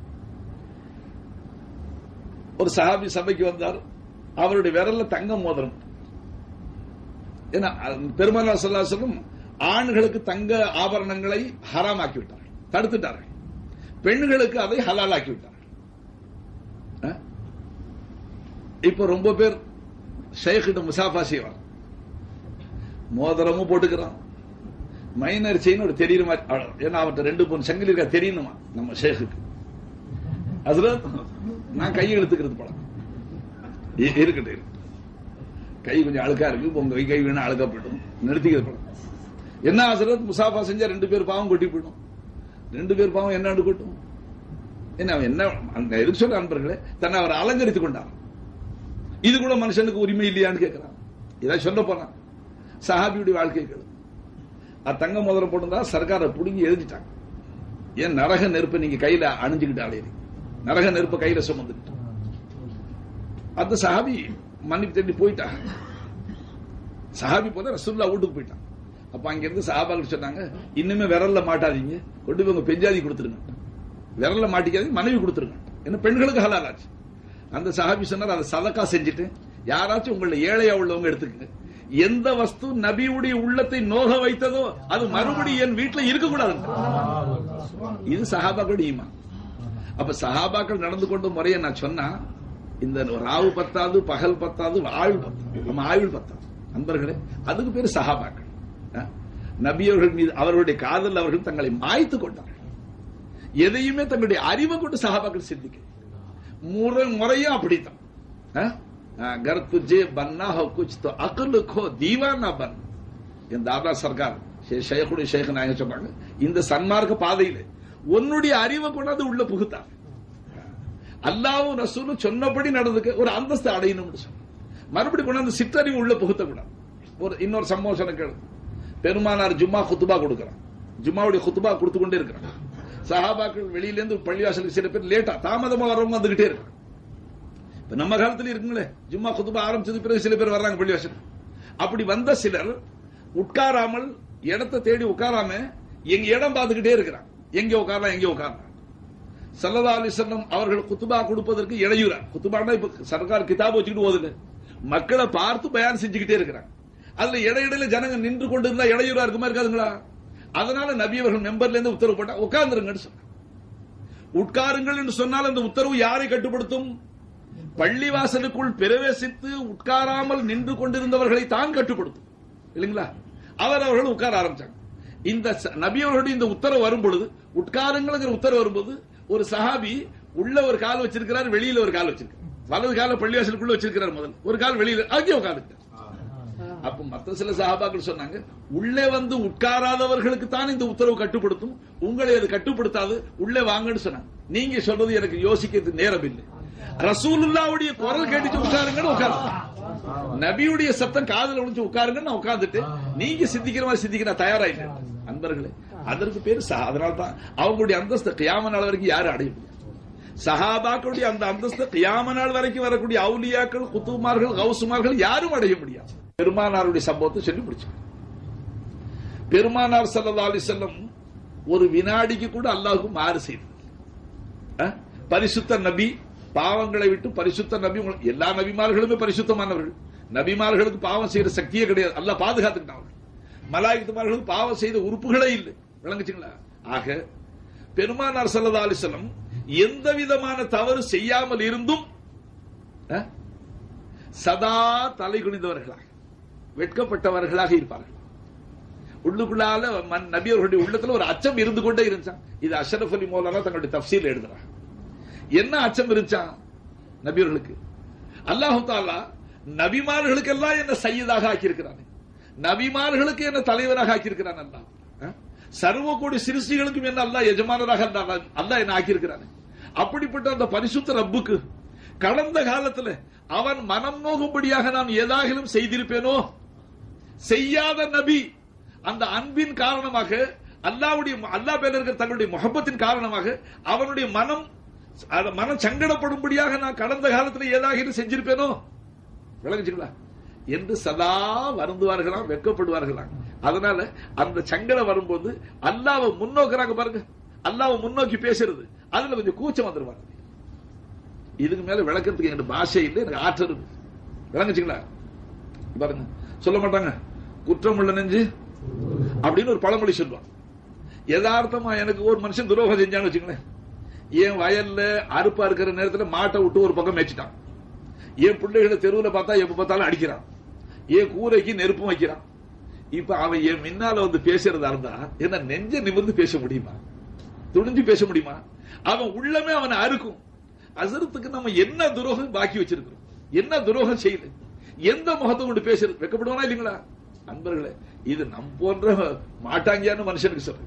ஒரு சஹாபி சபைக்கு வந்தார். அவருடைய விரல்ல தங்க மோதிரம். ஏன்னா பெருமானார் ஸல்லல்லாஹு அலைஹி வஸல்லம் ஆண்களுக்கு தங்க ஆபரணங்களை ஹராமாக்கி விட்டார்கள், தடுத்துட்டார்கள். பெண்களுக்கு அதை ஹலால் ஆக்கி விட்டார்கள். இப்ப ரொம்ப பேர் ஷேக்கிட்ட முசாஃபா செய்வார். மோதிரமும் போட்டுக்கிறான், மைனர் செயின் ஒரு தெரியுற மாதிரி. ஏன்னா அவர்கிட்ட ரெண்டு பொண்ணு சங்கிலி இருக்கா தெரியணுமா நம்ம ஷேக்குக்கு. அதுல நான் கையை எடுத்துக்கிறது படம் இருக்கட்டும். கை கொஞ்சம் அழுக்கா இருக்கு, உங்க கை வேணா அழுக்கா போயிடும், நிறுத்திக்கிறது படம். என்ன ஹசரத் முசாஃபா செஞ்சா ரெண்டு பேர் பாவம் கொட்டி போயிடும். ரெண்டு பேர் பாவம் என்ன கொட்டும்? என்ன என்ன எதுக்கு சொல்ற அன்பர்களே, தன்னை அவர் அலங்கரித்துக் கொண்டார். இது கூட மனுஷனுக்கு உரிமை இல்லையான்னு கேட்கிறான். இதான் சொல்ல போனா சஹாபியுடைய வாழ்க்கைகள். அது தங்க மோதிரம் போட்டிருந்தா சர்க்காரை புடுங்கி எழுதிட்டாங்க. ஏன் நரக நெருப்பை நீங்க கையில அணிஞ்சுக்கிட்டு அலையிறீங்க, நரக நெருப்பை கையில சுமந்துக்கிட்டு. அந்த சஹாபி மன்னிப்பு தேடி போயிட்டாங்க. சஹாபி போத ரசூலுல்லாஹ் வீட்டுக்கு போயிட்டான். அப்ப அங்க இருந்து சஹாபாக்கள் சொன்னாங்க, இன்னுமே விரல்ல மாட்டாதீங்க, கொண்டு போய் உங்க பெஞ்சாதி கொடுத்துருங்க, விரல்ல மாட்டிக்காதீங்க, மனைவி கொடுத்துருங்க. என்ன பெண்களுக்கு ஹலால் ஆச்சு. அந்த சஹாபி சொன்னார், அதை சதக்கா செஞ்சுட்டு யாராச்சும் உங்களை ஏழையா உள்ளவங்க எடுத்துக்கங்க. எந்த வஸ்து நபியுடைய உள்ளத்தை நோக வைத்ததோ அது மறுபடியும் என் வீட்டில் இருக்கக்கூடாது. இது சஹாபாக்களுடைய ஈமான். அப்ப சஹாபாக்கள் நடந்து கொண்ட முறையை நான் சொன்னா, இந்த ராவு பத்தாது, பகல் பத்தாது, ஆயுள் பத்தாது, நம்ம ஆயுள் பத்தாது. நண்பர்களே, அதுக்கு பேரு சஹாபாக்கள். நபியவர்கள் மீது அவர்களுடைய காதல் அவர்கள் தங்களை மாய்த்து கொண்டார்கள். எதையுமே தங்களுடைய அறிவை கொண்டு சஹாபாக்கள் சிந்திக்க முறை முறையும் அப்படித்தான். घर तुझे बनना हो कुछ तो अकल खो दीवाना बन. என் தாதா சர்க்கார் ஷேகுடைய ஷேக் நாயகம் சொன்னாங்க, இந்த சன்மார்க்க பாதையில உன்னுடைய அறிவை கொண்டாந்து உள்ள புகுத்தார். அல்லாஹ்வும் ரசூலும் சொன்னபடி நடந்துக்க ஒரு அந்தஸ்து அடையணும்னு சொன்ன. மறுபடியும் கொண்டாந்து சிற்றறிவு உள்ள புகுத்த கூடாது. ஒரு இன்னொரு சம்பவம் சொன்ன கேளு. பெருமானார் ஜும்மா குத்துபா கொடுக்கிறான். ஜும்மாவுடைய குத்துபா கொடுத்து கொண்டே இருக்கிறான். சஹாபாக்கள் வெளியில இருந்து பள்ளிவாசலுக்கு சில பேர் லேட்டா தாமதமா வர்றவங்க வந்துகிட்டே இருக்காங்க. நம்ம காலத்துல இருக்குங்களே, ஜும்மா குத்துபா ஆரம்பிச்சது பிறகு சில பேர் வர்றாங்க பள்ளிவாசல். அப்படி வந்த சிலர் உட்காராமல் இடத்தை தேடி உட்காராம எங்க இடம் பார்த்துக்கிட்டே இருக்கிறாங்க. எங்க உட்காரலாம் எங்க உட்காரலாம். ஸல்லல்லாஹு அலைஹி வஸல்லம் அவர்கள் குத்துபா கொடுப்பதற்கு இடையூறா. குத்துபானா இப்ப சர்க்கார் கிதாப் வச்சுக்கிட்டு ஓதுல, மக்களை பார்த்து பயான் செஞ்சுக்கிட்டே இருக்கிறாங்க. அதுல இடையிடையில ஜனங்க நின்று கொண்டு இருந்தா இடையூறா இருக்குமா இருக்காதுங்களா? அதனால நபி அவர்கள் மெம்பர்ல இருந்து உத்தரவு போட்டா உட்கார்ந்துருங்கன்னு சொன்னாங்க. உட்காருங்கள் என்று சொன்னால் அந்த உத்தரவு யாரை கட்டுப்படுத்தும்? பள்ளிவாசலுக்குள் பிரவேசித்து உட்காராமல் நின்று கொண்டிருந்தவர்களை தான் கட்டுப்படுத்தும் இல்லைங்களா? அவர் அவர்கள் உட்கார ஆரம்பிச்சாங்க. இந்த நபி அவர்களுடைய இந்த உத்தரவு வரும் பொழுது, உட்காருங்கள் உத்தரவு வரும்போது, ஒரு சஹாபி உள்ள ஒரு கால் வச்சிருக்கிறார், வெளியில ஒரு கால் வச்சிருக்கார். வலது கால பள்ளிவாசலுக்குள்ள வச்சிருக்கிறார், முதல் ஒரு கால் வெளியில, அங்கே உட்கார்ந்துட்டார். அப்ப மற்ற சில சஹாபாக்கள் சொன்னாங்க, உள்ளே வந்து உட்காராதவர்களுக்கு தான் இந்த உத்தரவு கட்டுப்படுத்தும், உங்களை அது கட்டுப்படுத்தாது, உள்ளே வாங்கன்னு சொன்னாங்க. நீங்க சொல்றது எனக்கு யோசிக்கிறது நேரம் இல்லை. ரசூலுல்லாவுடைய குரல் கேட்டுச்சு உட்காருங்கன்னு உட்கார்ந்து, நபியுடைய சத்தம் காதுல விழுந்து உட்காருங்கன்னு உட்கார்ந்துட்டு நீங்க சிந்திக்கிற மாதிரி சிந்திக்கிற தயாராயிட்டு அன்பர்களே, அதற்கு பேரு. அதனால்தான் அவங்களுடைய அந்தஸ்து கியாமத் நாள் வரைக்கும் யாரும் அடைய முடியாது. சஹாபாக்களுடைய அந்த அந்தஸ்து கியாம நாள் வரைக்கும் வரக்கூடிய அவுலியாக்கள், குத்துமார்கள், கௌசுமார்கள் யாரும் அடைய முடியாது. பெருமானாருடைய சம்பவத்தை சொல்லி முடிச்சு. பெருமானார் ஸல்லல்லாஹு அலைஹி வஸல்லம் ஒரு வினாடிக்கு கூட அல்லாஹ்வுக்கு மாறு செய்தார். பரிசுத்த நபி, பாவங்களை விட்டு பரிசுத்த நபி. எல்லா நபிமார்களுமே பரிசுத்தமானவர்கள். நபிமார்களுக்கு பாவம் செய்யற சக்தியே கிடையாது, அல்லாஹ் பாதுகாத்துக்கிட்டாங்க. மலாயிகத்துமார்களுக்கு பாவம் செய்த உறுப்புகளே இல்லை. விளங்குச்சுங்களா? ஆக பெருமானார் ஸல்லல்லாஹு அலைஹி வஸல்லம் எந்த விதமான தவறு செய்யாமல் இருந்தும் சதா தலை குனிந்தவர்களாக, வெட்கப்பட்டவர்களாக இருப்பார்கள். உள்ளுக்குள்ளால நபி அவர்களுடைய உள்ளத்துல ஒரு அச்சம் இருந்து கொண்டே இருந்தான். இது அஷ்ரஃப் அலி மௌலானா தங்களுடைய தஃப்சீர்ல எழுதுறாங்க. என்ன அச்சம் இருந்துச்சான் நபியர்களுக்கு? அல்லாஹ் தஆலா நபிமார்களுக்கெல்லாம் என்ன சையதாக ஆக்கியிருக்கிறான், நபிமார்களுக்கு என்ன தலைவராக ஆக்கியிருக்கிறான். அல்லாஹ் சர்வ கோடி சிருஷ்டிகளுக்கும் என்ன அல்லாஹ் எஜமானராக அல்லாஹ் என்ன ஆக்கியிருக்கிறான். அப்படிப்பட்ட அந்த பரிசுத்த ரப்புக்கு கடந்த காலத்துல அவன் மனம் நோகும்படியாக நான் ஏதாகிலும் செய்திருப்பேனோ? செய்யாத நபி அந்த அன்பின் காரணமாக, அல்லாஹ்வுடைய அல்லாஹ் பேர்ல இருக்கிற தங்களுடைய முஹப்பத்தின் காரணமாக அவனுடைய மனம் மனம் சங்கடப்படும்படியாக நான் கடந்த காலத்தில் ஏதாகிலும் செஞ்சிருப்பேனோ? விளங்குச்சுங்களா? என்று சதா வருந்துவார்களாம், வெட்கப்படுவார்களாம். அதனால அந்த சங்கடம் வரும்போது அல்லாஹ்வை முன்னோக்குறாங்க பாருங்க, அல்லாஹ்வை முன்னோக்கி பேசுறது, அதுல கொஞ்சம் கூச்சம் வந்துருவாங்க. இதுக்கு மேல விளக்கத்துக்கு எங்க பாஷை இல்லை, எனக்கு ஆற்றல் இருக்கு. விளங்குச்சுங்களா? பாருங்க, சொல்ல மாட்டாங்க குற்றம் உள்ள நெஞ்சு அப்படின்னு ஒரு பழமொழி சொல்லுவாங்க. யதார்த்தமா எனக்கு ஒரு மனுஷன் துரோகம் செஞ்சான்னு வச்சுங்களேன், என் வயல்ல அறுப்பா இருக்கிற நேரத்தில் மாட்டை விட்டு ஒரு பக்கம் மேய்ச்சிட்டான், என் பிள்ளைகளை தெருவில் பார்த்தா எப்ப பார்த்தாலும் அடிக்கிறான், என் கூரைக்கு நெருப்பும் வைக்கிறான். இப்ப அவன் என் முன்னால வந்து பேசுறதா இருந்தா என்ன நெஞ்ச நிமிர்ந்து பேச முடியுமா? துணிஞ்சு பேச முடியுமா? அவன் உள்ளமே அவனை அறுக்கும். அசரத்துக்கு நம்ம என்ன துரோகம் பாக்கி வச்சிருக்கிறோம், என்ன துரோகம் செய்யல, எந்த முகத்தை கொண்டு பேசுறது? வெக்கப்படுவானா இல்லீங்களா? அன்பர்களே, இது நம் போன்ற மாட்டாங்கியான மனுஷனுக்கு சொல்றேன்.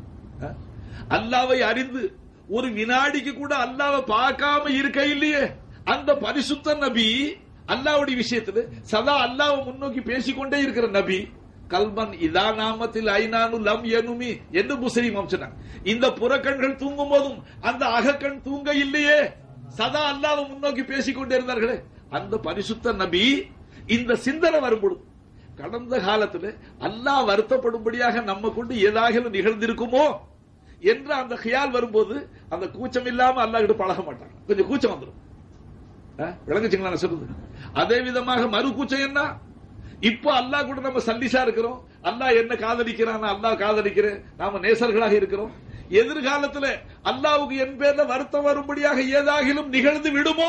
அல்லாவை அறிந்து ஒரு வினாடிக்கு கூட அல்லாவை பார்க்காம இருக்க இல்லையே அந்த பரிசுத்த நபி, அல்லாவுடைய விஷயத்துல சதா அல்லாவை முன்னோக்கி பேசிக்கொண்டே இருக்கிற நபி. கல்பன் இதா நாமத்தில் ஐநானு லம் யனுமி என்று முஸ்லிம் சொன்னாங்க. இந்த புறக்கண்கள் தூங்கும் போதும் அந்த அகக்கண் தூங்க இல்லையே, சதா அல்லாவை முன்னோக்கி பேசிக்கொண்டே இருந்தார்களே அந்த பரிசுத்த நபி. இந்த சிந்தனை வரும்பொழுது கடந்த காலத்தில் அல்லாஹ் வருத்தப்படும்படியாக நம்ம கொண்டு ஏதாவது நிகழ்ந்திருக்குமோ என்ற அந்த ஹியால் வரும்போது அந்த கூச்சம் இல்லாம அல்லாஹ் கிட்ட பழக மாட்டாங்க, கொஞ்சம் கூச்சம் வந்துடும். விளங்குச்சுங்களா நான் சொல்றது? அதே விதமாக மறு கூச்சம் என்ன? இப்ப அல்லாஹ் கூட நம்ம சல்லிசா இருக்கிறோம், அல்லாஹ் என்ன காதலிக்கிறான், அல்லாஹ் காதலிக்கிறேன், நாம நேசர்களாக இருக்கிறோம். எதிர்காலத்தில் அல்லாஹ்வுக்கு என் பேர்ல வருத்தம் வரும்படியாக ஏதாகிலும் நிகழ்ந்து விடுமோ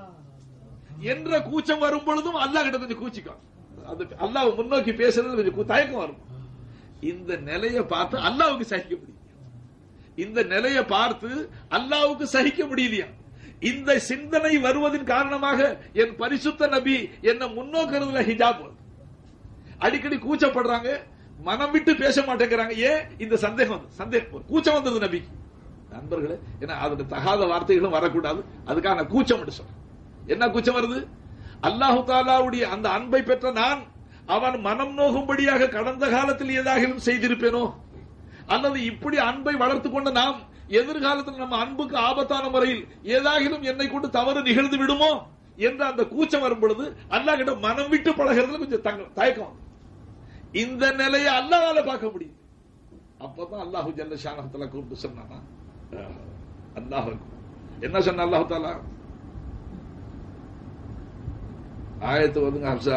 என்ற கூச்சம் வரும் பொழுதும் அல்லாஹ் கிட்ட கொஞ்சம் கூச்சிக்கும். அல்லாஹ் முன்னோக்கி பேசுறது கொஞ்சம் தயக்கம் வரும். இந்த நிலையை பார்த்து அல்லாஹ்வுக்கு சகிக்க முடியும், இந்த நிலையை பார்த்து அல்லாஹ்வுக்கு சகிக்க முடியலையா? இந்த சிந்தனை வருவதன் காரணமாக என் பரிசுத்த நபி என்ன முன்னோக்கிறதுல ஹிஜாப், அடிக்கடி கூச்சப்படுறாங்க, மனம் விட்டு பேச மாட்டேங்கிறாங்க. ஏன்? இந்த சந்தேகம், சந்தேகம் கூச்சம் வந்தது நபி. நண்பர்களே, ஏன்னா அதுக்கு தகாத வார்த்தைகளும் வரக்கூடாது, அதுக்காக நான் கூச்சம் சொல்றேன். என்ன கூச்சம் வருது? அல்லாஹு தாலாவுடைய அந்த அன்பை பெற்ற நான் அவன் மனம் நோகும்படியாக கடந்த காலத்தில் ஏதாகிலும் செய்திருப்பேனோ, அல்லது இப்படி அன்பை வளர்த்துக் கொண்ட நாம் எதிர்காலத்தில் நம்ம அன்புக்கு ஆபத்தான முறையில் ஏதாகிலும் என்னை கொண்டு தவறு நிகழ்ந்து விடுமோ என்ற அந்த கூச்சம் வரும் பொழுது அல்லாஹ் கிட்ட மனம் விட்டு பழகிறதுல கொஞ்சம் தயக்கம். இந்த நிலையை அல்லாஹ்வால பார்க்க முடியும். அப்பதான் அல்லாஹு ஜல்ல ஷானஹு கூப்பிட்டு சொன்னானா, அல்லாஹ் என்ன சொன்ன? அல்லாஹு தாலா ஆயத்து வந்துங்க ஹப்சா,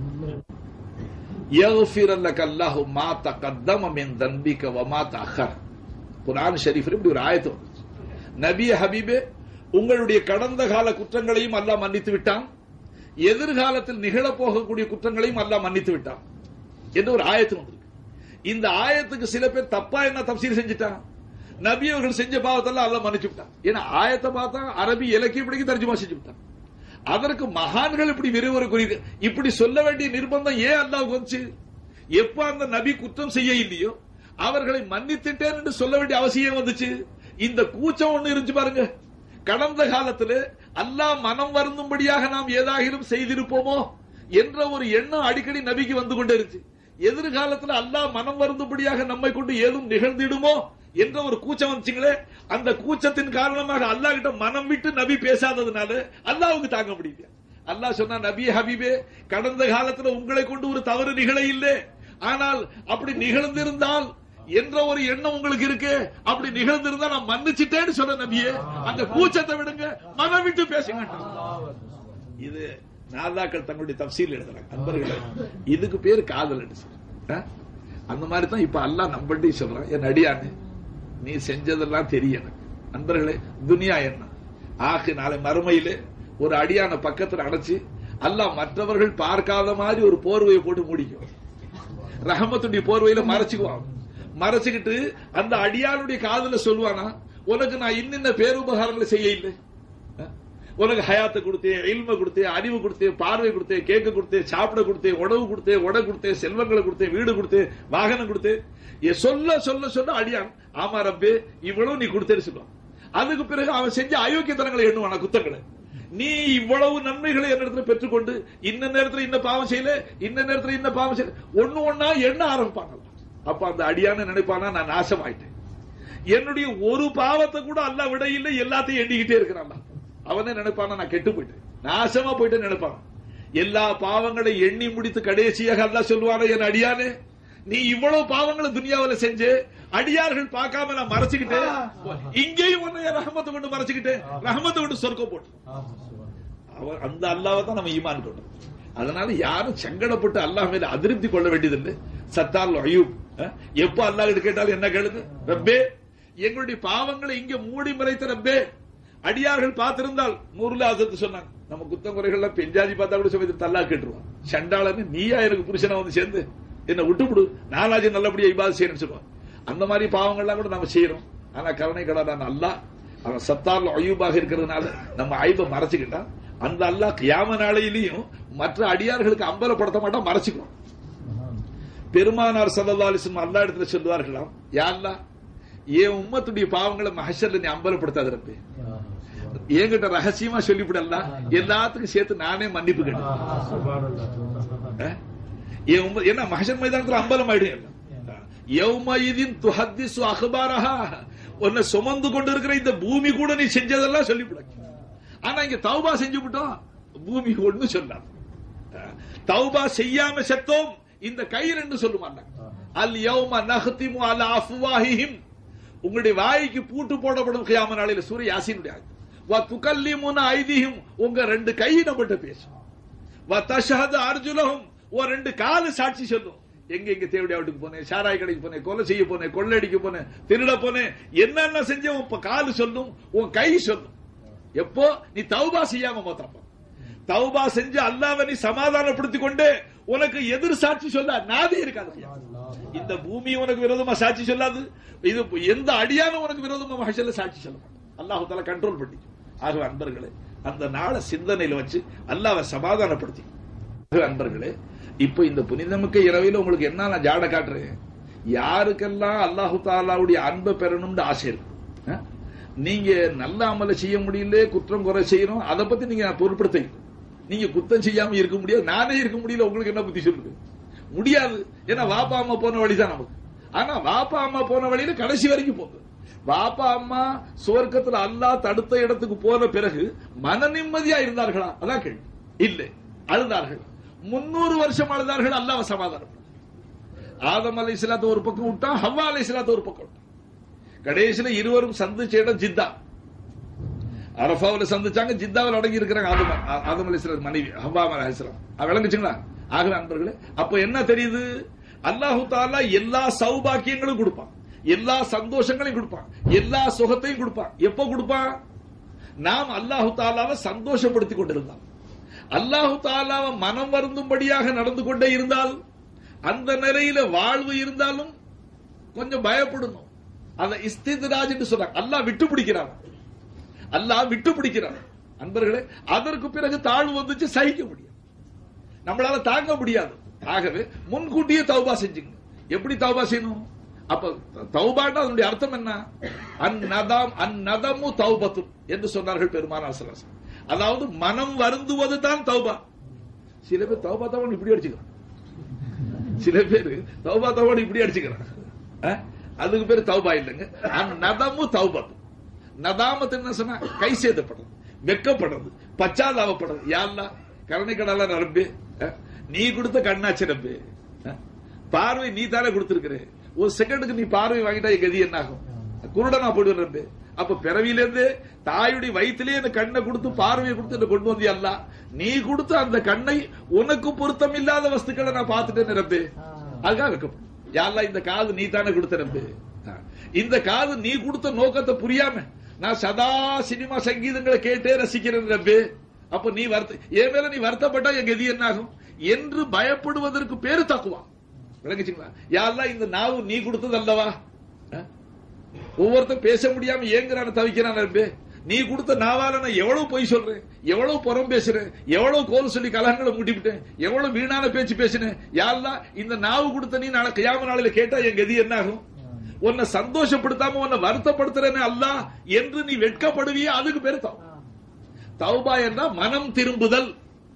யக்ஃபிர் லக அல்லாஹு மா தகத்தம மின் தன்பிக வ மா தஅக்கர். குர்ஆன் ஷரீஃப்ல இப்படி ஒரு ஆயத்து வந்துச்சு. நபி ஹபீபே, உங்களுடைய கடந்த கால குற்றங்களையும் அல்லாஹ் மன்னித்து விட்டான், எதிர்காலத்தில் நிகழப் போகக்கூடிய குற்றங்களையும் அல்லாஹ் மன்னித்து விட்டான் என்று ஒரு ஆயத்து வந்திருக்கு. இந்த ஆயத்துக்கு சில பேர் தப்பா என்ன தப்சீர் செஞ்சுட்டான், நபி அவர்கள் செஞ்ச பாவத்தெல்லாம் அல்லாஹ் மன்னிச்சு விட்டான். ஏன்னா ஆயத்தை பார்த்தா அரபி இலக்கியப்படிக்கு தர்ஜுமா செஞ்சு விட்டான். அதற்கு மகான்கள் இப்படி விரைவுரை குறித்து இப்படி சொல்ல வேண்டிய நிர்பந்தம் ஏன் அல்லாஹ்வுக்கு வந்துச்சு? எப்ப அந்த நபி குற்றம் செய்ய இல்லையோ அவர்களை மன்னித்துட்டேன் என்று சொல்ல வேண்டிய அவசியம் வந்துச்சு. இந்த கூச்சம் ஒண்ணு இருந்துச்சு பாருங்க. கடந்த காலத்தில் அல்லாஹ் மனம் வருந்தும்படியாக நாம் ஏதாகிலும் செய்திருப்போமோ என்ற ஒரு எண்ணம் அடிக்கடி நபிக்கு வந்து கொண்டே இருந்துச்சு. எதிர்காலத்தில் அல்லாஹ் மனம் வருந்தும்படியாக நம்மை கொண்டு ஏதும் நிகழ்ந்திடுமோ என்ற ஒரு கூச்சம் வந்துச்சுங்களே, அந்த கூச்சத்தின் காரணமாக அல்லாஹ் கிட்ட மனம் விட்டு நபி பேசாததுனால அல்லாஹ்வுக்கு தாங்க முடியல. அல்லாஹ் சொன்னா, நபி ஹபீபே, கடந்த காலத்துல உங்களை கொண்டு ஒரு தவறு நிகழ இல்லை, ஆனால் அப்படி நிகழ்ந்திருந்தால் என்ற ஒரு எண்ணம் உங்களுக்கு இருக்கு, அப்படி நிகழ்ந்திருந்தா நான் மன்னிச்சிட்டேன்னு சொன்ன நபியே, அந்த கூச்சத்தை விடுங்க, மனம் விட்டு பேசுங்க. இது நாதாக்கள் தங்களுடைய தப்சீல் எழுதுறாங்க. அன்பர்களே, இதுக்கு பேரு காதல். அந்த மாதிரி தான் இப்ப அல்லாஹ் நம்பண்டி சொல்றான், என் அடியானே நீ செஞ்சதெல்லாம் தெரியும். அன்பர்களே, துனியா என்ன ஆகு, நாளை மறுமையிலே ஒரு அடியான பக்கத்துல அடைச்சு அல்லாஹ் மற்றவர்கள் பார்க்காத மாதிரி ஒரு போர்வையை போட்டு முடிக்கும். ரஹமத்துடைய போர்வையில மறைச்சுக்குவான். மறைச்சுக்கிட்டு அந்த அடியானுடைய காதுல சொல்லுவானா, உனக்கு நான் இன்னின்ன பேருபகாரங்களை செய்ய இல்லை, உனக்கு ஹயாத்தை கொடுத்தேன், இல்ம கொடுத்தேன், அறிவு கொடுத்தேன், பார்வை கொடுத்தேன், கேட்க கொடுத்தேன், சாப்பிட கொடுத்தேன், உணவு கொடுத்தேன், உடை கொடுத்தேன், செல்வங்களை கொடுத்தேன், வீடு கொடுத்தேன், வாகனம் கொடுத்தேன். சொல்ல சொல்ல சொல்ல அடியான், ஆமா ரப்பே இவ்வளவு நீ கொடுத்தேன்னு சொல்லுவான். அதுக்கு பிறகு அவன் செஞ்ச அயோக்கியத்தனங்களை எண்ணுவான, குத்தங்களை. நீ இவ்வளவு நன்மைகளை என்னிடத்துல பெற்றுக்கொண்டு இன்ன நேரத்தில் இன்ன பாவம் செய்யல, இன்ன நேரத்தில் இன்ன பாவம் செய்யல, ஒண்ணு ஒன்னா எண்ண ஆரம்பிப்பாங்க. அப்ப அந்த அடியான நினைப்பானா, நான் நாசமாயிட்டேன், என்னுடைய ஒரு பாவத்தை கூட அல்லாஹ் விட இல்லை, எல்லாத்தையும் எண்ணிக்கிட்டே இருக்கிறான். அவனே நினைப்பானா, நான் கெட்டு போயிட்டேன், நாசமா போயிட்டேன்னு நினைப்பான். எல்லா பாவங்களை எண்ணி முடித்து கடைசியாக அல்லாஹ் சொல்லுவானே, என் அடியானே நீ இவ்வளவு பாவங்களை துனியாவில் செஞ்சு அடியார்கள் பார்க்காம நான் மறைச்சுக்கிட்டேன், இங்கேயும் உன்னை ரஹமத்தை கொண்டு மறைச்சுக்கிட்டேன், ரஹமத்தை கொண்டு சொர்க்கம் போட்டு. அந்த அல்லாஹ்வை தான் நம்ம ஈமான் கொண்டோம். அதனால யாரும் சங்கடப்பட்டு அல்லாஹ் மேல அதிருப்தி கொள்ள வேண்டியதில்லை. சத்தார் அய்யூப் எப்ப அல்லாஹ் கிட்ட கேட்டாலும் என்ன கேளுங்க, ரப்பே எங்களுடைய பாவங்களை இங்க மூடி மறைத்த ரப்பே, அடியார்கள் பார்த்திருந்தால் நூறுல ஆசத்து சொன்னாங்க, நம்ம குத்தம் குறைகள் பெஞ்சாதி பார்த்தா கூட சமயத்தில் தல்லா கேட்டுருவான். சண்டாளன்னு நீயா எனக்கு புருஷனை வந்து சேர்ந்து என்ன விட்டுவிடு, நாலாஜி நல்லபடியா இபாதத் செய்யணும்னு சொல்லுவான். அந்த மாதிரி பாவங்கள்லாம் கூட நம்ம செய்யறோம். ஆனா கருணை கடனான அல்லாஹ் அவன் சத்தார் அய்யூபாக இருக்கிறதுனால நம்ம ஐபை மறைச்சுக்கிட்டா, அந்த அல்லாஹ் கியாம நாளையிலையும் மற்ற அடியார்களுக்கு அம்பலப்படுத்த மாட்டான், மறைச்சுக்குவான். பெருமானார் ஸல்லல்லாஹு அலைஹி வஸல்லம் அல்லாஹ் இடத்துல சொல்வார்களாம், யா அல்லாஹ் என் உம்மத்துடைய பாவங்களை மஹ்ஷர்ல நீ அம்பலப்படுத்தாத ரப்பே, என்கிட்ட ரகசியமா சொல்லிவிடல, எல்லாத்துக்கும் சேர்த்து நானே மன்னிப்பு கேட்டேன். ஏன்னா மஹ்ஷர் மைதானத்துல அம்பலம் ஆயிடும். யௌமயிதின் துஹத்திஸு அக்பாரஹா, உன்னை சுமந்து கொண்டு இருக்கிற இந்த பூமி கூட நீ செஞ்சதெல்லாம் சொல்லிவிட. ஆனா இங்க தௌபா செஞ்சு விட்டோம், பூமி ஒண்ணு சொன்னான். தௌபா செய்யாம செத்தோம், இந்த கை ரெண்டு சொல்லுவாங்க, அல் யௌம நஹ்திமு அலா அஃப்வாஹிஹிம், உங்களுடைய வாய்க்கு பூட்டு போடப்படும் கியாம நாளையில. சூரா யாசீனுடைய ஆயத். வ துகல்லிமுன ஐதிஹிம், உங்க ரெண்டு கை நம்மகிட்ட பேசும். வ தஷ்ஹது அர்ஜுலஹும், ஒரு ரெண்டு காலு சாட்சி சொல்லும். எங்க எங்க தேவடியா வீட்டுக்கு போனேன், சாராய் கடைக்கு போனேன், கொலை செய்ய போனேன், கொள்ளடிக்க போனேன், திருட போனேன், என்னென்ன செஞ்ச உன் காலு சொல்லும், உன் கை சொல்லும். எப்போ நீ தௌபா செய்யாம மொத்தப்ப, தௌபா செஞ்சு அல்லாஹ்வை நீ சமாதானப்படுத்திக் கொண்டு உனக்கு எதிர் சாட்சி சொல்ல நாதி இருக்காது. இந்த பூமி உனக்கு விரோதமா சாட்சி சொல்லாது, இது எந்த அடியானும் உனக்கு விரோதமா மஹ்ஷர்ல சாட்சி சொல்ல மாட்டான். அல்லாஹ் தஆலா கண்ட்ரோல் பண்ணி. ஆக அன்பர்களே, அந்த நாளை சிந்தனையில வச்சு அல்லாஹ்வை சமாதானப்படுத்தி. அன்பர்களே, இப்ப இந்த புனிதமிக்க இரவையில உங்களுக்கு என்ன நான் ஜாட காட்டுறேன், யாருக்கெல்லாம் அல்லாஹு தஆலாவுடைய அன்பை பெறணும்னு ஆசை இருக்கு, நீங்க நல்ல அமல செய்ய முடியல, குற்றம் குறை செய்யணும், அதை பத்தி நீங்க பொருட்படுத்த, நீங்க குத்தம் செய்யாம இருக்க முடியாது, நானே இருக்க முடியல, உங்களுக்கு என்ன புத்தி சொல்லுது? முடியாது. ஏன்னா வாப்பா அம்மா போன வழிதான் நமக்கு. ஆனா வாப்பா அம்மா போன வழியில கடைசி வரைக்கும் போகுது. வாப்பா அம்மா சுவர்க்கத்துல அல்லாஹ் தடுத்த இடத்துக்கு போன பிறகு மன நிம்மதியா இருந்தார்களா? அதான் கேள்வி. இல்லை, அழுதார்கள். முன்னூறு வருஷம் அழுதார்கள், அல்லாஹ் சமாதானம். ஆதம் அலைஹிஸ்ஸலாத்தை ஒரு பக்கம் விட்டா, ஹவ்வா அலைஹிஸ்ஸலாத்தை ஒரு பக்கம் விட்டா. கடைசியில இருவரும் சந்திச்ச இடம் ஜித்தா. அரஃபாவில் சந்திச்சாங்க, ஜித்தாவில் அடங்கி இருக்கிறாங்க ஆதம் ஆதம் அலைஹிஸ்ஸலாம் மனைவி ஹவ்வா அலைஹிஸ்ஸலாம். விளங்குச்சுங்களா? ஆக நண்பர்களே, அப்ப என்ன தெரியுது, அல்லாஹு தஆலா எல்லா சௌபாக்கியங்களும் கொடுப்பான், எல்லா சந்தோஷங்களையும் கொடுப்பான், எல்லா சுகத்தையும் கொடுப்பான். எப்போ கொடுப்பான்? நாம் அல்லாஹு தஆலாவை சந்தோஷப்படுத்திக் கொண்டிருந்தான், அல்லாஹு தஆலாவை மனம் வருந்தும்படியாக நடந்து கொண்டே இருந்தால், அந்த நிலையில வாழ்வு இருந்தாலும் கொஞ்சம் பயப்படணும். அந்த இஸ்தித்ராஜ் என்று சொல்றாங்க, அல்லாஹ் விட்டு பிடிக்கிறான், அல்லாஹ் விட்டு பிடிக்கிறான். அன்பர்களே, அதற்கு பிறகு தாழ்வு வந்துச்சு, சகிக்க முடியும், நம்மளால தாங்க முடியாது. ஆகவே முன்கூட்டியே தௌபா செஞ்சுங்க. எப்படி தௌபா செய்யணும்? அப்ப தௌபான்னா அதனுடைய அர்த்தம் என்ன? அந்நதம் அந்நதமு தௌபத்து என்று சொன்னார்கள் பெருமானார் ஸல்லல்லாஹு அலைஹி வஸல்லம். அதாவது மனம் வருந்துவது தான் தௌபா. சில பேர் தௌபா தௌபா இப்படி அடிச்சுக்கிறான், சில பேர் தௌபா தௌபா இப்படி அடிச்சுக்கிறான். அதுக்கு பேரு தௌபா இல்லைங்க. நதமு தௌபத்து. நதாமத்து என்ன சொன்னா கை சேதப்படுறது, வெக்கப்படுறது, பச்சாதாபப்படுறது. யாருலா கருணை கடலா ரப்பே, நீ கொடுத்த கண்ணாச்சி ரப்பே, பார்வை நீ தானே கொடுத்திருக்கிற, ஒரு செகண்டுக்கு நீ பார்வை வாங்கிட்டா கதி என்ன ஆகும்? குருடனா போடுவேன் ரப்பே. அப்ப பிறவியிலிருந்து தாயுடைய வயிற்றிலே அந்த கண்ணை கொடுத்து பார்வையை கொடுத்து கொண்டு வந்தி அல்ல, நீ கொடுத்த அந்த கண்ணை உனக்கு பொருத்தம் இல்லாத வஸ்துக்களை நான் பார்த்துட்டேன் ரப்பே, அதுக்காக வைக்கப்படும். யாரெல்லாம் இந்த காது நீ தானே கொடுத்த ரப்பே, இந்த காது நீ கொடுத்த நோக்கத்தை புரியாம நான் சதா சினிமா சங்கீதங்களை கேட்டே ரசிக்கிறேன் ரப்பே. அப்ப நீ வருத்த என் மேல நீ வருத்தப்பட்டா என் கதி என்ன ஆகும் என்று பயப்படுவதற்கு பேரு தக்குவா. விளங்குச்சுங்களா? யாரெல்லாம் இந்த நாவு நீ கொடுத்தது அல்லவா, ஒவ்வொருத்தரும் பேச முடியாம ஏங்குறான தவிக்கிறான் ரப்பே. நீ கொடுத்த நாவால நான் எவ்வளவு பொய் சொல்றேன், எவ்வளவு புறம் பேசுறேன், எவ்வளவு கோல் சொல்லி கலகங்களை மூட்டிவிட்டேன், எவ்வளவு வீணான பேச்சு பேசினேன். யாரெல்லாம் இந்த நாவு கொடுத்த நீ நாளை கியாம நாளில கேட்டா என் கதி என்ன ஆகும்? உன்னை சந்தோஷப்படுத்தாம உன்னை வருத்தப்படுத்துறேன்னு அல்லாஹ் என்று நீ வெட்கப்படுவியே, அதுக்கு பேரு தௌபா. தௌபா என்றா மனம் திரும்புதல்.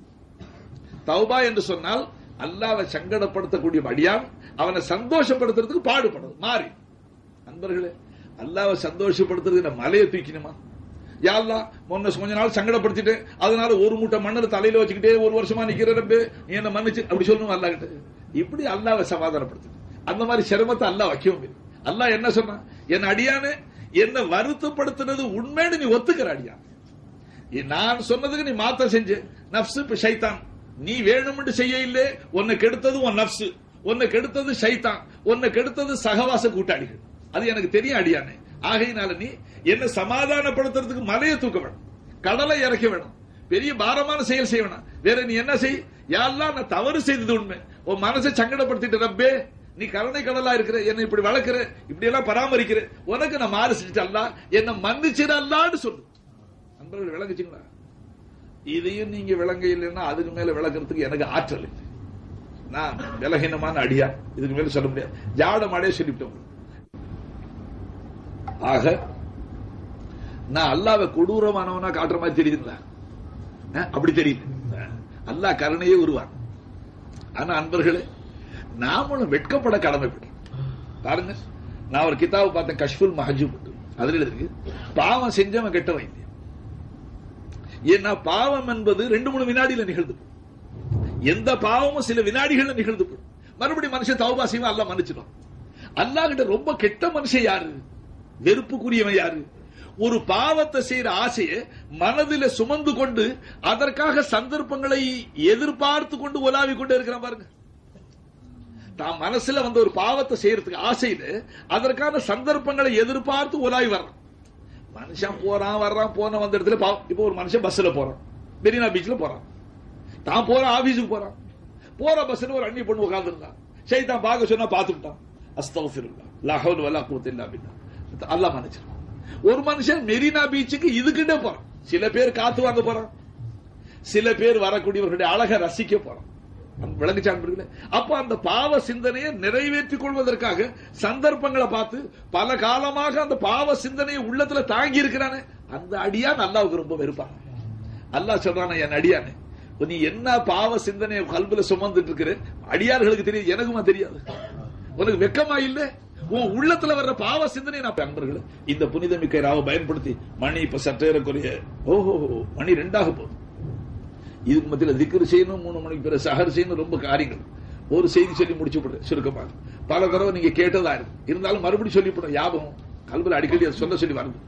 தௌபா என்று சொன்னால் அல்லாஹ்வை சங்கடப்படுத்தக்கூடிய அடியான் அவனை சந்தோஷப்படுத்துறதுக்கு பாடுபடுறது மாறி. நண்பர்களே, அல்லாஹ்வை சந்தோஷப்படுத்துறதுக்கு மலையை தூக்கணுமா? யா அல்லாஹ் முன்ன கொஞ்ச நாள் சங்கடப்படுத்திட்டேன், அதனால ஒரு மூட்டை மண்ணில் தலையில வச்சுக்கிட்டே ஒரு வருஷமா நிக்கிற ரப்பே நீ என்ன மன்னிச்சு அப்படி சொல்லணும் அல்லாஹ் கிட்ட. இப்படி அல்லாஹ்வை சமாதானப்படுத்து. அந்த மாதிரி சிரமத்தை அல்லாஹ் வைக்கவும் இல்லை. அல்லாஹ் என்ன சொன்னா, என் அடியானே என்ன வருத்தப்படுத்தினது உண்மைன்னு நீ ஒத்துக்கிற அடியான், நான் சொன்னதுக்கு நீ மாத்த செஞ்ச நப்சு ஷைத்தான், நீ வேணும்னு செய்ய இல்லை, உன்னை கெடுத்தது உன் நப்சு, உன்னை கெடுத்தது ஷைத்தான், உன்னை கெடுத்தது சகவாச கூட்டாளிகள். அது எனக்கு தெரியும் அடியானே. ஆகையினால நீ என்ன சமாதானப்படுத்துறதுக்கு மலையை தூக்க வேணும், கடலை இறக்க வேணும், பெரிய பாரமான செயல் செய்ய வேணும். வேற நீ என்ன செய், யாரெல்லாம் நான் தவறு செய்தது உண்மை, உன் மனசை சங்கடப்படுத்திட்டு ரப்பே நீ கருணை கடலா இருக்கிற, என்ன இப்படி வளர்க்கிற, இப்படி எல்லாம் பராமரிக்கிற, உனக்கு நான் மாறு செஞ்சுட்டு அல்ல என்ன மன்னிச்சிட அல்லான்னு சொல்லு. நண்பர்கள் விளங்குச்சுங்களா? இதையும் நீங்க விளங்க இல்லைன்னா அதுக்கு மேல விளக்குறதுக்கு எனக்கு ஆற்றல் இல்லை. நான் விலகினமான அடியா, இதுக்கு மேல சொல்ல முடியாது. ஜாட மாடே சொல்லிவிட்டோம். ஆக நான் அல்லாஹ்வை கொடூரமானவனா காட்டுற மாதிரி தெரியுதுங்களா? அப்படி தெரியுது. அல்லாஹ் கருணையே உருவான். ஆனா அன்பர்களே, நாமளும் வெட்கப்பட கடமைப்படும். பாருங்க, நான் ஒரு கிதாபு பார்த்தேன், கஷ்ஃபுல் மஹஜூப், அதுல இருக்கு பாவம் செஞ்சவன் கெட்டவன். ஏன்னா பாவம் என்பது ரெண்டு மூணு வினாடியில நிகழ்ந்து, எந்த பாவமும் சில வினாடிகள்ல நிகழ்ந்து போடும். மறுபடியும் மனுஷன் தௌபா செய்வான், அல்லாஹ் மன்னிச்சிடும். அல்லாஹ் கிட்ட ரொம்ப கெட்ட மனுஷன் யாரு, வெறுப்புக்குரியவன் யாரு? ஒரு பாவத்தை செய்யற ஆசையை மனதில் சுமந்து கொண்டு அதற்காக சந்தர்ப்பங்களை எதிர்பார்த்து கொண்டு உலாவி கொண்டு இருக்கிறான் பாருங்க. தான் மனசுல வந்து ஒரு பாவத்தை செய்யறதுக்கு ஆசையில அதற்கான சந்தர்ப்பங்களை எதிர்பார்த்து உலாவி வர்றான். மனுஷன் போறான் வர்றான், போன வந்த இடத்துல இப்ப ஒரு மனுஷன் பஸ்ல போறான், மெரினா பீச்ல போறான், தான் போற ஆபீஸுக்கு போறான், போற பஸ்ல ஒரு அண்ணி பொண்ணு உட்கார்ந்து இருந்தான், ஷைத்தான் பார்க்க சொன்னா பார்த்துட்டான், அஸ்தக்ஃபிருல்லாஹ் லா ஹவ்ல வலா குவத்த இல்லா பில்லாஹ், அல்லாஹ் மன்னிச்சிருவான். ஒரு மனுஷன் மெரினா பீச்சுக்கு இதுக்கிட்டே போறான், சில பேர் காத்து வாங்க போறான், சில பேர் வரக்கூடியவர்களுடைய அழகை ரசிக்க போறான். விளங்குச்சான். அப்ப அந்த பாவ சிந்தனையை நிறைவேற்றிக் கொள்வதற்காக சந்தர்ப்பங்களை பார்த்து பல காலமாக அந்த பாவ சிந்தனையை உள்ளத்துல தாங்கி இருக்கிறானே, அந்த அடியான் அல்லாஹ்வுக்கு ரொம்ப வெறுப்பான். அல்லாஹ் சொல்றானே, என் அடியானே நீ என்ன பாவ சிந்தனையை கல்புல சுமந்துட்டு இருக்கிற, அடியார்களுக்கு தெரியும், எனக்குமா தெரியாது, உனக்கு வெக்கமா இல்ல, உன் உள்ளத்துல வர்ற பாவ சிந்தனை. நான் நண்பர்கள் இந்த புனிதமிக்க ராவை பயன்படுத்தி மணி இப்ப சற்றேறக்குரிய ஓஹோ மணி ரெண்டாக போகுது. இதுக்கு மத்தியில திக்ரு செய்யணும், மூணு மணிக்கு பிறகு சஹர் செய்யணும், ரொம்ப காரியங்கள். ஒரு செய்தி சொல்லி முடிச்சு போடுறேன் சுருக்கமாக. பல தடவை நீங்க கேட்டதா இருக்கு, இருந்தாலும் மறுபடியும் சொல்லி போட ஞாபகம் கல்வியில் அடிக்கடி அதை சொல்ல சொல்லி வருது.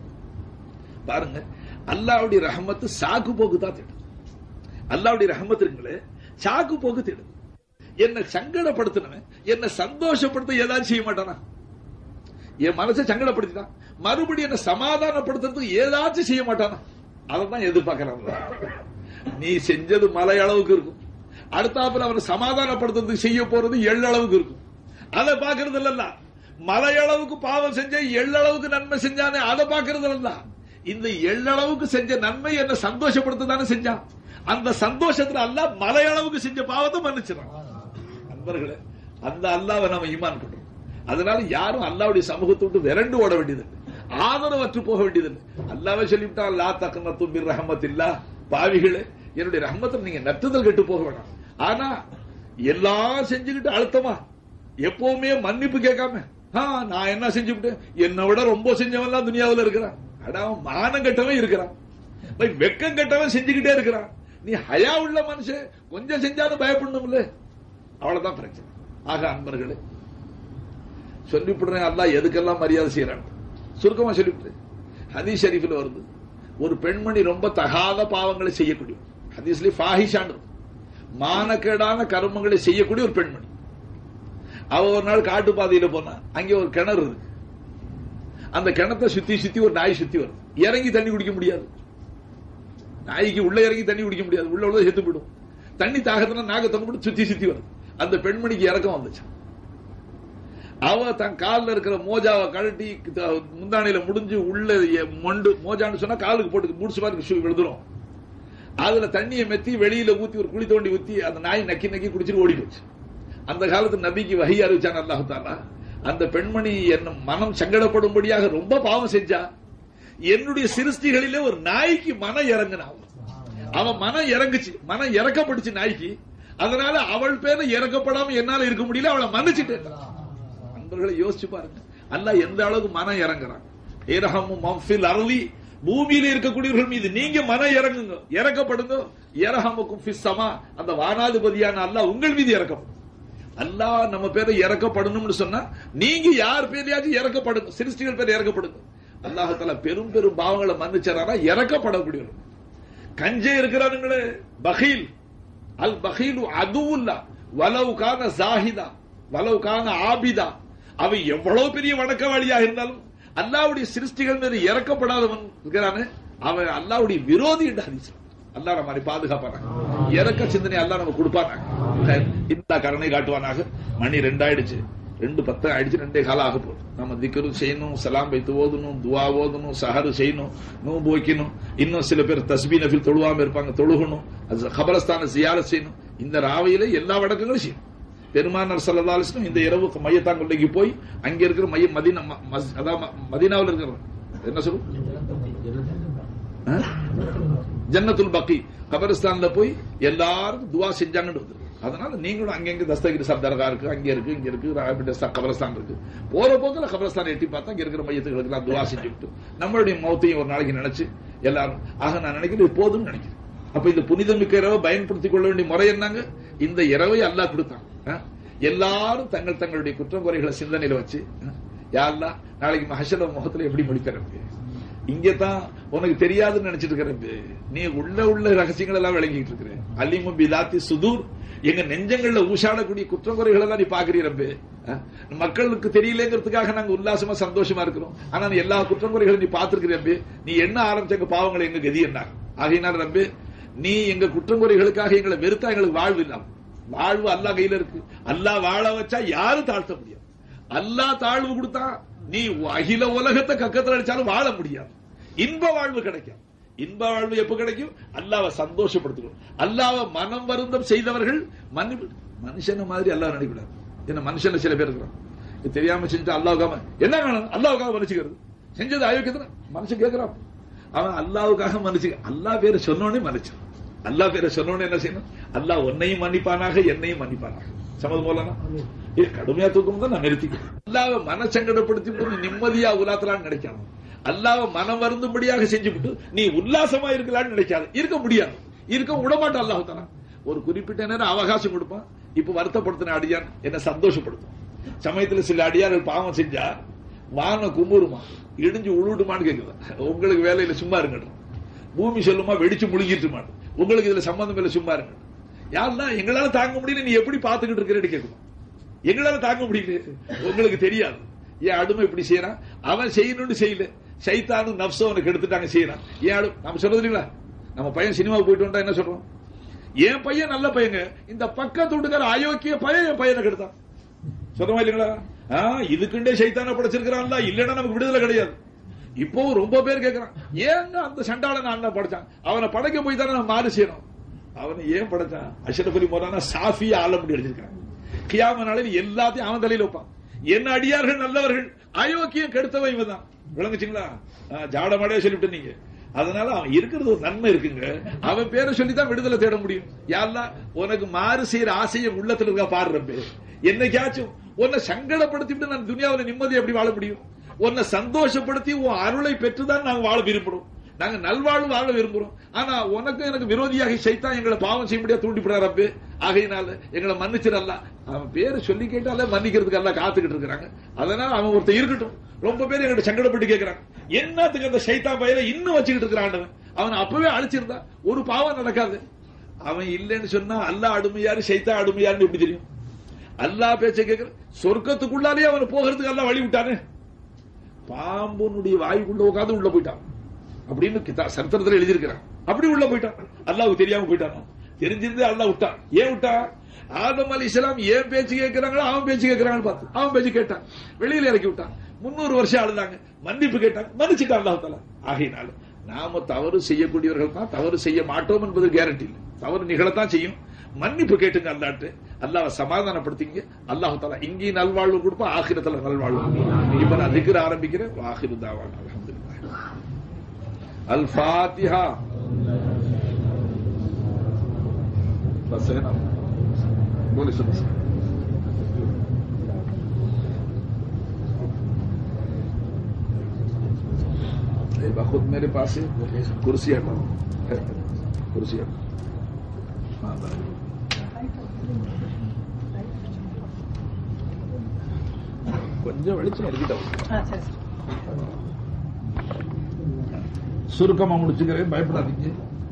பாருங்க, அல்லாஹ்வுடைய ரஹமத்து சாக்கு போக்கு தான் தேடும். அல்லாஹ்வுடைய ரஹமத்து இருக்குங்களே சாக்கு போக்கு தேடும். என்ன சங்கடப்படுத்தினவன் என்ன சந்தோஷப்படுத்த ஏதாச்சும் செய்ய மாட்டானா? என் மனசை சங்கடப்படுத்திட்டான், மறுபடியும் என்ன சமாதானப்படுத்துறதுக்கு ஏதாச்சும் செய்ய மாட்டானா? அதான் எதிர்பார்க்கிறாங்க. நீ செஞ்சது மலை அளவுக்கு இருக்கும், அடுத்தாப்புல அவனை சமாதானப்படுத்துறதுக்கு செய்ய போறது எள்ளளவுக்கு இருக்கும். அதை பாக்குறது இல்ல. மலை அளவுக்கு பாவம் செஞ்ச எள்ளளவுக்கு நன்மை செஞ்சானே, அதை பாக்குறது இல்ல. இந்த எள்ளளவுக்கு செஞ்ச நன்மை என்ன சந்தோஷப்படுத்த தானே செஞ்சான். அந்த சந்தோஷத்துல அல்லாஹ் மலை அளவுக்கு செஞ்ச பாவத்தை மன்னிச்சிடறான். நண்பர்களே, அந்த அல்லாஹ்வை நாம ஈமான் பண்றோம். அதனால யாரும் அல்லாஹ்வுடைய சமூகத்தை விட்டு விரண்டு ஓட வேண்டியதில்லை, ஆதரவற்று போக வேண்டியதில்லை. அல்லாஹ்வே சொல்லிவிட்டான், லா தக்னது மின் ரஹ்மத்தில்லாஹ், பாவிகளே என்னுடைய ரஹ்மத்தில் நீங்க நட்டுதல் கெட்டு போக வேண்டாம். ஆனா எல்லாம் செஞ்சுக்கிட்டு அழுத்தமா எப்பவுமே மன்னிப்பு கேட்காம நான் என்ன செஞ்சுட்டேன், என்னை விட ரொம்ப செஞ்சவன் துனியாவில் இருக்கிறான். அடாவன் மானம் கட்டவன் இருக்கிறான், வெக்கம் கட்டவன் செஞ்சுக்கிட்டே இருக்கிறான். நீ ஹயா உள்ள மனுஷன் கொஞ்சம் செஞ்சாலும் பயப்படணும்ல. அவ்வளவுதான் பிரச்சனை. ஆக அன்பர்களே, சொல்லிவிடுறேன் அல்லாஹ் எதுக்கெல்லாம் மரியாதை செய்யறான். சுருக்கமா சொல்லிவிட்டு, ஹதீஸ் ஷரீஃபில் வருது, ஒரு பெண்மணி ரொம்ப தகாத பாவங்களை செய்யக்கூடிய, ஹதீஸ்ல ஃபாஹிஷான் மானக்கேடான கர்மங்களை செய்யக்கூடிய ஒரு பெண்மணி. அவ ஒரு நாள் காட்டு பாதையில போனா, அங்கே ஒரு கிணறு இருக்கு. அந்த கிணத்தை சுத்தி சுத்தி ஒரு நாய் சுத்தி வருது. இறங்கி தண்ணி குடிக்க முடியாது, நாய்க்கு உள்ள இறங்கி தண்ணி குடிக்க முடியாது, உள்ள உள்ள செத்து போயிடும். தண்ணி தாகத்தினா நாக தொங்க சுத்தி சுத்தி வருது. அந்த பெண்மணிக்கு இறக்கம் வந்துச்சு. அவ தன் காலில் இருக்கிற மோஜாவை கழட்டி முந்தானையில முடிஞ்சு உள்ள மொண்டு, மோஜான்னு சொன்னா காலுக்கு போட்டு முடிச்சு மாதிரி விழுதுரும். அதுல தண்ணியை மெத்தி வெளியில ஊத்தி ஒரு குழி தோண்டி ஊத்தி அந்த நாய் நக்கி நக்கி குடிச்சிட்டு ஓடி போச்சு. அந்த காலத்து நபிக்கு வஹி அறிவிச்சான் அல்லாஹ் தஆலா, அந்த பெண்மணி என்ன மனம் சங்கடப்படும்படியாக ரொம்ப பாவம் செஞ்சா, என்னுடைய சிருஷ்டிகளிலே ஒரு நாய்க்கு மனம் இறங்கினான். அவன் மனம் இறங்குச்சு, மனம் இறக்கப்பட்டுச்சு நாய்க்கு. அதனால அவள் பேர்ல இறக்கப்படாம என்னால இருக்க முடியல, அவளை மன்னிச்சுட்டேன். நண்பர்களை யோசிச்சு பாருங்க, அல்லாஹ் எந்த அளவுக்கு மனம் இறங்குறான். இரஹமும் மஃபில் அர்லி, பூமியில இருக்கக்கூடியவர்கள் மீது நீங்க மனம் இறங்குங்க, இறக்கப்படுங்க. இரஹமுக்கும் ஃபிஸ் ஸமா, அந்த வானாதிபதியான அல்லாஹ் உங்கள் மீது இறக்கப்படும். அல்லாஹ் நம்ம பேரை இறக்கப்படணும்னு சொன்னா நீங்க யார் பேரையாச்சும் இறக்கப்படுங்க, சிருஷ்டிகள் பேர் இறக்கப்படுங்க. அல்லாஹ் தஆலா பெரும் பெரும் பாவங்களை மன்னிச்சாரா இறக்கப்படக்கூடியவர். கஞ்சே இருக்கிறானுங்களே பகீல், அல் பகீலு அதுவுல்லா வலவு கான ஜாஹிதா வலவு கான ஆபிதா, அவன் எவ்வளவு பெரிய வணக்கவாளியா இருந்தாலும் அல்லாஹ்வுடைய சிருஷ்டிகள் மீது இறக்கப்படாதவன் இருக்கிறானே அவன் அல்லாஹ்வுடைய விரோதி என்று ஹதீஸ். அல்லாஹ் நம்மை பாதுகாப்பானாக, இறக்க சிந்தனை அல்லாஹ் நம்ம கொடுப்பானாக, இந்த கருணை காட்டுவானாக. மணி ரெண்டாயிடுச்சு, ரெண்டு பத்து ஆயிடுச்சு, ரெண்டே காலம் ஆக போகுது. நம்ம திக்ரு செய்யணும், சலாம் வைத்து ஓதணும், துவா ஓதணும், சஹரு செய்யணும், நோன்பு வைக்கணும். இன்னும் சில பேர் தஸ்பீ நஃபில் தொழுவாம இருப்பாங்க, தொழுகணும். கபரஸ்தான ஜியாரத் செய்யணும். இந்த ராவையில எல்லா வழக்கங்களும் செய்யணும். பெருமானார் ஸல்லல்லாஹு அலைஹி வஸல்லம் இந்த இரவு மையத்தாங்கொள்ளைக்கு போய் அங்க இருக்கிற மைய மதீனா, அதாவது மதீனாவில் இருக்கிற என்ன சொல்லும் ஜன்னத்துல் பக்கி கபரஸ்தான்ல போய் எல்லாரும் துவா செஞ்சாங்கன்னு. அதனால நீங்களும் அங்கங்க தஸ்தகிரி சப்தர்கா இருக்கு, அங்க இருக்கு, இங்க இருக்கு, கபரஸ்தான் இருக்கு. போற போக்குல கபரஸ்தான் எட்டி பார்த்தா அங்க இருக்கிற மையத்துகளுக்கு எல்லாம் துவா செஞ்சுட்டு நம்மளுடைய மௌத்தையும் ஒரு நாளைக்கு நினைச்சு எல்லாரும். ஆக நான் நினைக்கிறேன் போதும் நினைக்கிறேன். அப்ப இந்த புனிதமிக்க இரவை பயன்படுத்திக் கொள்ள வேண்டிய முறை என்னங்க, இந்த இரவை அல்லாஹ் கொடுத்தான். எல்லாரும் தங்கள் தங்களுடைய குற்றம் குறைகளை சிந்தனையில வச்சு, யா அல்லாஹ் நாளைக்கு மஹ்ஷர் முகத்துல எப்படி முடிக்கிறது, இங்கதான் உனக்கு தெரியாதுன்னு நினைச்சிட்டு இருக்கிற, நீ உள்ள உள்ள ரகசியங்கள் எல்லாம் விளங்கிட்டு இருக்கிற. அலிமு பிலாத்தி சுதூர், எங்க நெஞ்சங்கள்ல ஊசாடக்கூடிய குற்றம் குறைகள் எல்லாம் நீ பாக்குறீரம்பே. மக்களுக்கு தெரியலங்கிறதுக்காக நாங்க உல்லாசமா சந்தோஷமா இருக்கிறோம். ஆனா நீ எல்லா குற்றம் குறைகளும் நீ பாத்துருக்கிறம்பே. நீ என்ன ஆரம்பிச்ச பாவங்களை எங்க கதி என்ன ஆகையினால் ரம்பே, நீ எங்க குற்றம் குறைகளுக்காக எங்களை வெறுத்தா எங்களுக்கு வாழ்வு இல்லாம, வாழ்வு அல்லாஹ் கையில இருக்கு. அல்லாஹ் வாழ வச்சா யாரும் தாழ்த்த முடியாது. அல்லாஹ் தாழ்வு கொடுத்தா நீ அகில உலகத்தை கக்கத்தில் அடிச்சாலும் வாழ முடியாது. இன்ப வாழ்வு கிடைக்கும். இன்ப வாழ்வு எப்ப கிடைக்கும்? அல்லாஹ்வை சந்தோஷப்படுத்துகிறோம். அல்லாஹ்வை மனம் வருந்தம் செய்தவர்கள் மன்னிப்பு. மனுஷன மாதிரி அல்லாஹ் நினைக்கூடாது. என்ன மனுஷன் சில பேர் இருக்கிறான், தெரியாம செஞ்சா அல்லாஹ்வுக்காக என்ன வேணும், அல்லாஹ்வுக்காக மன்னிச்சுக்கிறது. செஞ்சது அயோக்கியத்தை மனுஷன் கேட்கிறான், அவன் அல்லாஹ்வுக்காக மன்னிச்சு, அல்லாஹ் பேரை சொன்னோடனே மன்னிச்சான். அல்லாஹ் பேரை சொன்னோடனே என்ன செய்யணும், அல்லாஹ் உன்னையும் மன்னிப்பானாக என்னையும் மன்னிப்பானாக. சமது போலனா கடுமையா தூக்கம் தான் நான் நிறுத்திக்கிறேன். அல்லாஹ்வை மனசங்கடப்படுத்தி போட்டு நிம்மதியா உலாத்தலான்னு நினைக்காம, அல்லாஹ்வை மனம் வருந்தும்படியாக செஞ்சுவிட்டு நீ உல்லாசமா இருக்கலாம்னு நினைக்காது. இருக்க முடியாது, இருக்க விடமாட்டான் அல்லாஹ் தஆலா. ஒரு குறிப்பிட்ட நேரம் அவகாசம் கொடுப்பான். இப்ப வருத்தப்படுத்தின அடியான் என்ன சந்தோஷப்படுத்தும். சமயத்துல சில அடியார்கள் பாவம் செஞ்சா வான குமுறுமா, இடிஞ்சு உழுடுமான்னு கேக்குது. உங்களுக்கு வேலையில சும்மா இருங்க, பூமி சொல்லுமா வெடிச்சு முழுங்கிட்டுமா, உங்களுக்கு இதுல சம்பந்தம் இல்ல, சும்மா இருங்க. யாருன்னா எங்களால தாங்க முடியல, நீ எப்படி பாத்துக்கிட்டு இருக்கிறேன்னு கேட்கணும். எங்களால தாங்க முடியல, உங்களுக்கு தெரியாது. ஏன் அடிமை இப்படி செய்யறான், அவன் செய்யணும்னு செய்யல, சைத்தானும் நப்சும் அவனுக்கு எடுத்துட்டாங்க செய்யறான். ஏன் நம்ம சொல்றது இல்லைங்களா, நம்ம பையன் சினிமாவுக்கு போயிட்டு வந்தா என்ன சொல்றோம், என் பையன் நல்ல பையங்க, இந்த பக்கத்து வீட்டுக்கார அயோக்கிய பையன் என் பையனை கெடுத்தான் சொல்றோமா இல்லைங்களா. இதுக்குண்டே சைத்தான படைச்சிருக்கிறான்ல, இல்லன்னா நமக்கு விடுதலை கிடையாது. இப்போ ரொம்ப பேர் கேட்கறான், ஏங்க அந்த சண்டாளன் அண்ணன் படைச்சான், அவனை படைக்க போய் தானே நம்ம மாறு செய்யணும். அவனை ஏன் படைச்சான், அஷ்ரஃப் அலி மௌலானா சாஃபியா ஆலம்படி அடிச்சிருக்கான். கியாமத் நாளில் எல்லாத்தையும் அவன் தலையில வைப்பான். என்ன அடியார்கள் நல்லவர்கள், அயோக்கியம் கெடுத்தவன் இவன் தான். விளங்குச்சுங்களா, ஜாடமாடே சொல்லிவிட்டு நீங்க. அதனால அவன் இருக்கிறது ஒரு நன்மை இருக்குங்க, அவன் பேரை சொல்லித்தான் விடுதலை தேட முடியும். யாரெல்லாம் உனக்கு மாறு செய்யற ஆசையை உள்ளத்துல இருக்கா பாடுறப்ப, என்னைக்காச்சும் உன்னை சங்கடப்படுத்திட்டு நான் துனியாவில் நிம்மதி எப்படி வாழ முடியும்? உன்னை சந்தோஷப்படுத்தி உன் அருளை பெற்றுதான் நாங்க வாழ விரும்புறோம். நாங்க நல்வாழ்வு வாழ விரும்புறோம். ஆனா உனக்கு எனக்கு விரோதியாக சைத்தான் எங்களை பாவம் செய்ய முடியாது தூண்டிவிடார் ரப்பே. ஆகையினால எங்களை மன்னிச்சிடல. அவன் பேரு சொல்லி கேட்டாலே மன்னிக்கிறதுக்கு எல்லாம் காத்துக்கிட்டு இருக்கிறாங்க. அதனால அவன் ஒருத்தர் இருக்கட்டும். ரொம்ப பேர் எங்கிட்ட சங்கடப்பட்டு கேட்கிறாங்க, என்னத்துக்கு அந்த சைத்தான் பையில இன்னும் வச்சுக்கிட்டு இருக்கிறான்? அவன் அப்பவே அழிச்சிருந்தா ஒரு பாவம் நடக்காது. அவன் இல்லைன்னு சொன்னா அல்லாஹ் அடிமையாரு சைத்தான் அடிமையாருன்னு எப்படி தெரியும்? அல்லாஹ் பேச்ச கேட்கிற சொர்க்கத்துக்குள்ளாலே அவனை போகிறதுக்கு எல்லாம் வழி விட்டானே. பாம்புனுடைய வாய்க்குள்ள உட்காந்து உள்ள போயிட்டான் அப்படின்னு சரித்திரத்தில் எழுதியிருக்கிறான். அப்படி உள்ள போயிட்டான். அல்லாஹ்வுக்கு தெரியாம போயிட்டான். தெரிஞ்சிருந்து அல்லாஹ் விட்டான். ஏன் விட்டா? ஆதம் அலைஹிஸ்ஸலாம் ஏன் பேச்சு கேட்கிறாங்களோ அவன் பேச்சு கேட்கிறான்னு பார்த்து அவன் பேச்சு கேட்டான். வெளியில இறக்கி விட்டான். முன்னூறு வருஷம் அழுதாங்க, மன்னிப்பு கேட்டாங்க, மன்னிச்சுட்டான் அல்லாஹ் தஆலா. ஆகையினால நாம தவறு செய்யக்கூடியவர்கள் தான், தவறு செய்ய மாட்டோம் என்பது கேரண்டி இல்லை. தவறு நிகழத்தான் செய்யும். மன்னிப்பு கேட்டுங்க அல்லாஹ்ட்ட. அல்லாஹ்வை சமாதானப்படுத்திங்க. அல்லாஹ் தஆலா இங்கேயும் நல்வாழ்வு கொடுப்பா, ஆகிரத்துல நல்வாழ்வு. இப்ப நான் திக்ர் ஆரம்பிக்கிறேன். ஆகிரு தாவானா அல்ஹம்துலில்லாஹ். அல் ஃபாத்திஹா. बस है ना, बोले सुनो खुद मेरे पास है कुर्सी हटा, कुर्सी हटा. கொஞ்சம் வெளிச்சம் எடுக்கிட்டோம். சுருக்கமா முடிச்சுக்கிறேன், பயப்படாதீங்க.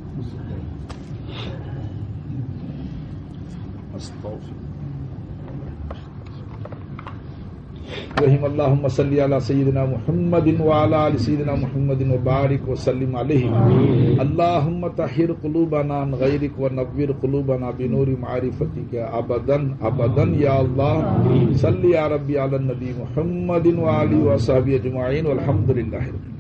रहीम अल्लाहुम्मा सल्ली अला सय्यिदिना मुहम्मदिन व अला आलि सय्यिदिना मुहम्मदिन व बारिक व सल्लिम अलैहि. अल्लाहुम्मा तहिर कुलूबना अन गैरिक व नव्विर कुलूबना बिनूरि मारिफतिक अबदन अबदन या अल्लाह. सल्ली या रब्बी अला नबी मुहम्मदिन व आलिहि व अस्हाबिहि अजमाइन वल्हम्दुलिल्लाहि।